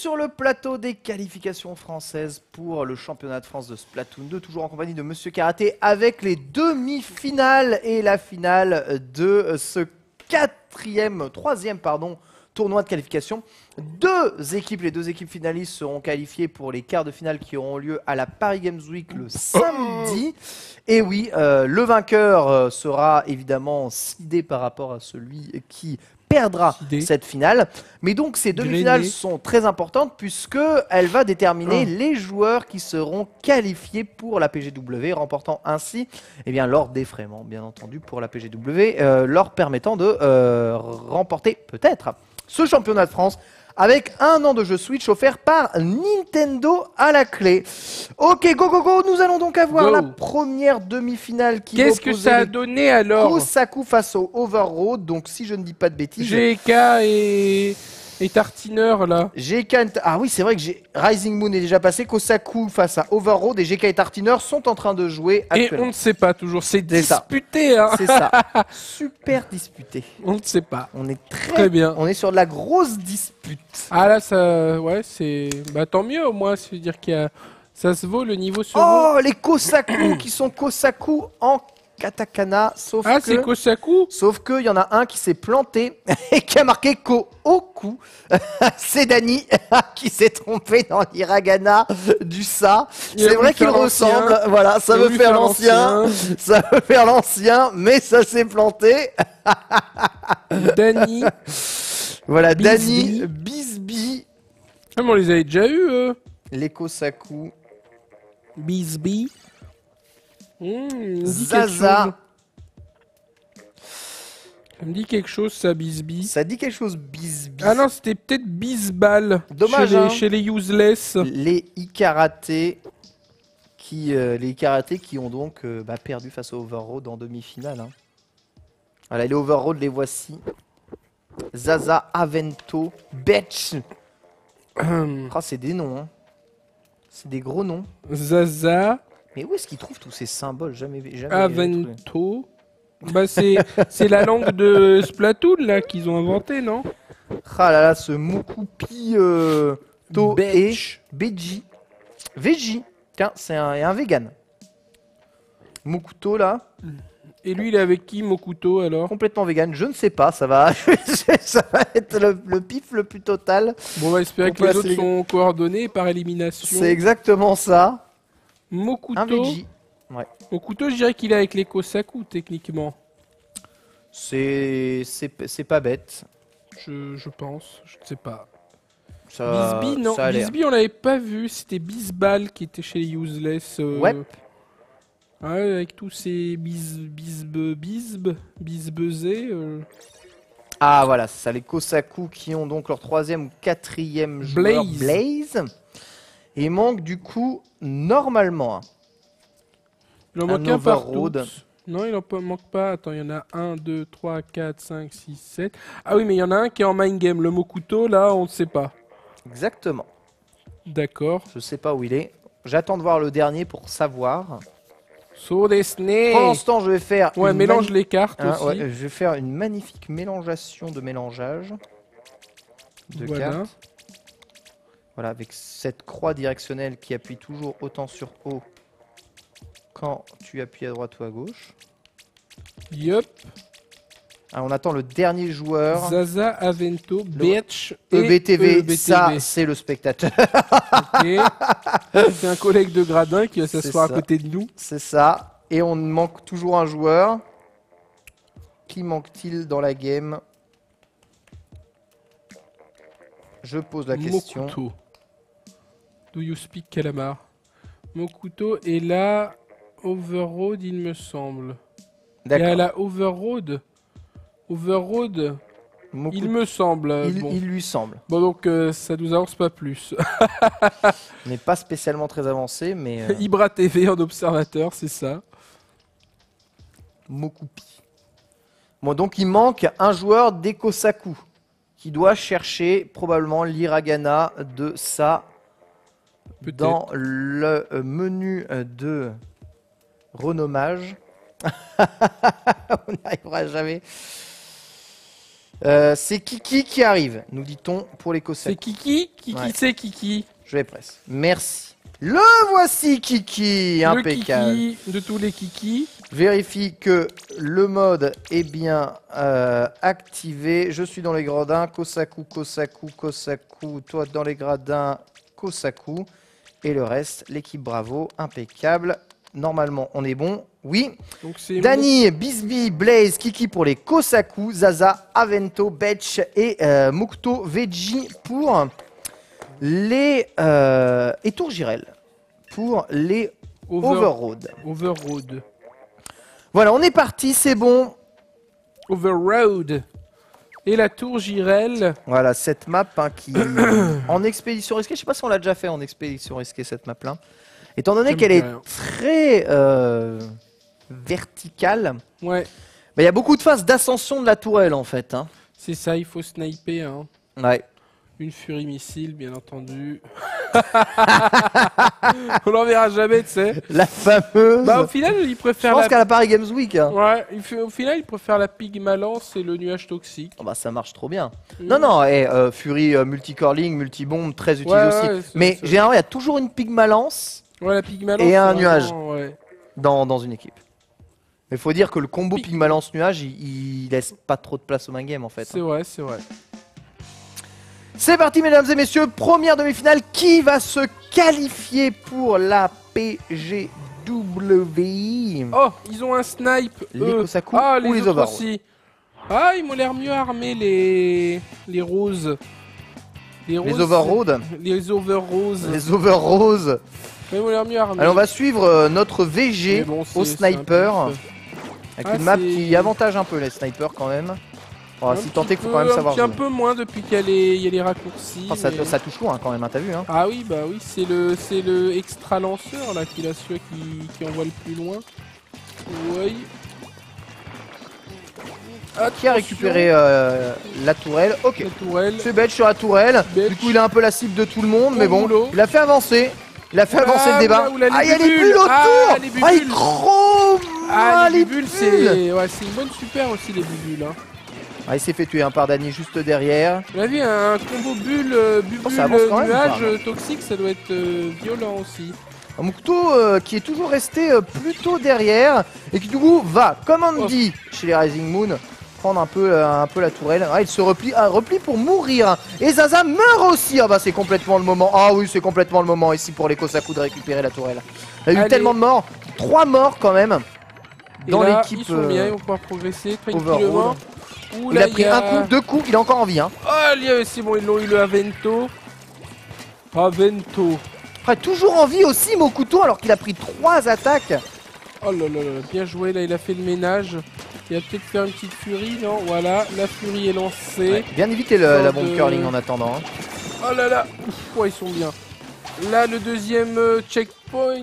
sur le plateau des qualifications françaises pour le championnat de France de Splatoon deux, toujours en compagnie de Monsieur Karaté avec les demi-finales et la finale de ce quatrième, troisième pardon, tournoi de qualification. Deux équipes, les deux équipes finalistes seront qualifiées pour les quarts de finale qui auront lieu à la Paris Games Week le samedi. Et oui, euh, le vainqueur euh, sera évidemment sidé par rapport à celui qui perdra Sidé. cette finale. Mais donc ces demi-finales Grainé. sont très importantes puisque elle va déterminer Oh. les joueurs qui seront qualifiés pour la P G W, remportant ainsi eh bien, leur défraiement, bien entendu, pour la P G W, euh, leur permettant de euh, remporter peut-être ce championnat de France avec un an de jeu Switch offert par Nintendo à la clé. Ok, go go go, nous allons donc avoir Go. la première demi-finale qui Qu'est-ce que opposait ça a les donné alors? Kosaku face au Overroad, donc si je ne dis pas de bêtises... G K et... et Tartineur là. G K, ah oui, c'est vrai que j'ai- Rising Moon est déjà passé. Kosaku face à Overroad et G K et Tartiner sont en train de jouer Et on actuellement. ne sait pas toujours, c'est C'est ça. disputé hein. C'est ça. Super disputé. On ne sait pas. On est très, Très bien. On est sur de la grosse dispute. Ah là ça... Ouais c'est... Bah tant mieux au moins, ça veut dire qu'il y a... Ça se vaut, le niveau se vaut. Oh, les Kosaku qui sont Kosaku en katakana, sauf Ah que... c'est Kosaku? Sauf qu'il y en a un qui s'est planté et qui a marqué Ko-Oku. C'est Dani qui s'est trompé dans l'hiragana du Sa. Il a C'est voulu vrai qu'il faire l'ancien. ressemble. Voilà, ça Il a veut voulu faire faire l'ancien. l'ancien. Ça veut faire l'ancien, mais ça s'est planté. Dany. Voilà, Bisbee. Dani, Bisbee, Ah mais on les avait déjà eu eux. les Kosaku, Bisbee. Mmh, il me dit quelque Zaza. chose. Ça me dit quelque chose ça, Bisbee. Ça dit quelque chose, Bisbee. Ah non, c'était peut-être Bisbal. Dommage, Chez les, hein. chez les useless. Les Ikarate qui, euh, les Ikarate qui ont donc euh, bah, perdu face au Overroad en demi-finale. hein. Voilà, les Overroad, les voici. Zaza, Avento, Betch. Ah, c'est des noms. hein. C'est des gros noms. Zaza, Mais où est-ce qu'ils trouvent tous ces symboles? Jamais, jamais jamais trouvé. Avento. Bah c'est c'est la langue de Splatoon là qu'ils ont inventé, non? Ah là là, ce Mukupi euh, To et Betch. Beji. Veggie. Tiens, c'est un, et un vegan. Mukuto là, Et lui il est avec qui, Mokuto alors? complètement vegan. Je ne sais pas, ça va, ça va être le, le pif le plus total. Bon, on va espérer On que les place autres les- sont coordonnés par élimination. C'est exactement ça. Un Mokuto. veggie. Mokuto, je dirais qu'il est avec les Kosaku techniquement. C'est c'est c'est pas bête. Je, je pense, je ne sais pas. Ça, Bisbee, non, ça a l'air. Bisbee on l'avait pas vu, c'était Bisbal qui était chez les useless. euh, Ouais. Ouais, avec tous ces bis, bisbe, bisbe, bisbezés. euh. Ah voilà, c'est ça, les Kosaku qui ont donc leur troisième ou quatrième joueur, Blaze. Blaze. Et il manque du coup, normalement, hein, Il en Un manque un par Overroad. toutes. Non, il en pa- manque pas. Attends, il y en a un, deux, trois, quatre, cinq, six, sept. Ah oui, mais il y en a un qui est en mind game. Le Mokuto, là, on ne sait pas. exactement. D'accord. Je sais pas où il est. J'attends de voir le dernier pour savoir. So Disney. Pendant ce temps, je vais faire Ouais, une mélange mani- les cartes hein, aussi. ouais, je vais faire une magnifique mélangeation de mélangeage de Voilà. cartes. Voilà, avec cette croix directionnelle qui appuie toujours autant sur haut quand tu appuies à droite ou à gauche. Yup. Alors, on attend le dernier joueur. Zaza, Avento, Betch et E B T V, E B T V. ça c'est le spectateur. Ok. C'est un collègue de gradin qui va C'est s'asseoir à ça. côté de nous. C'est ça. Et on manque toujours un joueur. Qui manque-t-il dans la game? Je pose la question. Mokuto. Do you speak calamar? Mokuto est là. Overroad, il me semble. Il est à D'accord. la Overroad. Overroad, Moku- il me semble. euh, il- bon. il lui semble. Bon, donc euh, ça nous avance pas plus. On n'est pas spécialement très avancé, mais euh, Ibra T V en observateur, c'est ça. Mokupi. Bon, donc il manque un joueur d'Ekosaku qui doit chercher probablement l'hiragana de ça Peut-être. dans le euh, menu euh, de renommage. On n'y arrivera jamais. Euh, c'est Kiki qui arrive, nous dit-on pour les C'est Cossacks. Kiki Kiki Ouais. c'est Kiki. Je vais presse. Merci. Le voici Kiki, Le impeccable. Kiki de tous les Kiki. Vérifie que le mode est bien euh, activé. Je suis dans les gradins. Kosaku, Kosaku, Kosaku. Toi dans les gradins, Kosaku. Et le reste, l'équipe Bravo, impeccable. Normalement, on est bon. Oui. Donc c'est Dany, Bisbee, Blaze, Kiki pour les Kosaku. Zaza, Avento, Betch et euh, Mukto, Veggie pour les... Euh, et Tourgirel pour les Over... Overroad. Overroad. Voilà, on est parti, c'est bon. Overroad. Et la tour Girel. Voilà, cette map hein, qui en expédition risquée, je sais pas si on l'a déjà fait en expédition risquée cette map là. Étant donné Ça me qu'elle dit est rien. très euh, verticale, Ouais, bah, il y a beaucoup de phases d'ascension de la tourelle en fait. Hein. c'est ça, il faut sniper. Hein. Ouais. Une furie missile, bien entendu. On l'en verra jamais, tu sais. La fameuse. Bah, au final, il je préfère pense la... qu'à la Paris Games Week. Hein. Ouais, il fait... au final, il préfère la Pygma Lance et le nuage toxique. Oh, bah, ça marche trop bien. Mm. Non, non, et, euh, Fury euh, multi-curling, multi-bombe, très utilisé Ouais, aussi. ouais, c'est- Mais c'est- généralement, il y a toujours une Pygma Lance Ouais, la Pygma Lance. Et un c'est nuage. vraiment- Ouais. dans, dans une équipe. Mais il faut dire que le combo Pig- Pygma Lance nuage, il, il laisse pas trop de place au main game en fait. C'est vrai, c'est vrai. C'est parti mesdames et messieurs, première demi-finale, qui va se qualifier pour la P G W? Oh, ils ont un snipe. Les eux. Kosaku ah, ou les autres Overroad? aussi. Ah, ils m'ont l'air mieux armés, les... les roses. Les, Les roses, Overroad, Les Overroses. les Overrose. Ils m'ont l'air mieux armés. Alors on va suivre euh, notre Mais V G bon, c'est- au c'est un sniper, peu- avec Ah, une map c'est- qui avantage un peu les snipers quand même. Oh, un si petit tant est qu'il faut peu- quand même un savoir petit- Un jouer. peu moins depuis qu'il y a les, il y a les raccourcis. Oh, ça, mais- ça touche loin quand même, hein, t'as vu hein. Ah oui, bah oui, c'est le, c'est le extra lanceur là qui, la celui qui, qui envoie le plus loin. Oui. Qui a récupéré euh, la tourelle? Ok. La tourelle. C'est Betch sur la tourelle. Betch. Du coup, il a un peu la cible de tout le monde, Bon mais bon, boulot. il a fait avancer. Il a fait Ah, avancer le débat. oula, oula, les Ah, il y a les bulles. bulles autour. Ah, les Ah, il bulles. chrome. Ah, les, les bulles, bulles. c'est ouais, c'est une bonne super aussi les bulles. Hein. Ah, il s'est fait tuer un par Dany juste derrière. On a vu un combo bulle, euh, bulle, Oh, ça avance quand même, nuage ou pas euh, toxique, ça doit être euh, violent aussi. Un Mukto euh, qui est toujours resté euh, plutôt derrière et qui du coup va, comme on Oh. dit chez les Rising Moon, prendre un peu, euh, un peu la tourelle. Ah, il se replie, ah, replie pour mourir. Et Zaza meurt aussi. Ah bah c'est complètement le moment. Ah oui, c'est complètement le moment ici pour les Kosaku de récupérer la tourelle. Il y a eu Allez. tellement de morts, trois morts quand même Et dans là, l'équipe. ils sont bien, euh, ils vont pouvoir progresser Overroad. tranquillement. Ouh, Il là, a pris y a- un coup, deux coups, il est encore en vie. Hein. Oh, il y a- c'est bon, ils l'ont eu le Avento. Avento. Après, toujours en vie aussi, Mokuto, alors qu'il a pris trois attaques. Oh là là là, bien joué, là il a fait le ménage. Il va peut-être faire une petite furie, non? Voilà, la furie est lancée. Ouais, bien éviter le- Genre la bombe de- curling en attendant. hein. Oh là là, ouf, ouais, ils sont bien. Là, le deuxième euh, checkpoint.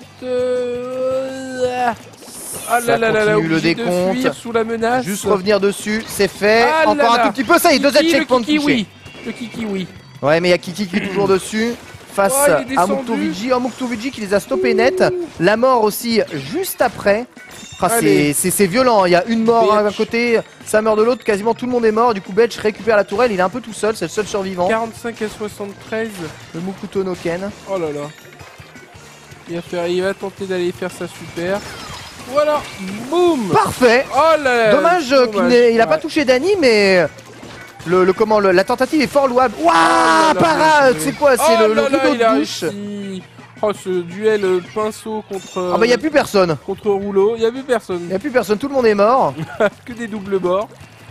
euh, Ah Ça là là là là, continue le obligé de décompte. fuir sous la menace. Juste revenir dessus, c'est fait. Ah là encore là. un tout petit peu, ça y est, deuxième Kiki, checkpoint le kiki, touché. oui. Le kiki, oui. Ouais, mais il y a Kiki qui est toujours dessus. Face Oh, il est à descendu. Muktoviji. Oh, Muktoviji qui les a stoppés net. La mort aussi juste après. Ah, c'est- Allez. c'est c'est violent, il y a une mort à Betch. un côté, ça meurt de l'autre, quasiment tout le monde est mort. Du coup, Betch récupère la tourelle, il est un peu tout seul, c'est le seul survivant. quarante-cinq à soixante-treize. Le Mukuto no Ken. Oh là là. Il va, faire, il va tenter d'aller faire sa super. Voilà. Boum. Parfait. Oh là là. Dommage euh, qu'il n'ait- il a pas Ouais. touché Dany, mais le, le comment, le- la tentative est fort louable. Waouh, là là, parade, bien c'est joué. quoi? C'est Oh le, le là là, rideau il a de douche. réussi. Oh, ce duel euh, pinceau contre, Ah bah, il n'y a plus personne. contre rouleau. Il n'y a plus personne. Il n'y a plus personne, tout le monde est mort. Que des doubles bords.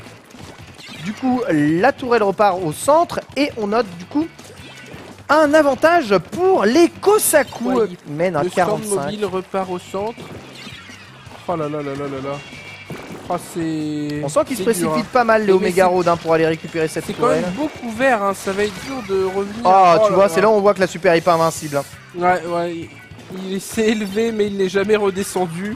Du coup, la tourelle repart au centre et on note du coup un avantage pour les Kosaku. Ouais, Ils mènent à Le stand quarante-cinq. mobile repart au centre. Oh là là là là là là. Oh, c'est. On sent qu'ils se c'est dur, précipitent hein. pas mal les Mais Omega c'est- Road hein, pour aller récupérer cette C'est quand tourelle. même beaucoup vert, hein. Ça va être dur de revenir. Ah, Oh tu vois, là c'est là où on voit que la super est pas invincible. hein. Ouais, ouais. Il, il s'est élevé, mais il n'est jamais redescendu.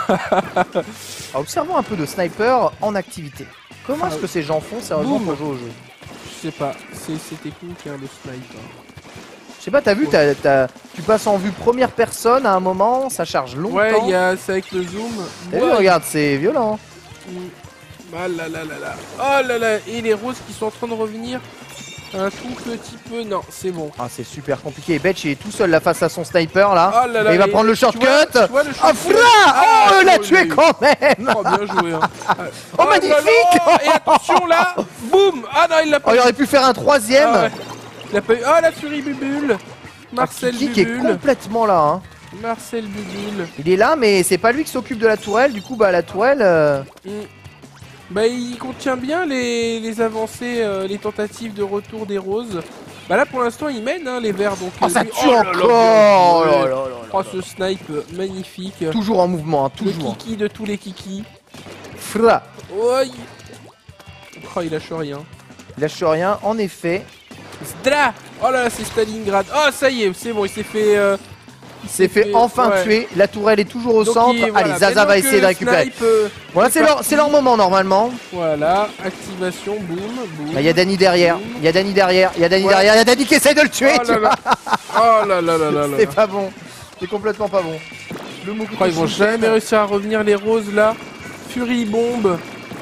Alors, observons un peu de sniper en activité. Comment Ah, est-ce que ces gens font sérieusement boum. pour jouer au jeu? Je sais pas. C'est c'est technique, hein, le snipe. hein. Je sais pas, t'as vu, t'as- t'as- tu passes en vue première personne à un moment, ça charge longtemps. Ouais, il y a c'est avec le zoom. T'as vu, Ouais. regarde, c'est violent. Mm. Ah là là là là. Oh là là. Et les roses qui sont en train de revenir un tout petit peu. Non, c'est bon. Ah, c'est super compliqué. Et Betch il est tout seul là face à son sniper là. Oh là là. Et il va et prendre le tu shortcut. vois- tu vois le Ah, shortcut. Fra Ah, Oh, il l'a oh, tué il a eu. quand même. Oh, bien joué. Hein. Ah. Oh, magnifique. là là. Et attention là. Boum. Ah non, il l'a Oh, pas il eu. aurait pu faire un troisième. Ah ouais. Il a pas eu. Oh la furie Bubule. Marcel Kiki qui est Bubule. complètement là. Hein. Marcel Bubule. Il est là, mais c'est pas lui qui s'occupe de la tourelle. Du coup, bah la tourelle. euh, Mm. Bah il contient bien les, les avancées, euh, les tentatives de retour des roses. Bah là pour l'instant il mène hein, les verts donc. Oh, euh, ça lui- tue oh là là, encore. bien Oh joué. là là là là Oh là. ce snipe euh, magnifique. Toujours en mouvement, hein, Le toujours. kiki de tous les kikis. Fra. Oi. Oh il lâche rien. Il lâche rien, en effet. Zdra. Oh là là c'est Stalingrad. Oh ça y est c'est bon il s'est fait... euh, Il s'est fait enfin ouais. tuer. La tourelle est toujours au Donc, centre. il- voilà, Allez, Zaza maintenant va que essayer de le récupérer. snipe, euh, Voilà, est c'est leur, parti. c'est leur moment normalement. Voilà, activation, boum, boum. Il y a Dani derrière. Il y a Dani derrière. Il y a Dani Ouais. derrière. Il y a Dani qui essaie de le tuer. Oh tu là vois. là. Oh là là là là là. C'est pas bon. C'est complètement pas bon. Le Mokuto Oh, ils vont Shinken. jamais réussir à revenir les roses là. Fury bombe.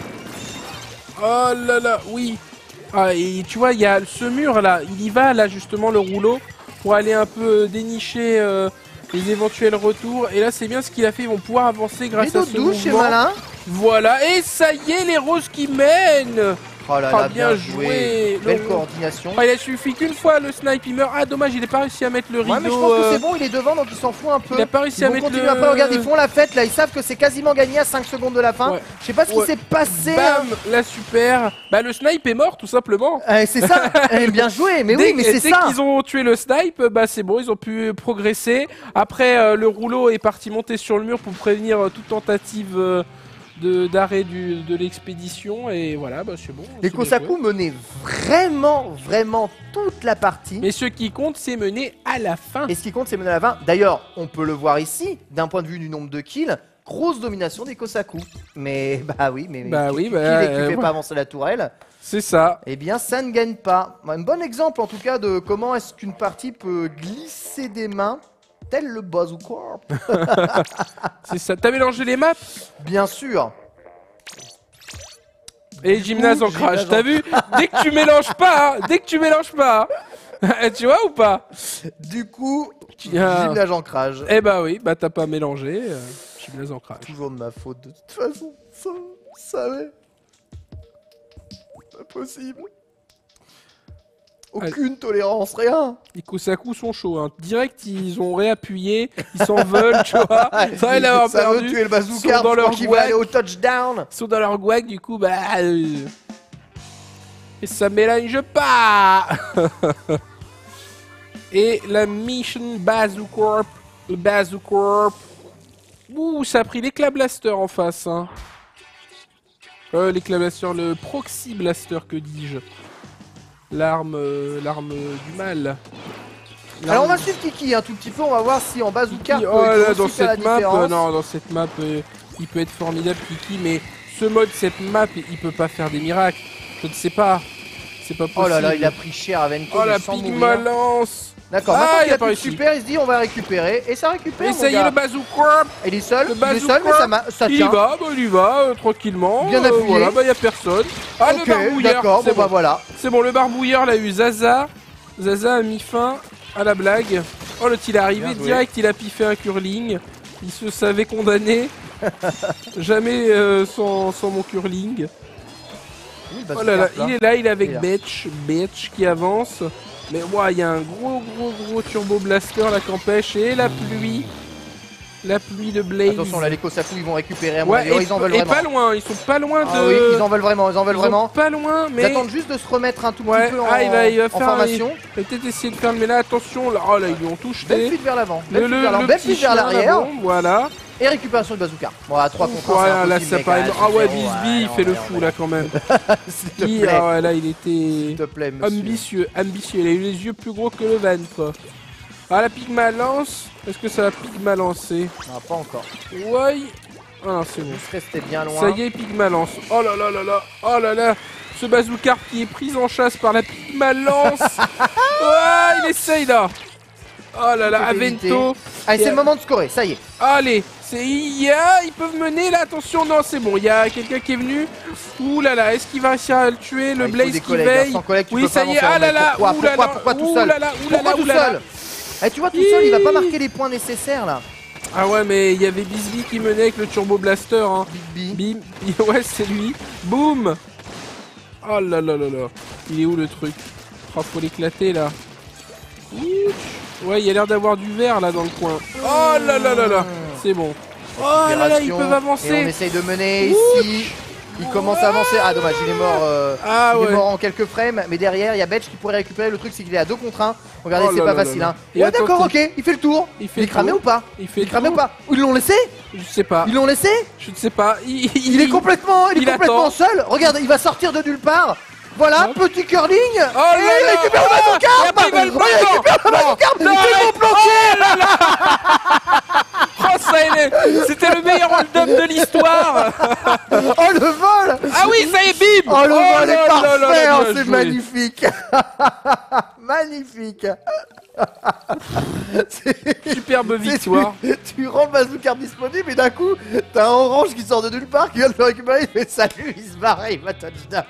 Oh là là, oui. Ah, et tu vois, il y a ce mur là. Il y va là justement le rouleau pour aller un peu dénicher euh, les éventuels retours. Et là, c'est bien ce qu'il a fait. Ils vont pouvoir avancer grâce Les à dos ce de douche, c'est mouvement. malin. Voilà. Et ça y est, les roses qui mènent. Oh là Oh, là, bien bien joué. joué. Le- Belle coordination. Ah, il a suffi qu'une fois le snipe il meurt. Ah dommage, il a pas réussi à mettre le rideau. Ouais, mais je pense que euh, c'est bon, il est devant donc il s'en fout un peu. Il a pas réussi Ils à vont mettre continuer le... après, regarde, ils font la fête là, ils savent que c'est quasiment gagné à cinq secondes de la fin. Ouais. Je sais pas ce qui Ouais. s'est passé. Bam, la super. Bah le snipe est mort tout simplement. Euh, c'est ça, Eh, bien joué, mais dès oui, mais c'est dès ça. qu'ils ont tué le snipe, bah c'est bon, ils ont pu progresser. Après, euh, le rouleau est parti monter sur le mur pour prévenir euh, toute tentative euh, de d'arrêt du- de l'expédition. Et voilà, bah c'est bon. Les c'est bien Kosaku joué. menaient vraiment, vraiment toute la partie. Mais ce qui compte, c'est mener à la fin. Et ce qui compte, c'est mener à la fin. D'ailleurs, on peut le voir ici, d'un point de vue du nombre de kills, grosse domination des Kosaku. Mais bah oui, mais Bah qui, oui, qui- bah, qui est- qui euh, fait ouais. pas avancer la tourelle, C'est ça. eh bien ça ne gagne pas. Un bon exemple en tout cas de comment est-ce qu'une partie peut glisser des mains, tel le Bazooka. C'est ça. T'as mélangé les maps Bien sûr. et gymnase coup, en crash. gymnase en- T'as vu? Dès que tu mélanges pas, hein, dès que tu mélanges pas, hein. Tu vois ou pas? Du coup, Ah. gymnase ancrage. Eh bah oui, bah t'as pas mélangé. Euh, gymnase en crash. Toujours de ma faute de toute façon. Ça, vous savez. Pas possible. Aucune tolérance, rien. Les Kosaku sont chauds, hein. Direct, ils ont réappuyé, ils s'en veulent, tu vois. Ça, il avoir Ça veut perdu. tuer le Ils bazooka, sont je dans crois leur qu'il va guac. aller au touchdown. Ils sont dans leur guac, du coup, bah. euh, Et ça mélange pas. Et la mission Bazoocorp. Le Bazoocorp. Ouh, ça a pris l'éclat blaster en face, hein. Euh, l'éclat blaster, le proxy blaster, que dis-je. L'arme, euh, l'arme du mal. Alors on va L'arme- suivre Kiki un tout petit peu, on va voir si en bazooka Kiki, peut- oh il peut là, aussi dans faire la cette map, différence. euh, non, dans cette map, euh, il peut être formidable, Kiki, mais ce mode, cette map, il peut pas faire des miracles. Je ne sais pas. C'est pas possible. Oh là là, il a pris cher à Vento, Oh mais la sans Pigma mourir. lance. D'accord, Ah, maintenant il qu'il a a pas plus de réussi. super, il se dit on va récupérer, et ça récupère Et mon ça y est, gars. le bazooka. Il est seul, Le il est seul, mais bazooka. ça, ma- ça Il y tient. va, bah, il y va, euh, tranquillement. Bien euh, appuyé. Voilà, bah, il y a personne. Ah, le Ok, barbouilleur. d'accord, C'est bon bah bon. voilà. C'est bon, le barbouilleur l'a eu. Zaza. Zaza a mis fin à la blague. Oh, l'autre, il est arrivé Bien joué. direct, il a piffé un curling. Il se savait condamné. Jamais euh, sans, sans mon curling. Oui, Oh là là, bazooka, il est là, il est avec Il est là. Betch. Betch qui avance. Mais ouais, il y a un gros, gros, gros turbo blaster là qui empêche. Et la pluie. La pluie de Blaze. Attention, là les Kosaku ils vont récupérer à mon Ouais, avis. Oh, et, ils en veulent et vraiment. pas loin, ils sont pas loin de. Ah oui, ils en veulent vraiment, ils en veulent Ils sont vraiment. pas loin, Ils mais. attendent juste de se remettre un tout Ouais, petit peu en, ah, il va, il va en faire formation. Il va peut-être essayer de faire le. Mais là, attention, là, oh là, ils lui ont tout Belle jeté. fuite vers l'avant, Le, belle le, fuite vers l'avant, le belle petit fuite chien vers l'arrière. là-bas, voilà. Et récupération du bazooka. Bon, à trois contre un, Ouais, c'est là, impossible, ça mec, paraît. hein, Ah ouais, c'est Bisbee, bon, il ouais, fait le ouais, fou ouais. là quand même. S'il te Il- plaît, ah ouais, là, il s'il était. te plaît, monsieur. Ambitieux, ambitieux. Il a eu les yeux plus gros que le ventre. Ah, la Pigma lance. Est-ce que ça va Pigma lancer? Ah, pas encore. Ouais. Ah non, c'est bon. Juste rester bien loin. Ça y est, Pigma lance. Oh là là là là. Oh là là. Ce bazooka qui est pris en chasse par la Pigma lance. Ouais, il essaye là. Oh là là, Faut éviter. Avento. Allez, Et- c'est le moment de scorer, ça y est. Allez, C'est I A, ils peuvent mener là, attention, non c'est bon, il y a quelqu'un qui est venu. Ouh là là, est-ce qu'il va réussir à le tuer, le Ah, il faut Blaze des qui collègues, hein, veille. sans collègues, tu Oui peux ça pas y est, avancer. ah là Mais là, pourquoi, ouh là pourquoi, là, pourquoi tout ouh seul là là, ouh là Pourquoi là, tout ouh là là. seul Eh, tu vois, tout seul, il va pas marquer les points nécessaires là. Ah ouais mais il y avait Bisbee qui menait avec le Turbo Blaster hein. Big B. Bim, ouais c'est lui. Boum. Oh là là là là. Il est où le truc? Oh faut l'éclater là. Ouais il y a l'air d'avoir du vert là dans le coin. Oh là là là là. C'est bon. Oh là là ils peuvent avancer. Et on essaye de mener ici. Il commence à avancer. Ah dommage, il est mort, euh, Ah il ouais. est mort en quelques frames. Mais derrière, il y a Betch qui pourrait récupérer. Le truc, c'est qu'il est à deux contre un. Regardez, Oh c'est là pas là facile. là Hein. là. Et Ouais, d'accord, attends, ok. Il fait le tour. Il fait Il est cramé tout. ou pas Il fait Il est cramé tout. ou pas Ils l'ont laissé Je sais pas. Ils l'ont laissé Je ne sais pas. Il, Il est complètement, il est il complètement attend. seul. Regarde, il va sortir de nulle part. Voilà, Hop. petit curling. Oh et là il là. récupère Oh, le et bazooka. après, il va le Oh, il prendre. récupère le Non. bazooka. Non, Ils mais- vont planquer. Oh ça il est- C'était le meilleur hold-up de l'histoire. Oh le vol. Ah oui ça y est bim. Oh le vol est là là parfait. là là, Oh, bien c'est joué. magnifique. Magnifique. C'est- Superbe c'est- victoire. Tu, tu rends le bazooka disponible et d'un coup, t'as un orange qui sort de nulle part qui vient de le récupérer. Il fait salut, il se barre, il va touchdown.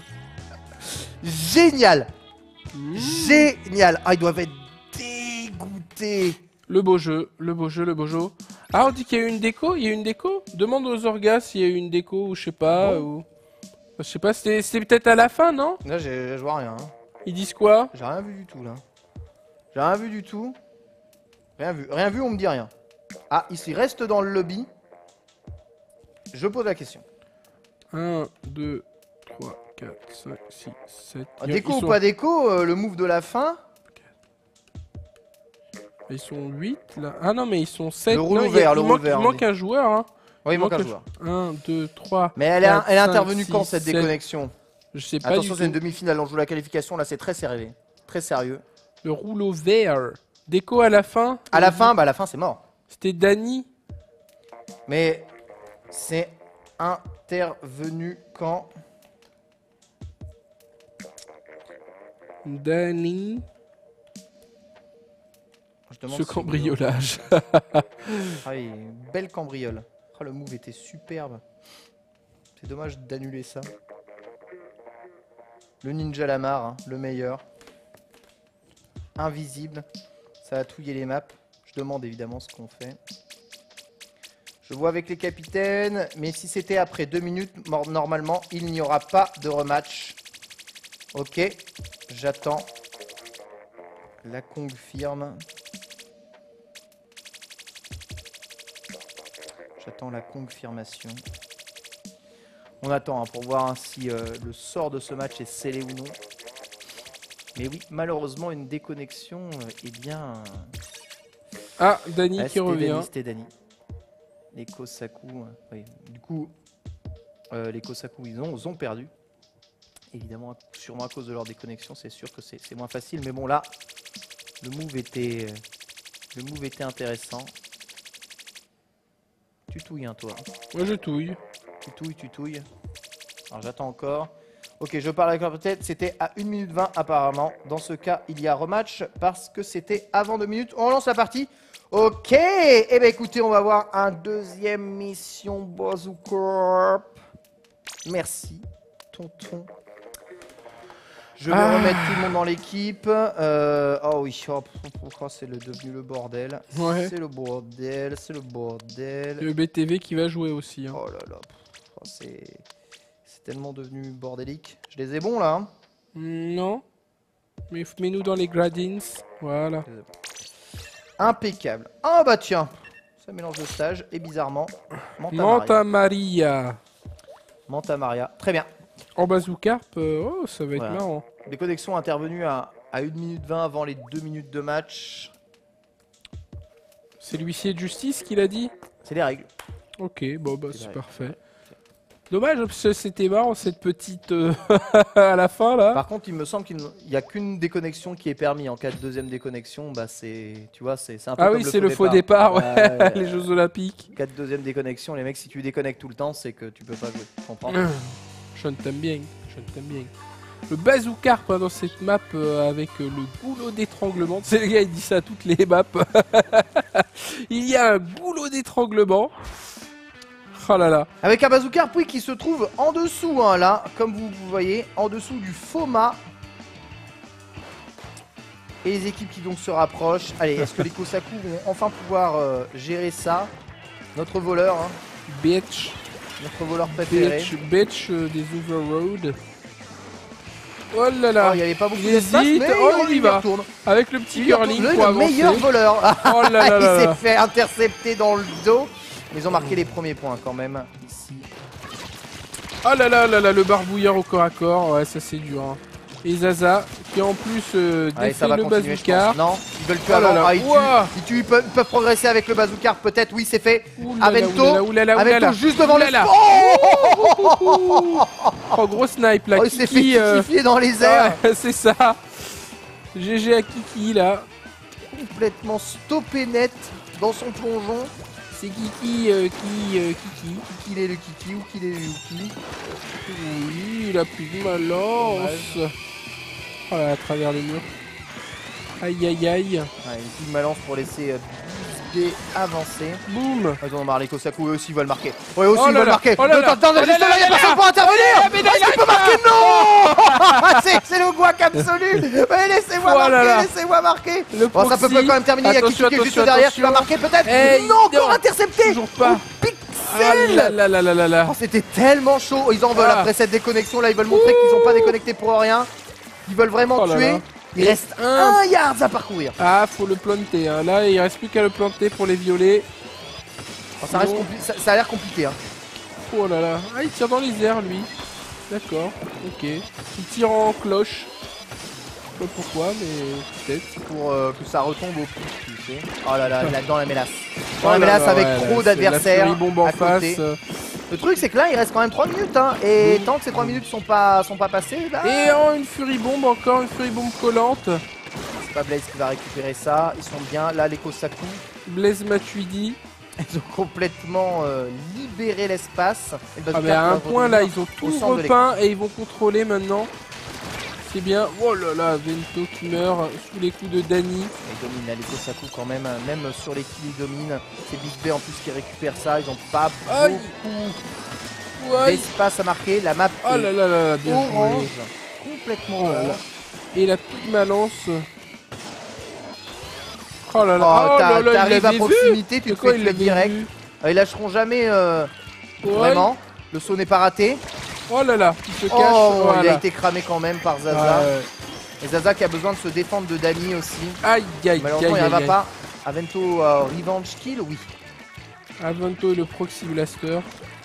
Génial. Génial. Ah, ils doivent être dégoûtés. Le beau jeu, le beau jeu, le beau jeu. Ah, on dit qu'il y a eu une déco. Il y a eu une déco. Demande aux orgas s'il y a eu une déco ou je sais pas. Ou... Je sais pas, c'était c'était peut-être à la fin, non? Là, j'ai- je vois rien. hein. Ils disent quoi? J'ai rien vu du tout là. J'ai rien vu du tout. Rien vu. Rien vu, on me dit rien. Ah, ici, reste dans le lobby. Je pose la question. un, deux, trois, quatre, cinq, six, sept. Ah, déco ou pas déco, euh, le move de la fin. Ils sont huit là. Ah non, mais ils sont sept. Le rouleau Non, il y a- vert, il le manque, rouleau vert, il on manque dit. un joueur. Hein. Oui, il manque un un joueur. un, deux, trois. Mais elle, est- quatre, elle est cinq, intervenue quand six, cette sept. déconnexion? Je sais pas. Attention, du c'est une tout. demi-finale, on joue la qualification, là c'est très sérieux. Très sérieux. Le rouleau vert. Déco à la fin. À la fin, bah à la fin c'est mort. C'était Dany. Mais c'est intervenu quand? Dany. Je demande Ce si- cambriolage. Ah oui, belle cambriole. Oh, le move était superbe. C'est dommage d'annuler ça. Le ninja Lamar, hein, le meilleur. Invisible. Ça a touillé les maps. Je demande évidemment ce qu'on fait. Je vois avec les capitaines, mais si c'était après deux minutes, mor- normalement, il n'y aura pas de rematch. Ok, j'attends. La confirme. J'attends la confirmation. On attend hein, pour voir hein, si euh, le sort de ce match est scellé ou non. Mais oui, malheureusement, une déconnexion, euh, eh bien... Ah, Dany Ah, qui c'était revient. Dany, c'était Dany. Les Kosaku, euh, oui. Du coup, euh, les Kosaku, ils ont, ils ont perdu. Évidemment, sûrement à cause de leur déconnexion, c'est sûr que c'est c'est moins facile. Mais bon, là, le move était, euh, le move était intéressant. Tu touilles, hein, toi. Moi je touille. Tu touilles, tu touilles. Alors, j'attends encore. Ok, je parle avec la tête. C'était à une minute vingt, apparemment. Dans ce cas, il y a rematch parce que c'était avant deux minutes. On lance la partie. Ok, eh bien écoutez, on va voir un deuxième mission Bazooka. Merci, tonton. Je vais Ah. remettre tout le monde dans l'équipe. Euh, oh oui, oh, pourquoi c'est le- devenu le bordel? Ouais. C'est le bordel, c'est le bordel. Le B T V qui va jouer aussi. Hein. Oh là là, pff, oh, c'est c'est tellement devenu bordélique. Je les ai bons là. Hein. Non. Mais f- mets-nous dans les gradins. Voilà. Impeccable. Ah bah tiens, ça mélange de stage et bizarrement, Manta Maria. Manta Maria. Manta Maria. Très bien. En bazookarp, euh, oh, ça va être Voilà. marrant. Les connexions intervenues à, à une minute vingt avant les deux minutes de match. C'est l'huissier de justice qui l'a dit? C'est les règles. Ok, bon bah C'est c'est vrai. parfait. Dommage parce que c'était marrant cette petite euh, à la fin là. Par contre, il me semble qu'il n'y a qu'une déconnexion qui est permis. En cas de deuxième déconnexion, bah c'est, tu vois, c'est c'est un peu Ah comme oui, c'est le faux départ, ouais. Ouais, ouais, Les ouais. Jeux Olympiques. En cas de deuxième déconnexion, les mecs, si tu déconnectes tout le temps, c'est que tu peux pas jouer. Tu comprends? Sean t'aime bien, Sean t'aime bien. le bazookarp hein, dans cette map euh, avec euh, le goulot d'étranglement. C'est le gars, il dit ça à toutes les maps. Il y a un goulot d'étranglement. Oh là là. Avec un bazooka oui, qui se trouve en dessous, hein, là, comme vous, vous voyez, en dessous du Foma. Et les équipes qui donc se rapprochent. Allez, est-ce que les Kosaku vont enfin pouvoir euh, gérer ça? Notre voleur, hein, Bitch. notre voleur préféré. Bitch, bitch euh, des Overroad. Oh là là. Oh, il n'y avait pas beaucoup Il d'espace, hésite. mais Oh, il, il y va. retourne. Avec le petit Il curling retourne. pour Le avancer. meilleur voleur. Oh là là là Il là. s'est fait intercepter dans le dos. Mais ils ont marqué les premiers points quand même, ici. Oh là là là là, le barbouilleur au corps à corps. Ouais, ça c'est dur. Hein. Et Zaza, qui en plus euh, Allez, défait ça va le continuer, je bazooka. pense. Non, ils veulent plus Oh là avant. là. Ah, ils, tuent, Ouah. ils, tuent, ils peuvent, ils peuvent progresser avec le bazooka, peut-être. Oui, c'est fait. Ouh là là, Avento, ouh là là, ouh là là, ouh là Avento là. juste devant Ouh le... là là. Oh, Oh, gros snipe là. Oh, il s'est fait Kiki, euh, kiffer dans les airs. ouais, c'est ça. G G à Kiki là. Complètement stoppé net dans son plongeon. C'est Kiki euh, qui euh, Kiki. Qu'il est le Kiki ou qu'il est le Yuki. Oui, il a plus de malance. Oh là, à travers les murs. Aïe aïe aïe. Ouais, une petite malance pour laisser euh, Bisbee avancer. Boum. Ils ont marre, les Kosaku, eux aussi veulent marquer. Ouais, eux aussi Oh ils là veulent là. marquer. Oh là Le là. temps- attends, Oh là juste là là, il y a là là. personne pour intervenir. Oh là là, mais Est-ce qu'il peut là, marquer? Non. C'est c'est le guac absolu. Ouais, laissez-moi Oh là marquer, là. laissez-moi marquer. Le Bon, ça peut proxy. quand même terminer. Il y a Attention, Kiki qui est juste attention, derrière, qui va attention. marquer peut-être. Hey, Non, encore non. intercepté. Toujours pas. Oh, Ah là Pixel. là là là là là. Oh, c'était tellement chaud. Ils en veulent Ah. après cette déconnexion. Là, ils veulent montrer qu'ils sont pas déconnectés pour rien. Ils veulent vraiment Oh là tuer. là. Il reste un. un yard à parcourir. Ah, faut le planter. Hein. Là, il reste plus qu'à le planter pour les violer. Oh, ça, reste Non. compli- ça, ça a l'air compliqué. Hein. Oh là là. Ah, il tire dans les airs, lui. D'accord. Ok. Il tire en cloche. Je sais pas pourquoi, mais peut-être. Pour euh, que ça retombe au pic, tu sais. Oh là là, là dans la mélasse. Dans Oh la là mélasse là, avec ouais, trop là, d'adversaires. c'est la furibombe en à face. côté. euh. Le truc, c'est que là, il reste quand même trois minutes. Hein, et tant que ces trois minutes sont pas, sont pas passées, bah, Et en une furibombe, encore une furibombe collante. c'est pas Blaze qui va récupérer ça. Ils sont bien. Là, les Kosaku, Blaise Matuidi. ils ont complètement euh, libéré l'espace. Et le Ah, bazooka mais à un va point là, revenir ils ont au tout centre de repeint et ils vont contrôler maintenant. C'est bien. Oh là là, Vento qui meurt sous les coups de Dany. Ils dominent là, les Kosaku quand même, hein, même sur les kills ils dominent. C'est Bisbee en plus qui récupère ça, ils ont pas Aïe. beaucoup Ouais. d'espace à marquer. La map Oh est là là là, bien orange, joué. complètement Oh là là. orange. Et la petite malance. Oh là là, Oh, oh t'a- là là, il t'arrives à l'avait vu. proximité, tu De te quoi fais il tuer l'avait direct. vu. Euh, Ils lâcheront jamais euh, Ouais. vraiment. Le saut n'est pas raté. Oh là là, il se cache. Oh, il a voilà. été cramé quand même par Zaza. Ouais. Et Zaza qui a besoin de se défendre de Dany aussi. Aïe aïe aïe Malheureusement, il aïe n'y va aïe. pas. Avento euh, revenge kill, oui. Avento et le proxy blaster.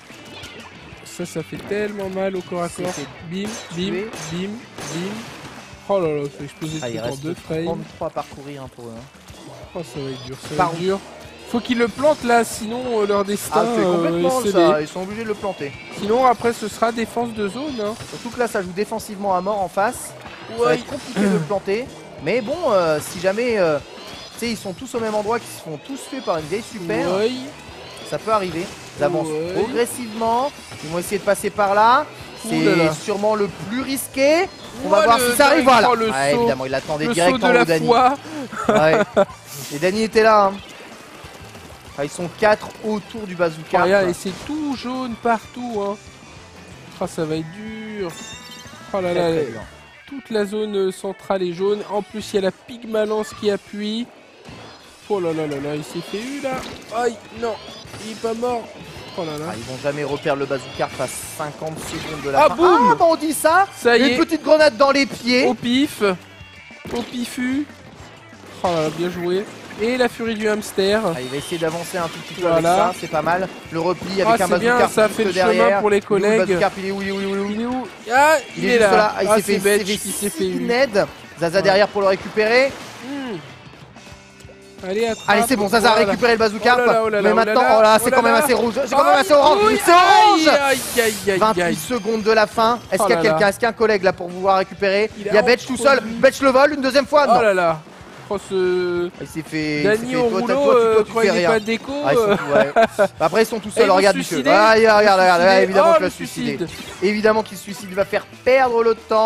Ça, ça fait tellement mal au corps à C'est corps. fait Bim, bim, tuer. bim, bim. Oh là là, ça a explosé Ah, il tout en reste deux frames. trente-trois à parcourir hein, pour eux. hein. Oh, ça va être dur, ça va Par être où dur. Faut qu'ils le plantent là, sinon euh, leur destin Ah, c'est euh, complètement est scellé. ça. Ils sont obligés de le planter. Sinon, après, ce sera défense de zone. Hein. Surtout que là, ça joue défensivement à mort en face. Ça va Ouais. être compliqué de le planter. Mais bon, euh, si jamais euh, tu sais, ils sont tous au même endroit, qu'ils se font tous tuer par une vieille super, Ouais. ça peut arriver. Ils avancent Ouais. progressivement. Ils vont essayer de passer par là. Ouh là là. C'est sûrement le plus risqué. On va Ouais, voir le si ça arrive. dingue, Voilà. oh, le Ouais, saut. évidemment, il attendait Le direct saut en de haut, la Dany. foi. Ouais. Et Dany était là. Hein. Ah, ils sont quatre autour du bazooka. Regarde, et c'est tout jaune partout. Hein. Oh, ça va être dur. Oh là Très, là, très dur. toute la zone euh, centrale est jaune. En plus, il y a la Pygmalance qui appuie. Oh là là là là, il s'est fait eu là. Aïe, non, il est pas mort. Oh là là. Ah, ils vont jamais repérer le bazooka à cinquante secondes de la Ah, fin. boum. Ah, bah on dit ça. Ça y Une est, petite grenade dans les pieds. au pif, au pifu. Oh là là, bien joué. Et la furie du hamster. Ah, il va essayer d'avancer un tout petit peu Voilà. avec ça, c'est pas mal. Le repli Ah, avec un c'est bien, bazooka ça juste fait le derrière. chemin pour les Il est où, collègues. Le bazooka, il est où, il est où, il est où, il est où Il est où? Ah, il, Il est est juste là. là. Ah, il Ah, s'est c'est fait, bête, il il s'est fait eu. Ned. Zaza Ouais. derrière pour le récupérer. Hmm. Allez, attrape. Allez, c'est bon, Zaza a Voilà. récupéré le bazooka. Oh là là, oh là là, Mais oh là maintenant, là, oh là, oh c'est là quand même là. assez rouge. C'est quand même Aïe, assez orange. oui, C'est orange. Aïe, aïe, aïe, aïe, vingt-huit aïe. secondes de la fin. Est-ce Oh qu'il y a là là. quelqu'un, est-ce qu'il y a un collègue là pour pouvoir récupérer Il Il a y a Betch tout seul. introduit. Betch le vol une deuxième fois. Oh Non. là là. Oh, ce... Il s'est fait. il s'est Dany fait- au toi, rouleau, toi, toi, euh, toi, tu quand fais il n'est rien. pas déco. Ah, ils sont euh, tout- ouais. Après, ils sont tous Et seuls. ils vont Regarde, se monsieur. suicider. Ah, regarde, regarde, regarde, Suicider. évidemment Oh, qu'il va le se suicider. suicide. Évidemment qu'il se suicide. Il va faire perdre le temps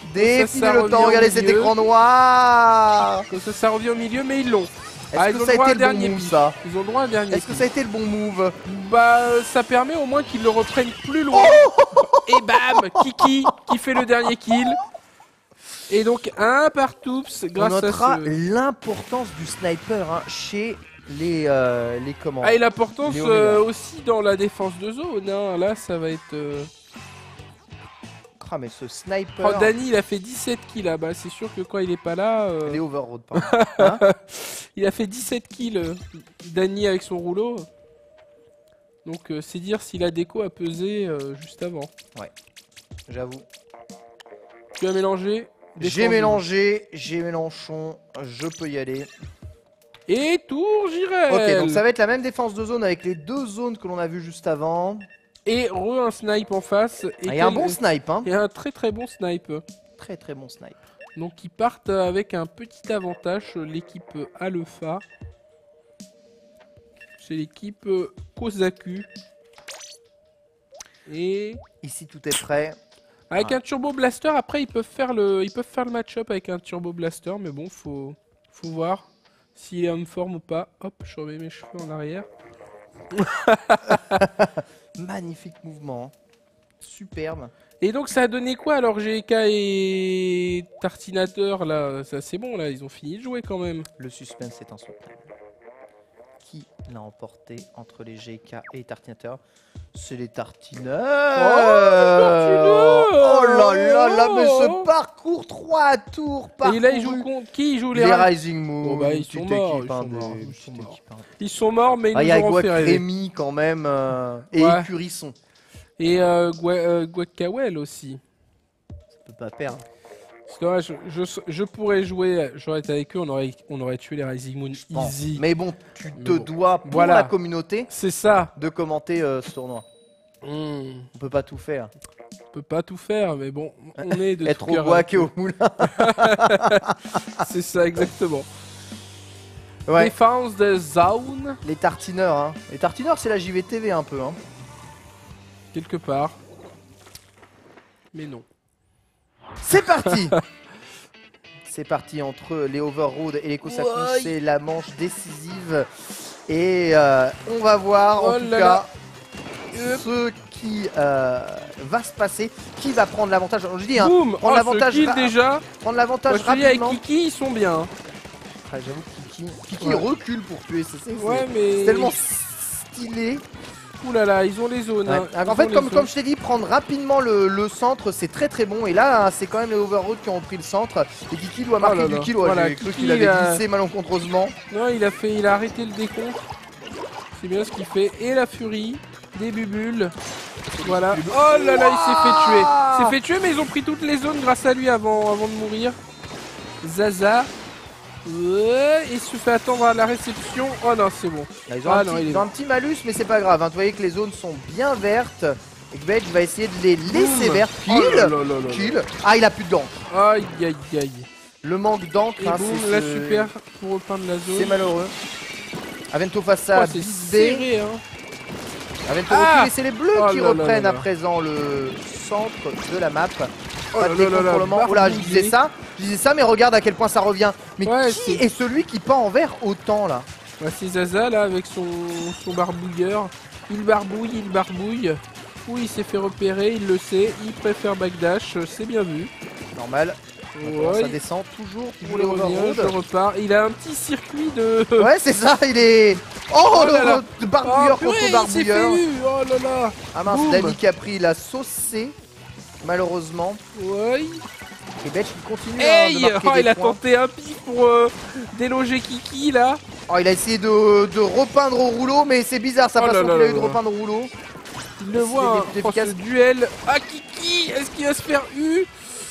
Défiler ça le revient temps, au regardez cet milieu. écran noir. Comme ça, ça revient au milieu, mais ils l'ont. Est-ce Ah, ils que ont ça a droit à été un le bon dernier move pif. ça? Ils ont le droit à un dernier Est-ce que pif. ça a été le bon move? Bah, euh, ça permet au moins qu'ils le reprennent plus loin. Et bam, Kiki qui fait le dernier kill. Et donc un partout On grâce à notera ce... l'importance du sniper hein, chez les, euh, les commandes. Ah, et l'importance Les Oméga. euh, aussi dans la défense de zone. Hein. Là, ça va être... Euh... Ah, mais ce sniper. Oh, Dany, il a fait dix-sept kills là-bas. C'est sûr que quand il est pas là... euh, Les overroad, pardon. Hein? il a fait dix-sept kills, euh, Dany avec son rouleau. Donc euh, c'est dire si la déco a pesé euh, juste avant. J'avoue. Tu as mélangé. J'ai défendu. mélangé, j'ai Mélenchon, je peux y aller. Et tour Jirel. Ok, donc ça va être la même défense de zone avec les deux zones que l'on a vues juste avant. Et re un snipe en face. Et Ah, il y a un quel- bon snipe, hein. Et un très très bon snipe. Très très bon snipe. Donc ils partent avec un petit avantage, l'équipe Alpha. C'est l'équipe Kozaku. Et Ici tout est prêt. avec Ah. un Turbo Blaster, après ils peuvent faire le, ils peuvent faire le match-up avec un Turbo Blaster, mais bon, faut, faut voir s'il est en forme ou pas. Hop, je remets mes cheveux en arrière. Magnifique mouvement. Superbe. Et donc ça a donné quoi alors G K et Tartinateur là, ça c'est bon là, ils ont fini de jouer quand même. Le suspense est insoutenable. Qui l'a emporté entre les G K et les tartinateurs? C'est les tartineurs. tartineurs. Oh là là là, mais Oh. ce parcours trois tours parcouru. Et là ils jouent contre qui? Ils jouent les, les Ra- Rising Moon. Bon, bah, ils petite sont morts, équipe, ils hein, sont morts, des- ils petite sont morts. équipe, hein. Ils sont morts mais ils Ah, il y nous a auront fait rêver. Guacrémy quand même euh, et Ouais. Écurisson. Et euh, Gua- euh, Guacawel aussi. Ça peut pas perdre. C'est dommage, je, je, je pourrais jouer, j'aurais été avec eux, on aurait, on aurait tué les Rising Moon Bon. easy. Mais bon, tu Mais te bon. dois pour Voilà. la communauté C'est ça. de commenter euh, ce tournoi. Hmm, On peut pas tout faire. on peut pas tout faire, mais bon, on est de Être tout au cœur guac et avec au moulin. eux. C'est ça exactement. Ouais. Défense de Zone, Les tartineurs, hein. Les tartineurs, c'est la J V T V un peu, hein. quelque part. Mais non. C'est parti. C'est parti entre les Overroad et les Kosaku. Ouais. C'est la manche décisive. Et euh, on va voir en Oh tout là cas là. ce qui euh, va se passer. Qui va prendre l'avantage. Je dis, hein, Boum. prendre Oh, l'avantage ce kill ra- déjà. prendre Moi, l'avantage je te dis, avec rapidement. Kiki, ils sont bien. Ah, J'avoue que Kiki, Kiki Ouais. recule pour tuer. C'est c'est- Ouais, mais... c'est tellement stylé. Ouh là là, ils ont les zones. Ouais. hein. Alors, Ils en ont fait, les comme, zones. comme je t'ai dit, prendre rapidement le, le centre, c'est très très bon. Et là, hein, c'est quand même les Overroad qui ont pris le centre. Et Kiki doit marquer Oh là du là. kill. Ouais, Voilà, j'ai cru Kiki, qu'il avait il a- glissé malencontreusement. Non, il a fait, il a arrêté le décompte. C'est bien ce qu'il fait. Et la furie, des bubules. Voilà. Oh là là, il s'est fait tuer. Il s'est fait tuer, mais ils ont pris toutes les zones grâce à lui avant, avant de mourir. Zaza. Ouais, il se fait attendre à la réception. Oh non, c'est bon. Là, ils ont, Ah un, non, petit, il est ils ont bon. un petit malus, mais c'est pas grave. hein. Vous voyez que les zones sont bien vertes. Et que Vedge va essayer de les laisser Boum. vertes. Kill, Oh là là là là là. kill. Ah, il a plus de d'encre. Aïe aïe aïe. Le manque d'encre, Et hein, boum, c'est la ce- super pour repeindre la c'est zone. malheureux. Avento face à Oh, c'est Bisbee. serré, hein. Avento Ah recule et c'est les bleus Oh qui là là reprennent là à là. présent le centre de la map. Oh Pas là de là décompte là pour là, le moment. Oh là, je barbouillé. disais ça, je disais ça, mais regarde à quel point ça revient. Mais Ouais, qui c'est- est celui qui peint en vert autant là? Ouais, c'est Zaza là avec son, son barbouilleur. Il barbouille, il barbouille. Oui, il s'est fait repérer, il le sait. Il préfère backdash, c'est bien vu. Normal. Maintenant, Ouais, ça descend toujours il pour les revient, je overroad. repars. Il a un petit circuit de. Ouais, c'est ça, il est. Oh, Oh le là là. le barbouilleur Oh, purée, contre il s'est barbouilleur. fait eu. Oh là là. Ah mince, Boum. Dany qui a pris la saucée, malheureusement. Ouais. Et Betch qui continue hein, de Hey, marquer oh, des il a points. tenté un pif pour euh, déloger Kiki là. Oh, il a essayé de, de repeindre au rouleau, mais c'est bizarre sa Oh là façon là qu'il a là eu de là. repeindre au rouleau. Il le S'il voit, est hein. plus Oh, ce efficace. duel. Ah, Kiki, est-ce qu'il va se faire U?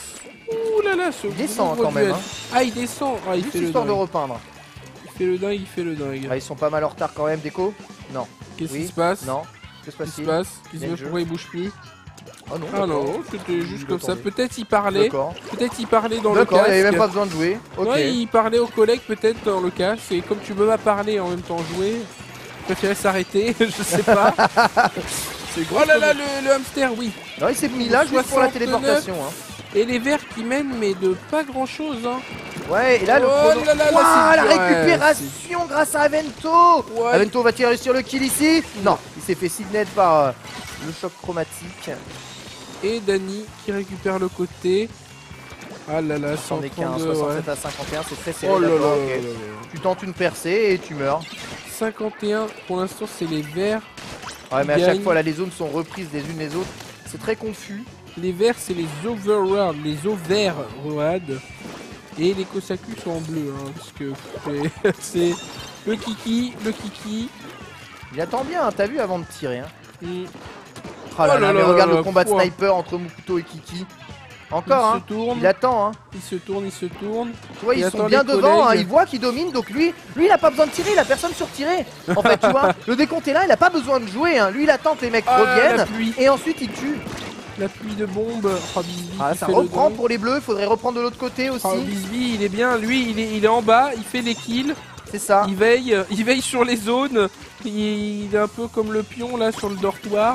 Ouh là là, ce Il descend gros quand même. duel. Hein. Ah, il descend. Ah, il Juste fait le histoire de dingue. repeindre. Il fait le dingue, il fait le dingue. Ah, ils sont pas mal en retard quand même, Déco. Non. Qu'est-ce Oui. qui se passe? Non. Que se Qu'est-ce qui se passe-t-il? passe? Qu'est-ce Bien qui le se jeu. Pourquoi il bouge plus? Oh non. Ah d'accord. non, c'était juste Il comme ça. attendait. Peut-être il parlait. D'accord. Peut-être il parlait dans le D'accord, il casque. n'y avait même pas besoin de jouer. Ok. Ouais, il parlait aux collègues peut-être dans le casque. Et comme tu peux pas parler et en même temps jouer, je préférais s'arrêter. Je sais pas. C'est Oh là là, le, le hamster, oui. Non, il s'est mis là juste pour la soixante-neuf. téléportation. Hein. Et les verts qui mènent, mais de pas grand chose. Hein. Ouais, et là, le Oh chrono... là là là, Ouah, c'est la dur, ouais, récupération grâce à Avento. Ouais. Avento va tirer sur le kill ici. Non, il s'est fait signet par euh, le choc chromatique. Et Dany qui récupère le côté. Ah là là, C'en est qu'un, cent trente-deux, ouais. soixante-sept à cinquante et un, c'est très serré. Oh là là d'accord, là ok. là là. Tu tentes une percée et tu meurs. cinquante et un, pour l'instant c'est les verts. Ouais, mais à Gagne. chaque fois là, les zones sont reprises les unes les autres. C'est très confus. Les verts c'est les overworld, les overworld. Et les Kosaku sont en bleu, hein, parce que c'est le kiki, le kiki. Il attend bien, hein, t'as vu avant de tirer. Hein. Mm. Oh là Oh là, là mais là regarde là le combat de quoi. sniper entre Mukuto et Kiki. Il Encore, hein. se tourne, Il attend, hein. il se tourne, il se tourne. Tu vois, Il ils attend sont bien les devant, hein, collègues. ils voient qu'ils dominent, donc lui, lui, il a pas besoin de tirer, il a personne sur tirer. En fait, tu vois, le décompte est là, il a pas besoin de jouer, hein. Lui, il attend que les mecs Ah, la reviennent pluie, et ensuite il tue. la pluie de bombes. Oh, Bisbee Ah, qui ça fait le reprend don. pour les bleus, il faudrait reprendre de l'autre côté aussi. Oh, Bisbee, il est bien, lui, il est, il est en bas, il fait les kills. C'est ça. Il veille, il veille sur les zones. Il, il est un peu comme le pion là sur le dortoir.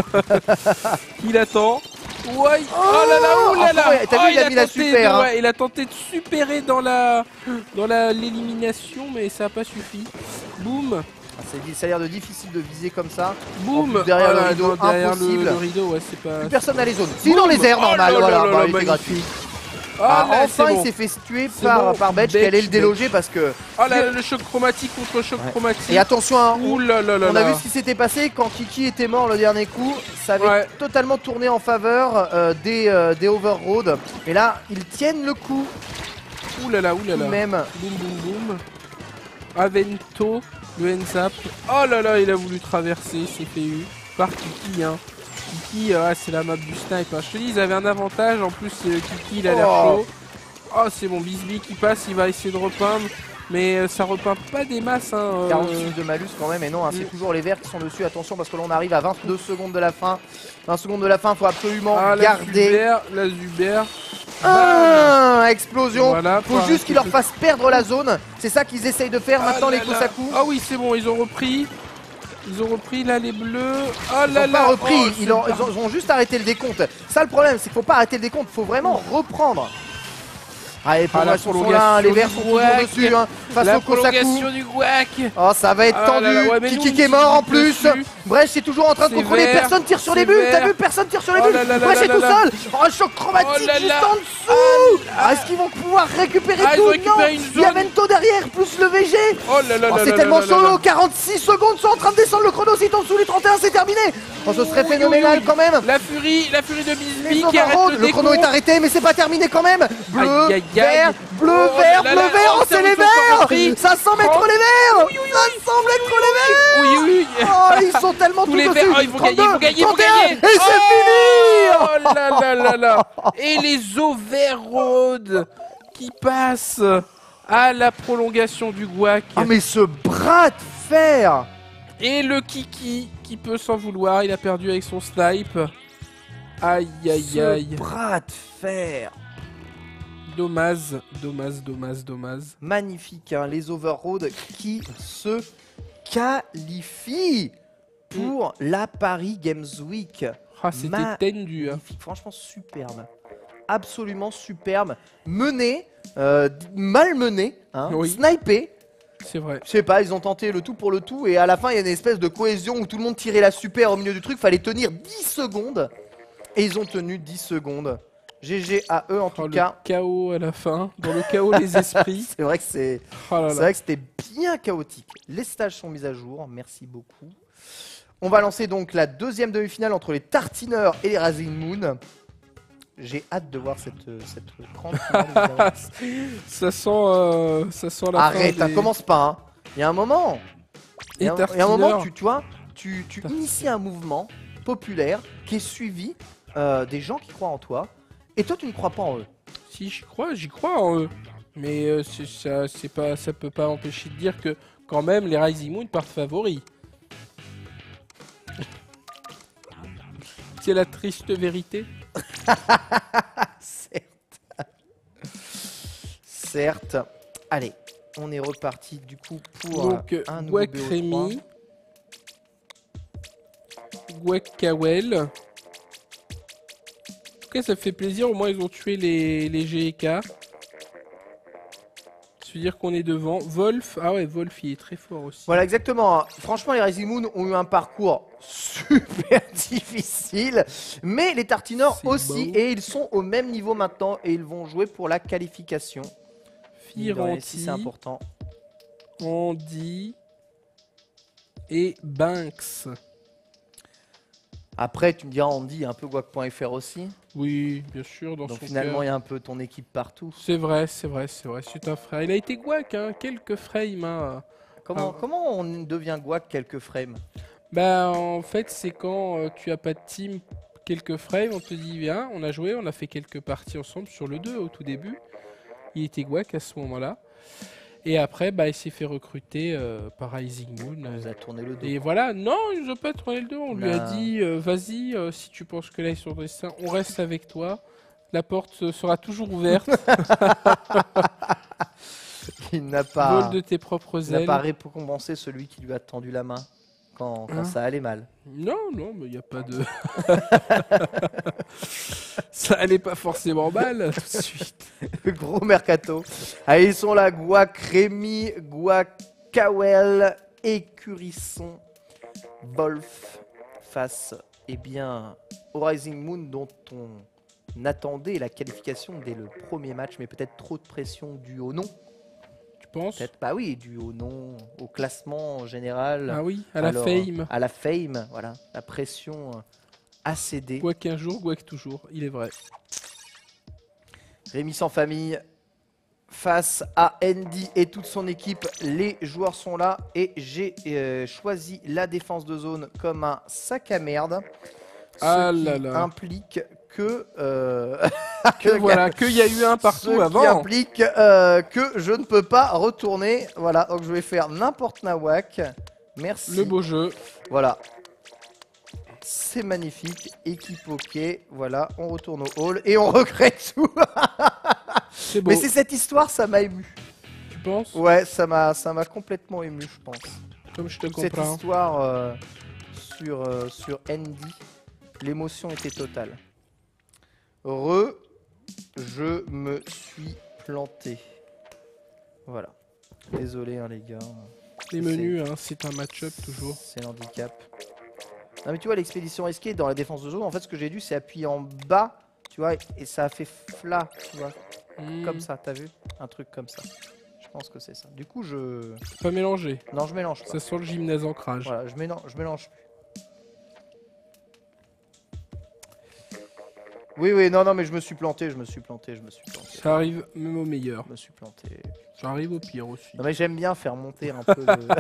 Il attend. Ouais. Oh, là là, oh là là. Ah, ouais, t'as Oh, vu, il a mis la tenté super, de- hein. ouais, il a tenté de supérer dans la dans la l'élimination, mais ça a pas suffi. Boum, Ah, c'est- ça a l'air de difficile de viser comme ça. boum. plus, derrière Oh le là, rideau, non, derrière le, impossible. le rideau, ouais, c'est pas. Plus personne n'a les zones. Si dans Boum. les airs, Oh normal, là voilà, là bah, là, il était magnifique. gratuit. Oh Ah, là, enfin, c'est il bon. s'est fait tuer C'est par, bon. par Betch qui Betch, allait le déloger parce que. Oh là, le choc chromatique contre choc Ouais. chromatique. Et attention, hein, Ouh là là là on a là. vu ce qui s'était passé quand Kiki était mort le dernier coup. Ça avait Ouais. totalement tourné en faveur euh, des, euh, des Overroad. Et là, ils tiennent le coup Ouh là là, ouh là tout là. de même. Boum boum boum. Avento, le N-Zap. Oh là là, il a voulu traverser, c'est fait eu. Par Kiki, hein. Kiki, euh, ah, c'est la map du snipe. Hein. Je te dis, ils avaient un avantage. En plus, euh, Kiki, il a l'air Oh. chaud. Oh, c'est bon, Bisbee qui passe, il va essayer de repeindre. Mais euh, ça repeint pas des masses. Hein, euh. quarante-six de malus quand même. Et non, hein, c'est Mm. toujours les verts qui sont dessus. Attention parce que là, on arrive à vingt-deux secondes de la fin. vingt secondes de la fin, faut absolument Ah, la garder. Zuber, la Zuber. Ah, explosion. Voilà, Faut par- juste qu'ils leur fassent perdre la zone. C'est ça qu'ils essayent de faire maintenant, Ah les là là. Kosaku. Ah oui, c'est bon, ils ont repris. Ils ont repris là les bleus. Oh Ils là n'ont là. pas repris, Oh, ils, c'est ont, pas- ils ont- ils ont juste arrêté le décompte. Ça, le problème, c'est qu'il faut pas arrêter le décompte, faut vraiment reprendre. Allez, pour Ah, la moi, ils sont là, prolongation les verts du sont toujours Guac. dessus hein, face La au Kosaku. prolongation du Guac. Oh, ça va être Ah tendu. là là, ouais, mais nous, Kiki une qui est mort en petite plus. dessus. Brech c'est toujours en train de C'est contrôler. vert, Personne tire sur les c'est bulles. T'as vert. vu, personne tire sur les Oh bulles. là là là Brech là est là tout là. seul. Oh, un choc chromatique Oh là juste là. en dessous. Ah, Est-ce qu'ils vont pouvoir récupérer Ah, ils tout ont récupéré Non. une Il y a zone. Vento derrière, plus le V G. Oh là là Oh, là c'est là tellement là là solo. là. quarante-six secondes sont en train de descendre le chrono. S'ils tombent sous les trente et un, c'est terminé. Oh, ce serait Oui, phénoménal oui, oui. quand même. La furie, la furie de Les Bisbee qui arrête overroad, le, le chrono est décompte. arrêté, mais c'est pas terminé quand même. Bleu, Aïe, aïe, aïe. vert, bleu, Oh vert, là bleu, là, vert. oh, Oh, c'est ça les vous a verts. compris. Ça semble être Oh. les verts. Oui, oui, oui. Ça semble être les verts. Oui, oui. Oh, ils sont tellement Tous tout les dessus. verts, oh, ils vont gagner, ils vont gagner, ils vont trente et un, gagner. Et c'est fini. Oh là là là là. Et les overroad qui passent à la prolongation du Guac. Ah mais ce bras de fer. Et le Kiki qui peut s'en vouloir, il a perdu avec son snipe. Aïe aïe Ce aïe. bras de fer. Dommage, dommage, dommage, dommage. Magnifique, hein, les overroad qui se qualifient pour la Paris Games Week. Ah, c'était Ma- tendu. Hein. Magnifique, franchement superbe. Absolument superbe. Mené, euh, mal mené, hein, Oui. snipé. C'est vrai. Je sais pas, ils ont tenté le tout pour le tout et à la fin il y a une espèce de cohésion où tout le monde tirait la super au milieu du truc. Fallait tenir dix secondes et ils ont tenu dix secondes. G G à eux en tout Oh, le cas. chaos à la fin. Dans le chaos, les esprits. C'est vrai que c'est Oh là c'est là. vrai que c'était bien chaotique. Les stages sont mis à jour, merci beaucoup. On va lancer donc la deuxième demi-finale entre les Tartineurs et les Rising Moon. J'ai hâte de voir cette, cette grande finale, évidemment. Ça sent, euh, ça sent la Arrête, fin hein, des... commence pas. hein. Il y a un moment. Il y a un, il y a un moment, Tartineurs. tu, tu vois, tu, tu Tartineurs. inities un mouvement populaire qui est suivi euh, des gens qui croient en toi. Et toi, tu ne crois pas en eux. Si j'y crois, j'y crois en eux. Mais euh, c'est- ça, c'est pas, ça peut pas empêcher de dire que quand même les Rising Moon partent favoris. C'est la triste vérité. Certes. Certes. Allez, on est reparti du coup pour Donc euh, un nouveau B O trois. Guakremi, Guakawel, cas, ça fait plaisir. Au moins, ils ont tué les, les G E K. Ça veut dire qu'on est devant. Wolf, ah ouais, Wolf, il est très fort aussi. Voilà, exactement. Franchement, les Rising Moon ont eu un parcours super difficile. Mais les Tartinors C'est aussi. beau. Et ils sont au même niveau maintenant. Et ils vont jouer pour la qualification. Mine de rien, si Firanti, c'est important. Andy et Banks. Après, tu me diras, Andy, il y a un peu guac point F R aussi. Oui, bien sûr, dans Donc son finalement, cœur. il y a un peu ton équipe partout. C'est vrai, c'est vrai, c'est vrai. C'est un frère. Il a été guac, hein. Quelques frames. Hein. Comment, Ah. comment on devient guac quelques frames? Bah, en fait, c'est quand euh, tu as pas de team, quelques frames, on te dit, viens, on a joué, on a fait quelques parties ensemble sur le deux au tout début. Il était guac à ce moment-là. Et après, bah, il s'est fait recruter euh, par Rising Moon. On nous a tourné le dos. Et voilà, non, il nous a pas tourné le dos. On lui a Non. dit, euh, vas-y, euh, si tu penses que là, ils sont destin, on reste avec toi. La porte euh, sera toujours ouverte. Il n'a pas, Vole de tes propres il n'a ailes. pas récompensé celui qui lui a tendu la main quand, quand Hein ça allait mal. Non, non, mais il n'y a pas de... Ça allait pas forcément mal, tout de suite. Le gros mercato. Allez, ils sont là, Guac, Rémi, Guac, Kawel, Écurisson, Wolf, face eh bien, au Rising Moon dont on attendait la qualification dès le premier match, mais peut-être trop de pression due au nom. Tu penses? Peut-être pas, oui, dû au nom, au classement en général. Ah oui, à la Alors, fame. À la fame, voilà. La pression euh, a cédé. Quoi qu'un jour, quoi que toujours, il est vrai. Rémi sans famille face à Andy et toute son équipe. Les joueurs sont là et j'ai euh, choisi la défense de zone comme un sac à merde. Ce Ah qui là là. implique que... euh, Que voilà, qu'il y a eu un ce partout qui avant. implique euh, que je ne peux pas retourner. Voilà, donc je vais faire n'importe nawak. Merci. Le beau jeu. Voilà. C'est magnifique. Équipe OK. Voilà, on retourne au hall et on regrette tout. C'est beau. Mais c'est cette histoire, ça m'a ému. Tu penses? Ouais, ça m'a ça m'a complètement ému, je pense. Comme je te Cette comprends. histoire euh, sur, euh, sur Andy, l'émotion était totale. Re, je me suis planté. Voilà. Désolé hein, les gars. Les menus, hein, c'est un match-up toujours. C'est l'handicap. Non mais tu vois l'expédition risquée dans la défense de zone, en fait ce que j'ai dû c'est appuyer en bas, tu vois, et ça a fait flat, tu vois, Hmm, comme ça, t'as vu? Un truc comme ça. Je pense que c'est ça. Du coup je... Pas mélangé. Non je mélange pas. Ça sent le gymnase ancrage. Voilà, je mélange, je mélange plus. Oui, oui, non, non, mais je me suis planté, je me suis planté, je me suis planté. Ça arrive même au meilleur. Je me suis planté. Ça arrive au pire aussi. Non, mais j'aime bien faire monter un peu le...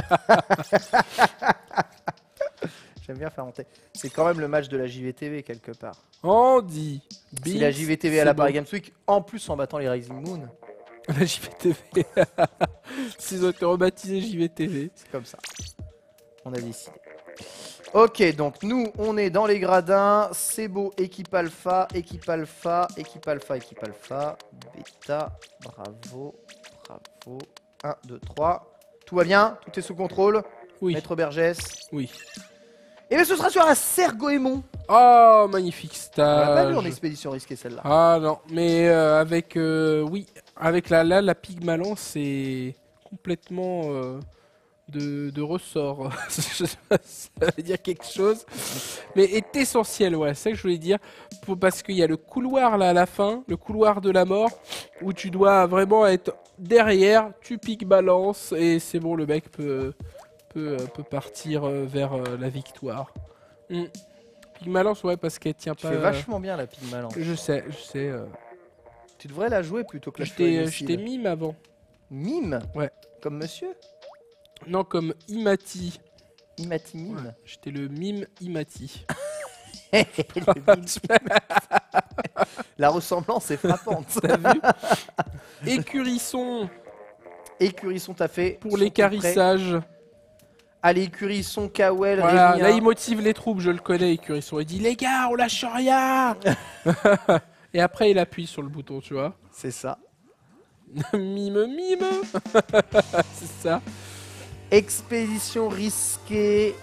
J'aime bien faire monter. C'est quand même le match de la J V T V quelque part. Andy. Si la J V T V à c'est la bon. Paris Games Week, en plus en battant les Rising Moon, La J V T V. S'ils ont été rebaptisés J V T V. c'est comme ça. On a décidé. Ok, donc nous, on est dans les gradins. C'est beau, équipe alpha, équipe alpha, équipe alpha, équipe alpha. Bêta, bravo, bravo. un, deux, trois. Tout va bien, tout est sous contrôle. Oui, Maître Bergès. oui. Et bien ce sera sur un Sergoémon. Oh, magnifique On l'a pas vu stage. en expédition risquée celle-là. Ah non, mais euh, avec euh, oui, avec la là la Pygmalance c'est complètement euh, de, de ressort. Je sais pas si ça veut dire quelque chose, mais est essentiel, ouais, c'est ça que je voulais dire, pour, parce qu'il y a le couloir là à la fin, le couloir de la mort, où tu dois vraiment être derrière, tu Pygmalance et c'est bon, le mec peut peut, euh, peut partir euh, vers euh, la victoire. Mm. Pygmalance, ouais, parce qu'elle tient Tu pas. fais euh, vachement bien la Pygmalance. Je sais, je sais. euh, Tu devrais la jouer plutôt que la Je t'ai Fluid je Missile. t'ai mime avant. Mime. Ouais. Comme monsieur Non, comme Imati. Imati Mime. Ouais, J'étais le mime Imati. Le mime. La ressemblance est frappante. T'as vu Écurisson Écurisson t'a fait. pour sont les tout prêts. carissages. Allez, Écurisson, Kawel, Voilà, Rémi. là hein. il motive les troupes, je le connais, Écurisson. Il dit les gars, on lâche rien. Et après il appuie sur le bouton, tu vois. C'est ça. Mime, mime. C'est ça. Expédition risquée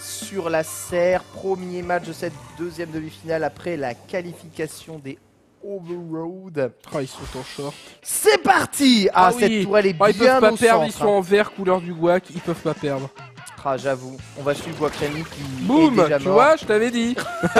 sur la serre. Premier match de cette deuxième demi-finale après la qualification des Overroad. Oh, ils sont en short. C'est parti. Ah, Ah cette oui. tourelle est Oh, ils bien peuvent pas au perdre, centre. ils sont en vert couleur du guac, ils peuvent pas perdre. Ah, j'avoue. On va suivre Guacremi qui Boum, est déjà tu mort. vois, je t'avais dit.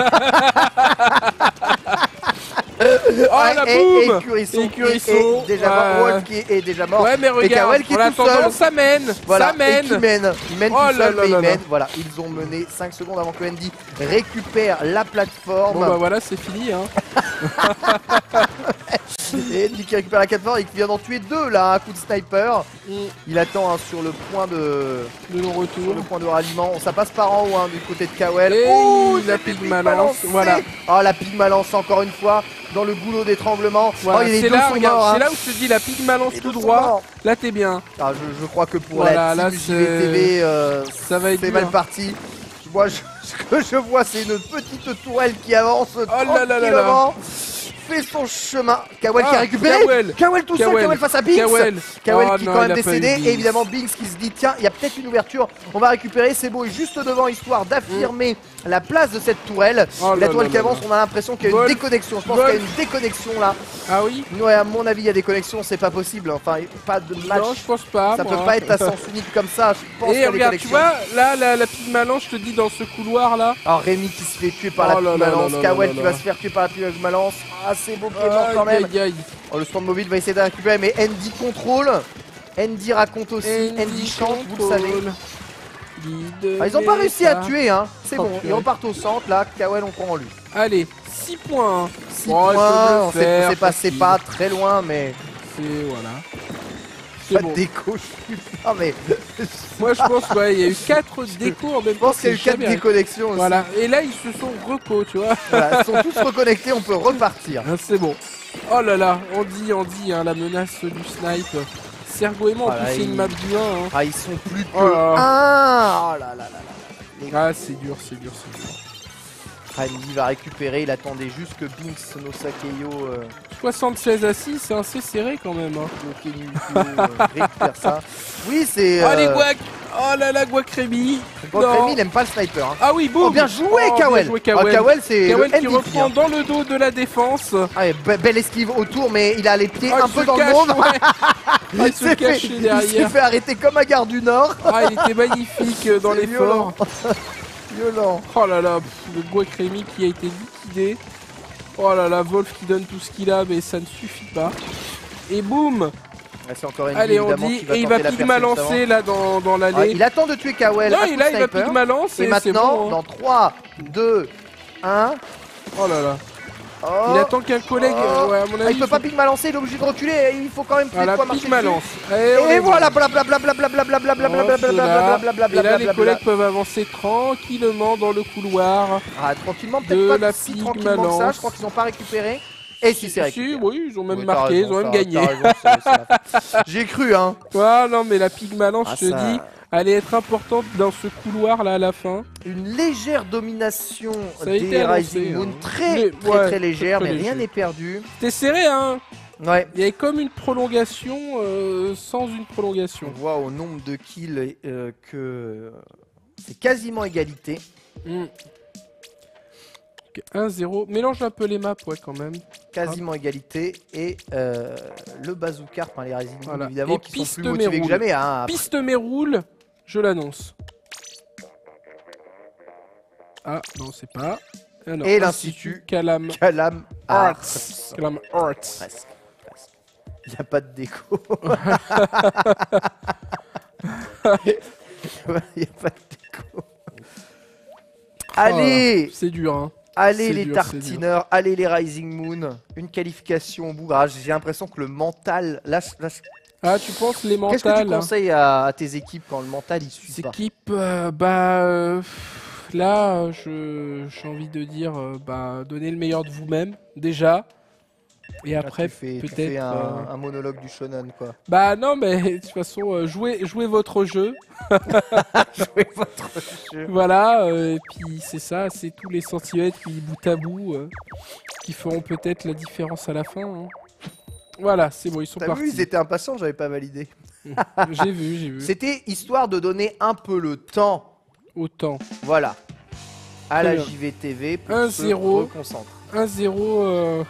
Oh Ouais, la et, boum. et Curisson Et qui Curisson, est déjà mort. ouais. Wolf qui est déjà mort. Ouais, mais regarde, Kawel qui est en tout attendant, seul. ça mène. Voilà, Ça mène. et qui mène. Il mène Oh tout là seul, là mais là il là. mène. Voilà, ils ont mené cinq secondes avant que Andy récupère la plateforme. Bon bah voilà, c'est fini. Hein. Et Andy qui récupère la plateforme et qui vient d'en tuer deux là, un coup de sniper. Mm. Il attend hein, sur le point de De sur non-retour. le point de ralliement. Ça passe par en haut hein, du côté de Kawel. Et Oh, la c'était Pigma Pigma lance, lancée. voilà. Oh, la Pigma lance encore une fois dans le goulot d'étranglement. Voilà, Oh, il y a les c'est deux là, sont regarde, morts, c'est hein. là où je te dis la Pigma lance Les tout deux sont droit. morts. Là t'es bien. Ah, je, je crois que pour Voilà, la là, team c'est- J V T V, euh, Ça va être c'est dur. mal parti. Moi, je, ce que je vois, c'est une petite tourelle qui avance Oh là là là là. tranquillement, fait son chemin. Kawel qui Ah, a récupéré. Kawel. Kawel tout seul, Kawel. Kawel face à Binks. Kawel. Kawel Oh qui est non, quand il même a pas eu décédé. Binks. Et évidemment, Binks qui se dit tiens, il y a peut-être une ouverture. On va récupérer. C'est beau. Et juste devant, histoire d'affirmer la place de cette tourelle. Oh Et là la tourelle là qui là avance, là. on a l'impression qu'il y a une Wolf. déconnexion. Je pense Wolf. qu'il y a une déconnexion là. Ah oui. Ouais, à mon avis, il y a des connexions. C'est pas possible. Enfin, pas de match. Non, je pense pas. Ça moi. peut pas être à sens unique comme ça. Je pense qu'il y Et a des regarde, tu connexions. vois, là, la, la Pigma lance, je te dis dans ce couloir là. Alors Rémi qui se fait tuer par Oh la là là Pigmalance, là là Kawel là qui là. va se faire tuer par la Pigmalance. Ah, c'est beau qui est mort quand Aïe, même. aïe, aïe. Oh, le stand mobile va essayer de la récupérer, mais Andy contrôle. Andy raconte aussi, Andy, chante, vous le savez. contrôle. Guide Ah, ils ont pas mes réussi à pas. tuer, hein. C'est Oh, bon, purée. ils repartent au centre là. Kawel, on prend en lui. Allez, six points. six Oh, ils peuvent points, le on s'est faire, c'est passé facile. pas très loin, mais C'est voilà. C'est pas bon. de déco. je suis pas, mais Moi, je pense ouais, il y a eu quatre décos en même je temps. pense qu'il y a eu c'est quatre jamais déconnexions aussi. Voilà. Et là, ils se sont reco, tu vois. Voilà, ils sont tous reconnectés, on peut repartir. Ah, c'est bon. Oh là là, on dit, on dit, hein, la menace du snipe. Sergo et moi, en Voilà, plus, c'est il- une map du un. Hein. Ah, ils sont plus que Oh là là. un. Oh là là là là. Les Ah, c'est dur, c'est dur, c'est dur. Randy va récupérer, il attendait juste que Binks no Sakeyo euh, soixante-seize à six, c'est assez serré quand même. Hein. qui est nul, euh, récupère ça. Oui, c'est. Oh les Euh, guacs. Oh là là, Guacremi. Rémi, il aime pas le sniper. Hein. Ah oui, boum. Oh, bien joué, Oh, Kawel! bien joué, Ah, Kawel. Kawel, c'est le Kawel qui M V P, reprend hein. dans le dos de la défense. Ah, et be- belle esquive autour, mais il a les pieds Oh, un il peu se dans cache, le monde. ouais. Ah, il il se s'est fait, cachait il s'est derrière. fait arrêter comme à Gare du Nord. Ah, il était magnifique euh, dans C'est l'effort. Violent. Oh là là, pff, le Guacremi qui a été liquidé. Oh là là, Wolf qui donne tout ce qu'il a, mais ça ne suffit pas. Et boum. Ah, c'est encore une Allez, on évidemment, dit, qui va et il tenter va la Pigma percée juste lancer là dans, dans avant. Ah, l'allée. il attend de tuer Kawel. Non, à et coup là, de il va sniper. Pigma lancer. Et c'est maintenant, bon, hein. dans trois, deux, un. Oh là là. Oh. Il attend qu'un collègue. Oh. euh, ouais, à mon Ah, avis. il peut pas Pigma lancer, il est obligé de reculer. Il faut quand même tuer Voilà, quoi marcher Pigma dessus. lance. Allez, on Et les voilà, voit. blablabla, blablabla, blablabla, Hop là. blablabla, Et là, les blablabla. collègues peuvent avancer tranquillement dans le couloir. Ah, tranquillement, de peut-être pas la si Pigma tranquillement que ça. lance. Je crois qu'ils n'ont pas récupéré. Et si, c'est Si, récupéré. oui, ils ont même Oui, t'as marqué, raison, ils ont même t'as- gagné. t'as raison, c'est- c'est la- J'ai cru, hein. Ah non, mais la Pigma lance, Ah, je te ça- dis, allait être importante dans ce couloir là à la fin. Une légère domination Ça a été des annoncé, Rising Moon. hein. Très, Mais- très, ouais, très légère, très, mais très rien léger. n'est perdu. C'était serré, hein. Ouais. Il y avait comme une prolongation euh, sans une On prolongation. voit au nombre de kills euh, que c'est quasiment égalité. Hmm. Ok, un zéro. Mélange un peu les maps, ouais, quand même. Quasiment égalité. Et euh, le bazooka, enfin les Rising Moon, Voilà. évidemment, Et qui piste sont plus motivés que Méroul. jamais. Hein. Piste Méroul, je l'annonce. Ah, non, c'est pas. Alors, Et l'Institut Calam Calam Arts. Arts. Calam Arts. Presque. presque. Il n'y a pas de déco. Il n'y a pas de déco. Allez, C'est dur, hein. allez c'est les dur, c'est tartineurs, allez les Rising Moon. Une qualification au bout. Ah, j'ai l'impression que le mental. Là, là, Ah, tu penses les qu'est-ce que tu mentales hein. conseilles à, à tes équipes quand le mental il suit Ces pas? équipes, euh, bah. euh, pff, là, euh, je- j'ai envie de dire, euh, bah, donnez le meilleur de vous-même, déjà. Et Là, après, tu fais, tu peut-être. fais un, euh, un monologue du shonen quoi. Bah, non, mais de toute façon, euh, jouez, jouez votre jeu. Jouez votre jeu. Voilà, euh, et puis c'est ça, c'est tous les centimètres mis bout à bout euh, qui feront peut-être la différence à la fin. hein. Voilà, c'est bon, ils sont T'as vu, partis. ils étaient impatients, j'avais pas validé. J'ai vu, j'ai vu. C'était histoire de donner un peu le temps Autant. Voilà. À Très la bien. J V T V pour un se zéro. reconcentrer. un zéro euh,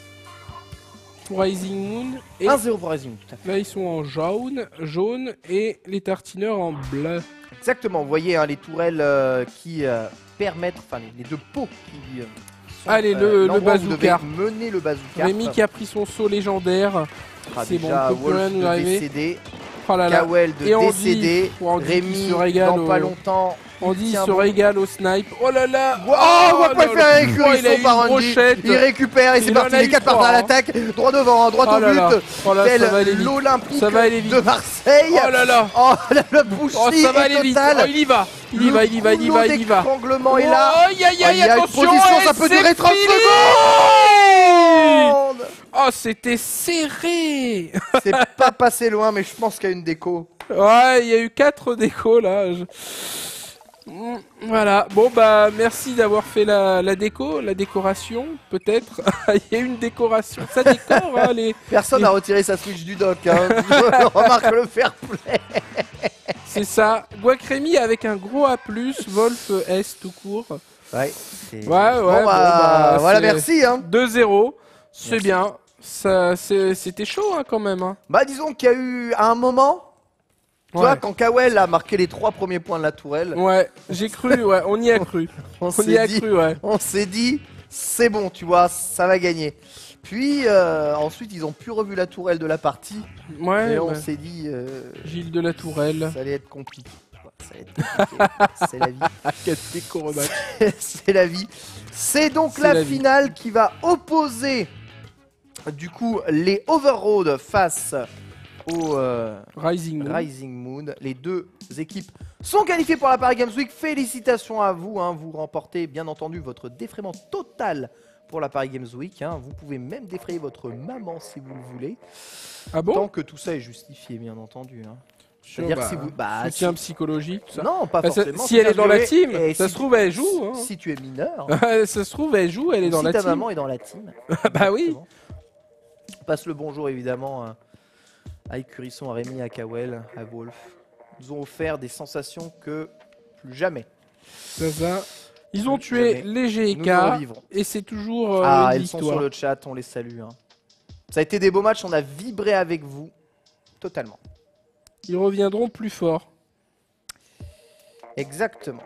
pour Rising Moon. Et un zéro pour Rising, tout à fait. là, ils sont en jaune, jaune et les tartineurs en bleu. Exactement, vous voyez hein, les tourelles euh, qui euh, permettent, enfin les, les deux pots qui euh, sont Allez, le- le l'endroit où vous bazooka. devez mener le bazooka. Rémi qui a pris son saut légendaire. Ah, c'est bon, déjà, on peut plus Wolf rien nous de arriver. décédé, Oh là là. Kawel de Et Andy. décédé, Oh, Andy qui Rémi se régale dans au- pas longtemps. Andy Tiens se bon. régale au snipe. Oh là là. Wow, on va là préférer là. avec Oh, il a Curisson eu par une Andy. brochette. Il récupère et c'est Il en parti, a les eu quatre trois, partent à hein. l'attaque, droit devant, hein, droit Oh au là là. but. Oh là, Tel ça va aller vite. l'Olympique Ça va aller vite. de Marseille. Oh là là. Oh, le boucherie Oh, ça va est aller vite. totale. Oh, il y va. Il y va, il y va, il y va, il y va. L'étranglement est là. Oh, aïe, aïe, Ah, aïe, il y a une attention. position, et ça peut c'est durer trente fini. secondes. Oh, c'était serré. C'est pas passé loin, mais je pense qu'il y a une déco. Ouais, il y a eu quatre décos là. Je- Mm, Voilà, bon bah merci d'avoir fait la, la déco, la décoration peut-être. Il y a une décoration, ça décore hein, les... Personne Et- n'a retiré sa Switch du dock. Hein. Remarque le fair play. C'est ça. Guacrémy avec un gros A plus, Wolf S tout court. Ouais. Ouais, ouais, Bon, bah, bon, bah, voilà, c'est- merci. Hein. deux zéro, c'est Merci. bien. Ça, c'est- C'était chaud hein, quand même. Hein. Bah, disons qu'il y a eu à un moment, tu Ouais. vois, quand Kawel a marqué les trois premiers points de la tourelle, Ouais, j'ai cru, ouais, on y a cru. on On y s'est a dit, cru, ouais. on s'est dit, c'est bon, tu vois, ça va gagner. Puis euh, ensuite, ils ont plus revu la tourelle de la partie, Ouais, et on bah, s'est dit, euh, Gilles de la Tourelle. ça allait être compliqué. Ouais, ça allait être compliqué. C'est la vie. quatre décos rematch. C'est la vie. C'est donc C'est la, la vie. finale qui va opposer du coup les Overroad face au euh, Rising Moon. Rising Moon. Les deux équipes sont qualifiées pour la Paris Games Week. Félicitations à vous. Hein. Vous remportez bien entendu votre défraiement total pour la Paris Games Week. Hein. Vous pouvez même défrayer votre maman si vous le voulez. Ah bon? Tant que tout ça est justifié, bien entendu. Hein. C'est-à-dire Bah, que si vous... Bah, soutien si- psychologique, tout ça. Non, pas Bah, ça- forcément. si elle est dans la c'est-à-dire team, que- et ça si se trouve, elle joue. Hein. Si tu es mineur... Ça se trouve, elle joue, elle est Ou dans si la ta team. maman est dans la team. Bah oui. Exactement. On passe le bonjour évidemment à- à Curisson, à Rémi, à Kawel, à Wolf. Ils nous ont offert des sensations que plus jamais Ça, ça. Ils ont tué Jamais. les G nous K ne revivrons. et c'est toujours euh, Ah, une ils sont victoire. sur le chat, on les salue. hein. Ça a été des beaux matchs, on a vibré avec vous totalement. Ils reviendront plus forts. Exactement.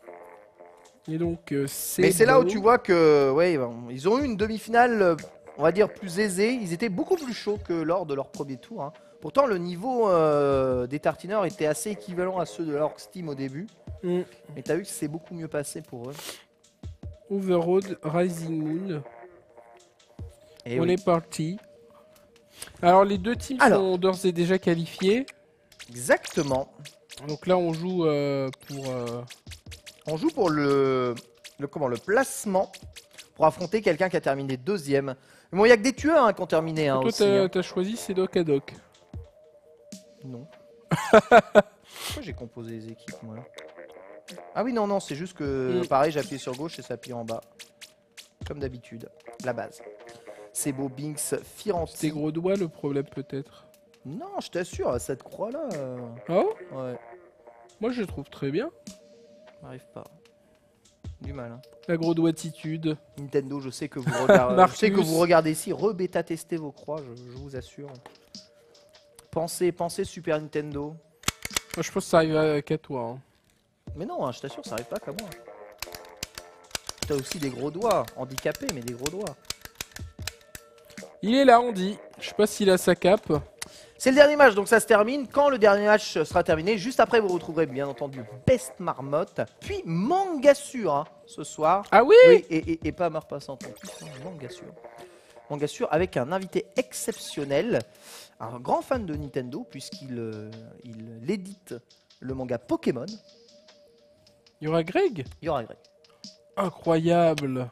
Et donc, euh, c'est. Mais c'est là où beau. tu vois que, ouais, bon, ils ont eu une demi-finale, euh, on va dire plus aisée. Ils étaient beaucoup plus chauds que lors de leur premier tour. hein. Pourtant, le niveau euh, des tartineurs était assez équivalent à ceux de l'Orcs Team au début. Mm. Mais t'as vu que c'est beaucoup mieux passé pour eux. Overroad, Rising Moon. Et On oui. est parti. Alors, les deux teams Alors. sont d'ores et déjà qualifiés. Exactement. Donc là, on joue euh, pour. euh, On joue pour le, le, comment, le placement pour affronter quelqu'un qui a terminé deuxième. Mais bon, il n'y a que des tueurs hein, qui ont terminé hein, Toi, aussi. t'as hein. t'as choisi c'est Doc à Doc. Non. Pourquoi j'ai composé les équipes, moi là Ah oui, non, non, c'est juste que, Mm. pareil, j'ai appuyé sur gauche et ça appuie en bas. Comme d'habitude, la base. C'est beau, Binks, Firanti. Tes gros doigts, le problème peut-être. Non, je t'assure, cette croix-là, euh, Oh, ouais, moi je le trouve très bien. m'arrive pas. Du mal, hein. La gros doigtitude. Nintendo, je sais que vous regardez, je Marcus. sais que vous regardez ici, re-bêta tester vos croix, je, je vous assure. Pensez, pensez Super Nintendo. Moi, je pense que ça arrive à- qu'à toi. hein. Mais non, hein, je t'assure, ça arrive pas qu'à moi. T'as aussi des gros doigts, handicapés, mais des gros doigts. Il est là, on dit. Je sais pas s'il a sa cape. C'est le dernier match, donc ça se termine. Quand le dernier match sera terminé, juste après, vous retrouverez bien entendu Best Marmotte, puis Mangassure hein, ce soir. Ah oui, Oui, et, et, et pas Marpassant en plus, hein, Mangassure. Mangassure avec un invité exceptionnel, un grand fan de Nintendo, puisqu'il euh, il édite le manga Pokémon. il y aura Greg. Il y aura Greg. Incroyable.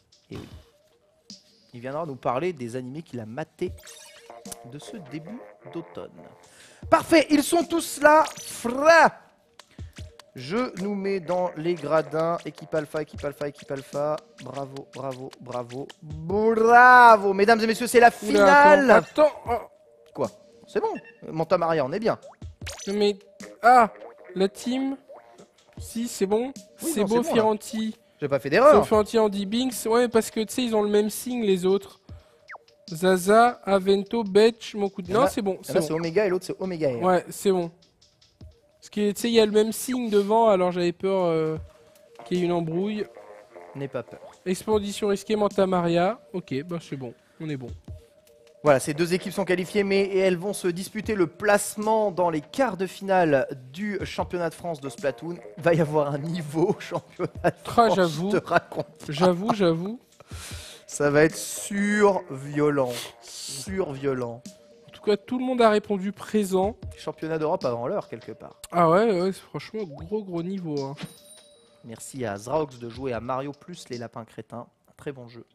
Il viendra nous parler des animés qu'il a matés de ce début d'automne. Parfait, ils sont tous là. Fra Je nous mets dans les gradins. Équipe alpha, équipe alpha, équipe alpha. Bravo, bravo, bravo. Bravo, mesdames et messieurs, c'est la Oula, finale. attends, attends. Oh. Quoi C'est bon. Manta Maria, on est bien. Mais. Ah, la team. Si, c'est bon. Oui, c'est non, beau, c'est bon, là. Firanti. J'ai pas fait C'est d'erreur. Firanti, Andy Binks. Ouais, parce que tu sais, ils ont le même signe, les autres. Zaza, Avento, Betch, Moku. Il y en Non, a- c'est bon, Il y en c'est a, c'est bon. Omega et l'autre, c'est Omega Air. Ouais, c'est bon. Parce que tu sais, il y a le même signe devant, alors j'avais peur euh, qu'il y ait une embrouille. N'aie pas peur. Expédition risquée, Manta Maria. Ok, bah c'est bon, on est bon. Voilà, ces deux équipes sont qualifiées, mais elles vont se disputer le placement dans les quarts de finale du championnat de France de Splatoon. Il va y avoir un niveau championnat de Ah, France, j'avoue. je te raconte. J'avoue, j'avoue. Ça va être sur-violent. Sur-violent. En tout cas, tout le monde a répondu présent. Championnat d'Europe avant l'heure, quelque part. Ah ouais, ouais, c'est franchement gros gros niveau. Hein. Merci à Zraox de jouer à Mario plus les lapins crétins. Un très bon jeu.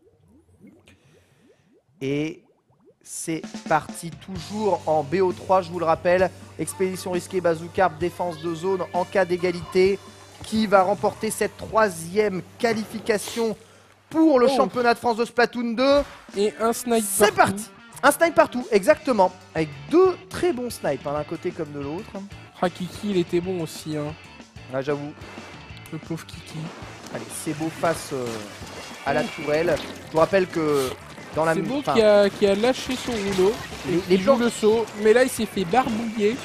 Et c'est parti, toujours en B O trois, je vous le rappelle. Expédition risquée, bazooka, défense de zone en cas d'égalité. Qui va remporter cette troisième qualification pour le Oh. championnat de France de Splatoon deux? Et un snipe C'est partout. parti. Un snipe partout, exactement. Avec deux très bons snipes, hein, d'un côté comme de l'autre. Ah, Kiki, il était bon aussi. Hein. Ah, j'avoue. Le pauvre Kiki. Allez, c'est beau face euh, à la tourelle. Je vous rappelle que dans la C'est beau enfin, qui a, qui a lâché son rouleau. Les- et les il joue plans- le saut. Mais là, il s'est fait barbouiller.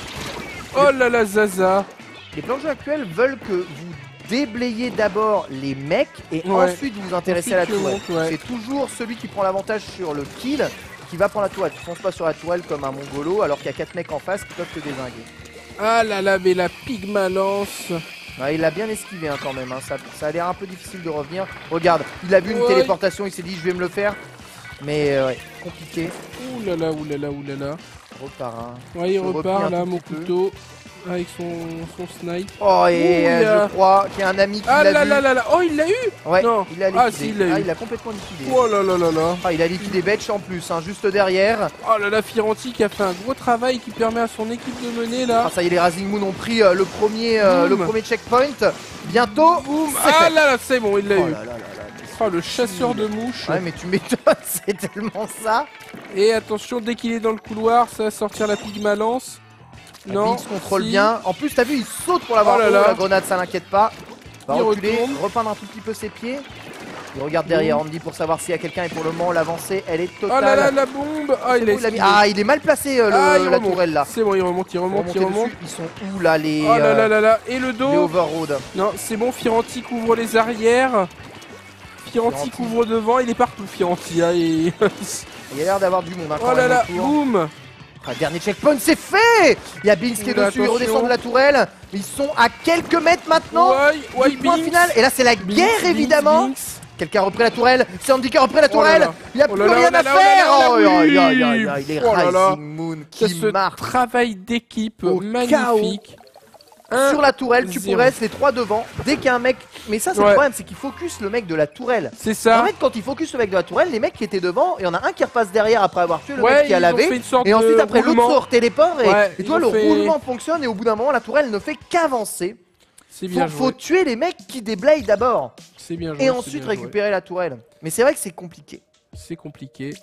Oh là là, Zaza. les plans de jeu actuels veulent que vous déblayez d'abord les mecs et Ouais. ensuite vous vous intéressez à la Ensuite, tu tourelle. montes, ouais. C'est toujours celui qui prend l'avantage sur le kill qui va prendre la tourelle. Tu fonces pas sur la tourelle comme un mongolo alors qu'il y a quatre mecs en face qui peuvent te dézinguer. Ah là là, mais la pigma lance. Ouais, il a bien esquivé hein, quand même, hein. ça, ça a l'air un peu difficile de revenir. Regarde, il a vu une Ouais. téléportation, il s'est dit je vais me le faire. Mais euh, ouais, compliqué. Ouh là là, ouh là là, ouh là là. Repart. Hein. Ouais, il Je replie repart un là, tout mon petit peu. couteau. Avec son, son snipe. Oh et Ouh, il euh, y a- je crois qu'il y a un ami qui Ah l'a là vu. là là là. Oh, il l'a eu. Ouais, Non. il a Ah, liquidé. si, il l'a eu. Ah, il a complètement liquidé. Oh là là là là. Ah, il a liquidé Betch en plus, hein, juste derrière. Oh là là, Firanti qui a fait un gros travail qui permet à son équipe de mener là. Ah, ça y est, les Rising Moon ont pris euh, le, premier, euh, le Boum. premier checkpoint. Bientôt. Boum. c'est Ah fait. là là, c'est bon, il l'a Oh eu. là là là là, mais Oh, le chasseur de mouches. Ouais, mais tu m'étonnes, c'est tellement ça. Et attention, dès qu'il est dans le couloir, ça va sortir la pigma lance. Non. Il se contrôle si. bien. En plus, t'as vu, il saute pour l'avoir. Oh là haut, là. La grenade, ça l'inquiète pas. Va Il reculer, retourne. repeindre un tout petit peu ses pieds. Il regarde derrière Andy pour savoir s'il y a quelqu'un et pour le moment, l'avancée, elle est Oh totale. là là, la bombe. Ah, il a Oh, il a mis- esquivé. Ah, il est mal placé, euh, le- Ah, il la remonte. tourelle là. C'est bon, il remonte, il remonte, il Remonter remonte. dessus. Ils sont où là, les, Oh là euh, là là là. Et le les dos. overroad? Non, c'est bon, Firanti couvre les arrières. Firanti Firanti. couvre devant, il est partout, Firanti. Hein, et- Il a l'air d'avoir du monde. Hein, quand oh là même là, autour. boum. Ah, dernier checkpoint, c'est fait. Il y a Binks qui est Oula, dessus, ils attention. redescendent de la tourelle. Ils sont à quelques mètres maintenant Ouais, ouais, du point Binks. final. Et là, c'est la Binks, guerre, Binks, évidemment. Binks. Quelqu'un a repris la tourelle. C'est Andy qui a repris la Oh là tourelle. là. Il n'y a Oh plus là là, rien oh là à là, oh là faire. là, Oh, oui. aïe, aïe, aïe, aïe, les Oh là là. Rising Moon Ça, qui ce marquent travail d'équipe Au magnifique. Un, sur la tourelle. Tu zéro. pourrais, les trois devant. Dès qu'il y a un mec. Mais ça, c'est le Ouais. problème, c'est qu'il focus le mec de la tourelle. c'est En ça. fait, quand il focus le mec de la tourelle, les mecs qui étaient devant, il y en a un qui repasse derrière après avoir tué le Ouais, mec qui a ils ont fait lavé. une sorte Et ensuite, de après, l'autre roulement. sort téléport. Et, Ouais, et ils toi, ont le fait- roulement fonctionne. Et au bout d'un moment, la tourelle ne fait qu'avancer. C'est Faut, bien faut joué. tuer les mecs qui déblayent d'abord. C'est bien joué. Et c'est ensuite bien joué. récupérer la tourelle. Mais c'est vrai que c'est compliqué. C'est compliqué.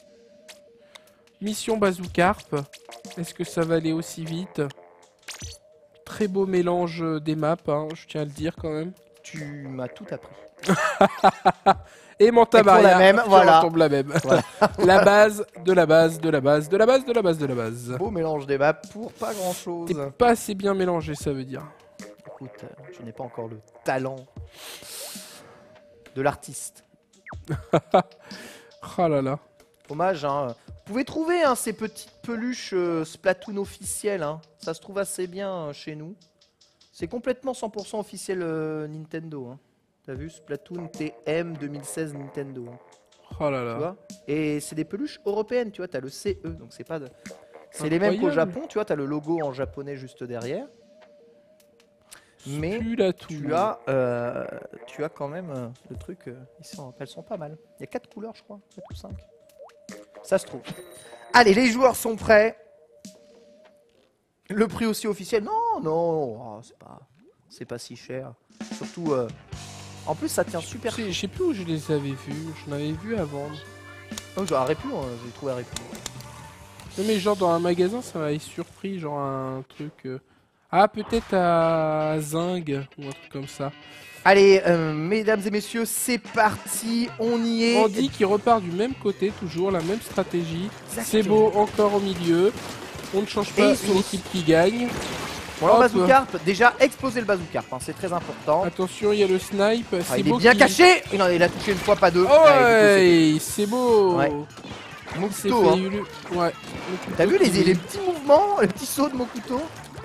Mission Bazookarp. Est-ce que ça va aller aussi vite? Très beau mélange euh, des maps, hein, je tiens à le dire quand même. Tu m'as tout appris. Et Manta Et pour Maria, la même, tu voilà. retombes la même. Voilà. La base de la base de la base de la base de la base de la base. Beau mélange des maps pour pas grand chose. T'es pas assez bien mélangé, ça veut dire. Écoute, euh, je n'ai pas encore le talent de l'artiste. Oh là là. Dommage, hein. Vous pouvez trouver hein, ces petites peluches euh, Splatoon officielles. Hein. Ça se trouve assez bien euh, chez nous. C'est complètement cent pour cent officiel euh, Nintendo. Hein. T'as vu Splatoon T M deux mille seize Nintendo. Hein. Oh là Tu là. vois. Et c'est des peluches européennes, tu vois. T'as le C E, donc c'est pas de. C'est les mêmes qu'au Incroyable. Japon, tu vois. T'as le logo en japonais juste derrière. Mais Tu l'as tout. tu as, euh, tu as quand même euh, le truc. euh, ils sont, elles sont pas mal. Il y a quatre couleurs, je crois, quatre ou cinq. Ça se trouve. Allez, les joueurs sont prêts. Le prix aussi officiel. Non, non, oh, c'est pas, c'est pas si cher. Surtout, euh, en plus, ça tient super. Je sais- je sais plus où je les avais vus. J'en avais vu avant. Oh, j'ai arrêté, hein, j'ai trouvé arrêté. Non, mais genre dans un magasin, ça m'avait surpris. Genre un truc. euh, Ah, peut-être à Zing ou un truc comme ça. Allez, euh, mesdames et messieurs, c'est parti, on y est. Andy qui repart du même côté, toujours la même stratégie. Exactement. C'est beau, encore au milieu. On ne change pas Et une ils sont- équipe qui gagne. Bon, alors, Hop. Bazookarp, déjà exploser le Bazookarp, hein, c'est très important. Attention, il y a le snipe. Ah, C'est il est beau bien qui- caché. Il, en- il a touché une fois, pas deux. Oh Ouais, du coup, ouais, c'est beau. Ouais. C'est Mokuto, fait hein. ulu- Ouais. T'as vu les, Mokuto les petits mouvements, les petits sauts de Mokuto?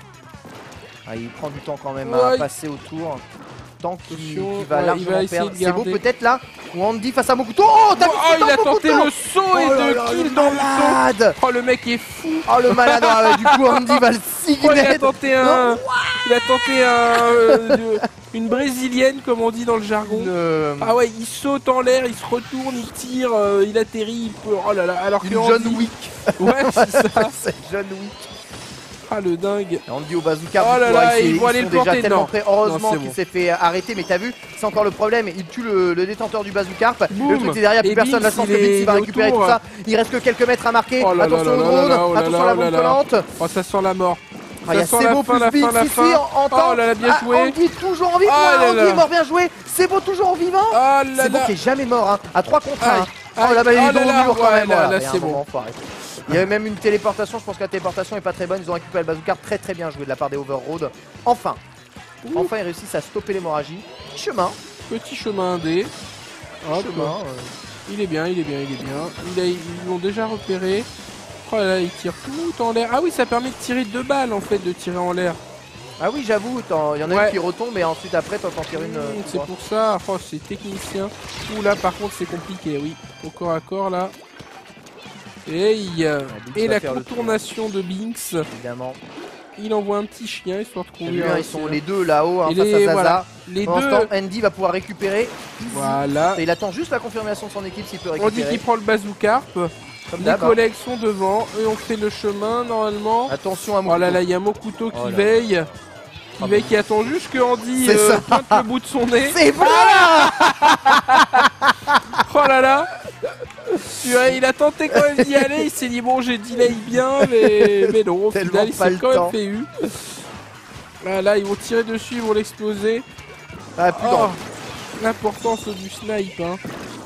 Ah, il prend du temps quand même Ouais. à passer autour. Tant qu'il Attention, qu'il va ouais, il largement va essayer perdre. de C'est beau garder. peut-être là où Andy face à Mokuto. Oh, t'as vu Oh, ce il a temps, tenté Mokuto le saut et Oh là deux là, kills le dans le malade. saut. Oh, le mec est fou. Oh le malade, ah, du coup Andy va le Oh, il a signer. tenté un. Il a tenté un. euh, de- une brésilienne, comme on dit dans le jargon. Une, Ah ouais, il saute en l'air, il se retourne, il tire, euh, il atterrit, il peut... Oh là là, alors que une John Andy- Wick. Ouais, c'est ça. C'est John Wick. Ah, le dingue. Et Andy au bazooka, Oh là du coup, là, ah, ils ils vont aller sont le déjà planter, tellement non. prêts. Heureusement Non, c'est qu'il bon. s'est fait arrêter, mais t'as vu, c'est encore le problème. Il tue le, le détenteur du bazookarp. Le Boum. truc c'est derrière, plus Et personne. Binks, Là, je pense il que Binks est il va récupérer autour. tout ça. Il reste que quelques mètres à marquer. Oh là là Attention là au là drone, là, oh là attention là à la là bombe là. collante. Oh, ça sent la mort. Ah, il y a Ça sent la Sebo fin, plus la fin, Binks la ici fin. en, en temps. Oh là là, bien Ah, joué. Andy toujours en vie. Oh Ouais, là Andy là. est mort, bien joué. Sebo toujours en vivant. Oh là Sebo là. qui est jamais mort, hein, à trois contre Aïe. un. Oh là, bah, il Oh est là dans là, le mur quand ouais, même. là, Voilà, là, il y a c'est un bon. moment, faut arrêter. Il y avait même une téléportation, je pense que la téléportation est pas très bonne. Ils ont récupéré le bazooka très très bien joué de la part des Overroad. Enfin, Ouh. enfin ils réussissent à stopper l'hémorragie. Petit chemin, Petit chemin indé. Hop. chemin. euh, Il est bien, il est bien, il est bien. Il a- ils l'ont déjà repéré. Oh là là, il tire tout en l'air. Ah oui, ça permet de tirer deux balles en fait, de tirer en l'air. Ah oui, j'avoue, t'en- il y en a Ouais. une qui retombe et ensuite après t'en tires une. euh, Mmh, tu c'est vois. pour ça. Oh, c'est technicien. Ouh là, par contre, c'est compliqué. Oui, au corps à corps là. Et, il y a- Binks et va la faire le tour. contournation de Binks. Évidemment. Il envoie un petit chien histoire de T'as conduire. vu, hein, un ils sont chien. les deux là-haut hein, Et face les- à Zaza. voilà. Les Pendant deux. ce temps, Andy va pouvoir récupérer. Easy. Voilà. Et il attend juste la confirmation de son équipe s'il peut On dit récupérer. qu'il prend le bazookarp. Comme Les d'hab, hein. collègues sont devant. Eux ont fait le chemin normalement. Attention à Oh Mokuto. là là, il y a Mokuto qui Oh là là. veille. Qui Ah veille, bon. qui attend juste que Andy C'est euh, ça. pointe le bout de son nez. C'est voilà. Oh là là. Tu vois, il a tenté quand même d'y aller. Il s'est dit bon, j'ai delay bien, mais, mais non, au Tellement final, il pas s'est le quand même temps. fait eu. Ah, là, ils vont tirer dessus, ils vont l'exploser. Ah, plus Oh, dans- l'importance du snipe. Hein.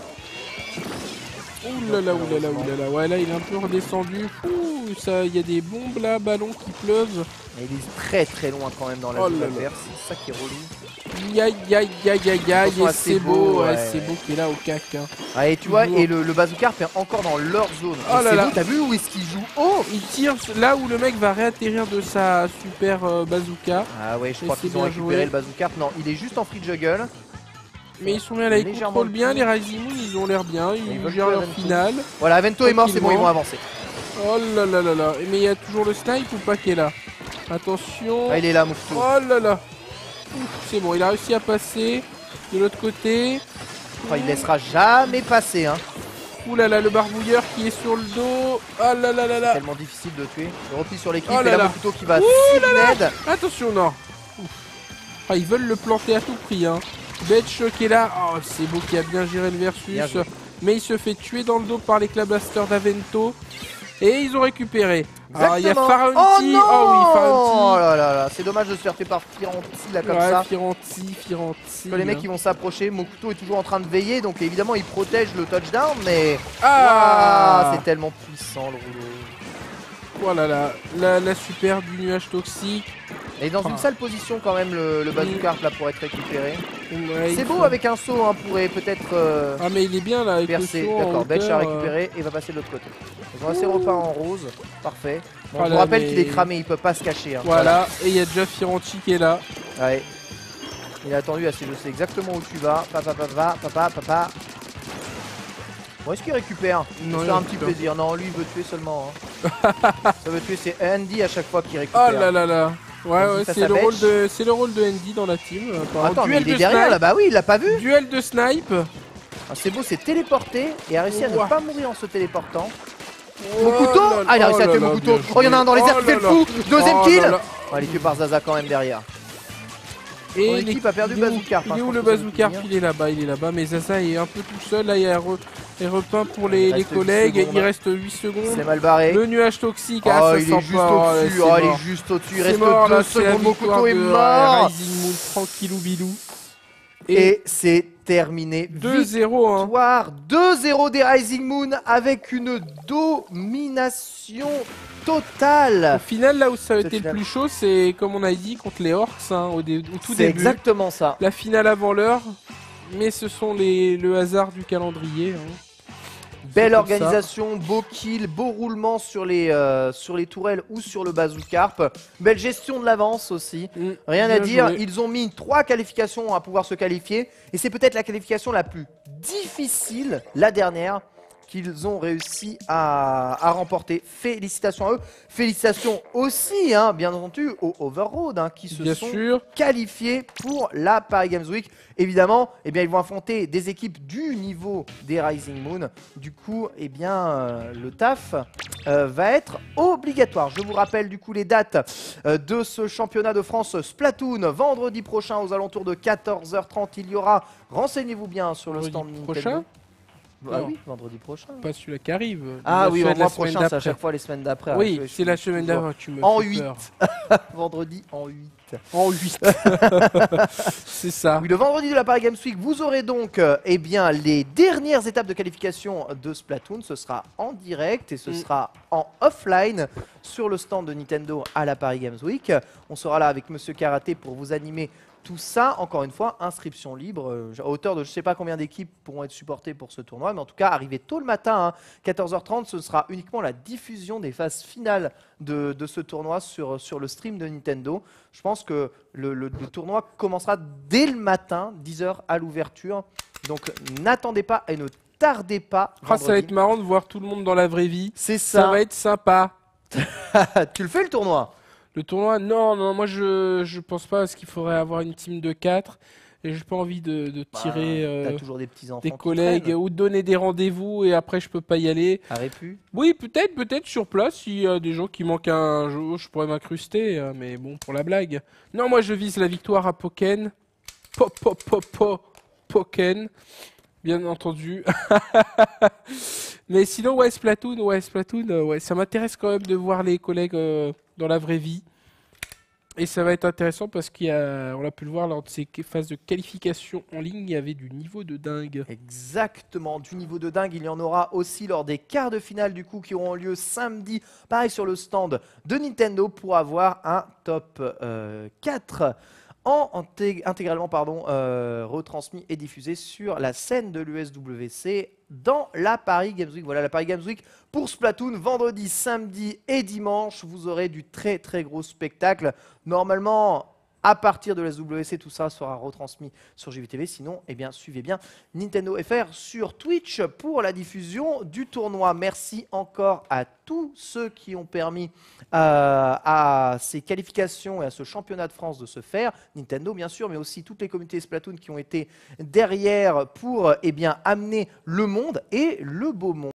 Ouh là là, ouh là là, ouh là là. Ouais, là, il est un peu redescendu. Ouh, ça, il y a des bombes là, ballons qui pleuvent. Et il est très très loin quand même dans la Oh zone là là. adverse, c'est ça qui est relou. Aïe aïe aïe aïe aïe aïe. Attention à Et c'est Sebo, beau, ouais, ouais. c'est beau qui est là au cac. Hein. Ah, et tu vois, Toujours. et le, le bazookarp est encore dans leur zone. Oh Et là c'est là. beau, t'as vu où est-ce qu'il joue haut? Il tire là où le mec va réatterrir de sa super euh, bazooka. Ah ouais, je Mais crois c'est qu'ils ont bien récupéré joué. le bazookarp. Non, il est juste en free juggle. Mais ils sont bien là, ils Légèrement contrôlent le bien. coup. Les Rising Moon, ils ont l'air bien. Ils, Ils veulent gèrent tuer leur Avento. finale. Voilà, Avento est mort, c'est bon, ils Tranquillement. vont avancer. Oh là là là là. Mais il y a toujours le snipe ou pas qui est là? Attention. Ah, il est là, Moukto. Oh là là. Ouf, c'est bon, il a réussi à passer. De l'autre côté. Oh, il laissera jamais passer, hein. Ouh là là, le barbouilleur qui est sur le dos. Oh là là là là. Tellement difficile de tuer. Le repli sur l'équipe Oh et là là, là. Moukto qui va Ouh s'y Attention, non. Ouf. Ah, ils veulent le planter à tout prix, hein. Betch qui est là. Oh, c'est beau qui a bien géré le Bien versus. joué. Mais il se fait tuer dans le dos par l'éclat blaster d'Avento. Et ils ont récupéré. Alors, il y a Exactement. Faraonti. Oh non Oh oui, Oh Faraonti. là là là, c'est dommage de se faire tuer par Firanti là comme Ouais, ça. Firanti, Firanti. Parce que les mecs ils vont s'approcher, Mokuto est toujours en train de veiller, donc évidemment il protège le touchdown, mais Ah, Ouah, c'est tellement puissant le rouleau. Oh là là, la, la super du nuage toxique. Et dans Ah. une sale position quand même le, le bazookarp là pour être récupéré. Ouais, C'est il beau faut- avec un saut, hein, pourrait peut-être euh, Ah mais il est bien là avec percer. le saut en D'accord, Betch a hauteur, euh. récupéré et va passer de l'autre côté. Ils ont assez repas en rose, parfait. Bon, Ah je vous là, rappelle mais- qu'il est cramé, il peut pas se cacher. hein. Voilà, et il y a déjà Firanti qui est là. Ouais. Il a attendu assez, je sais exactement où tu vas. Papa, papa, papa, papa. Bon, est-ce qu'il récupère? Il Non, se il fait un petit récupère. plaisir. Non, lui, il veut tuer seulement. hein. Ça veut tuer, c'est Andy à chaque fois qu'il récupère. Oh là là là. Ouais, Vas-y, ouais, face c'est à le, Betch. rôle de, c'est le rôle de Andy dans la team. apparemment. Attends, mais Duel il est de derrière snipe. là. Bah oui, il l'a pas vu. Duel de snipe. Ah, c'est beau, c'est téléporté et a réussi à ne Ouah. pas mourir en se téléportant. Oh Mokuto là là, Ah, il a réussi à oh tuer là là, Mokuto. bien Oh, il y en a un dans les joué. airs qui Oh fait le là fou. Deuxième Oh kill. là là. Oh, il est tué par Zaza quand même derrière. Son équipe a perdu il est où- Bazookarp, hein, Il est je où pense le que ça veut Bazookarp? tout dire. Il est là-bas, il est là-bas. Mais Zaza est un peu tout seul. Là, il y a re- est repeint pour les, Il les reste huit collègues. secondes. Il reste huit secondes. C'est mal barré. Le nuage toxique, Oh, ah, ça il sent est juste pas. Ouais, au-dessus. c'est Oh, il est mort. juste au-dessus. Il C'est reste mort, deux là, c'est la secondes. victoire Mokuto est de, euh, mort. Rising Moon, tranquillou bilou. Et, Et c'est terminé. deux zéro. Hein. Victoire deux zéro des Rising Moon avec une domination totale. Au final, là où ça a Ce été le final. plus chaud, c'est comme on a dit contre les Orcs hein, au, dé- au tout C'est début. exactement ça. La finale avant l'heure. Mais ce sont les, le hasard du calendrier. Hein. Belle comme ça. organisation, beau kill, beau roulement sur les, euh, sur les tourelles ou sur le Bazookarp. Belle gestion de l'avance aussi. Mm, Rien à bien dire, joué. ils ont mis trois qualifications à pouvoir se qualifier. Et c'est peut-être la qualification la plus difficile, la dernière, qu'ils ont réussi à, à remporter. Félicitations à eux. Félicitations aussi, hein, bien entendu, aux Overroad hein, qui se Bien sont sûr. qualifiés pour la Paris Games Week. Évidemment, eh bien, ils vont affronter des équipes du niveau des Rising Moon. Du coup, eh bien, euh, le taf euh, va être obligatoire. Je vous rappelle du coup les dates euh, de ce championnat de France Splatoon. Vendredi prochain aux alentours de quatorze heures trente, il y aura, renseignez-vous bien sur le Vendredi stand Nintendo. prochain Ah Non. oui, vendredi prochain. Pas celui-là qui arrive. Ah La oui, semaine- au mois la semaine prochain, c'est à d'après. chaque fois les semaines d'après. Oui, hein. Je- c'est je- la je suis semaine toujours- d'avant. Tu me En fais huit. peur. Vendredi en huit. En huit. C'est ça. Oui, le vendredi de la Paris Games Week, vous aurez donc euh, eh bien, les dernières étapes de qualification de Splatoon. Ce sera en direct et ce Mm. sera en offline sur le stand de Nintendo à la Paris Games Week. On sera là avec Monsieur Karaté pour vous animer tout ça. Encore une fois, inscription libre. euh, à hauteur de je ne sais pas combien d'équipes pourront être supportées pour ce tournoi. Mais en tout cas, arrivez tôt le matin, hein, quatorze heures trente, ce sera uniquement la diffusion des phases finales de, de ce tournoi sur, sur le stream de Nintendo. Je pense que le, le- le tournoi commencera dès le matin, dix heures à l'ouverture. Donc n'attendez pas et ne tardez pas. Ah, ça va vendredi. être marrant de voir tout le monde dans la vraie vie. C'est Ça ça. va être sympa. Tu le fais le tournoi? Le tournoi, non, non, moi je, je pense pas parce qu'il faudrait avoir une team de quatre et j'ai pas envie de, de tirer Bah, euh, T'as toujours des petits enfants. des qui collègues traînent. ou de donner des rendez-vous et après je peux pas y aller. À Répu. Oui, peut-être, peut-être sur place, s'il y a des gens qui manquent un jour, je pourrais m'incruster, euh, mais bon, pour la blague. Non, moi je vise la victoire à Pokken. Po, po, po, po, Pokken, bien entendu. Mais sinon, ouais, Splatoon, ouais, Splatoon, euh, ouais, ça m'intéresse quand même de voir les collègues euh, dans la vraie vie. Et ça va être intéressant parce qu'on a pu le voir lors de ces phases de qualification en ligne, il y avait du niveau de dingue. Exactement, du niveau de dingue, il y en aura aussi lors des quarts de finale du coup qui auront lieu samedi, pareil sur le stand de Nintendo pour avoir un top euh, quatre en intég- intégralement pardon, euh, retransmis et diffusé sur la scène de l'U S W C dans la Paris Games Week. Voilà la Paris Games Week pour Splatoon, vendredi, samedi et dimanche. Vous aurez du très très gros spectacle. Normalement, à partir de la S W C, tout ça sera retransmis sur J V T V. Sinon, eh bien, suivez bien Nintendo F R sur Twitch pour la diffusion du tournoi. Merci encore à tous ceux qui ont permis euh, à ces qualifications et à ce championnat de France de se faire. Nintendo, bien sûr, mais aussi toutes les communautés Splatoon qui ont été derrière pour eh bien, amener le monde et le beau monde.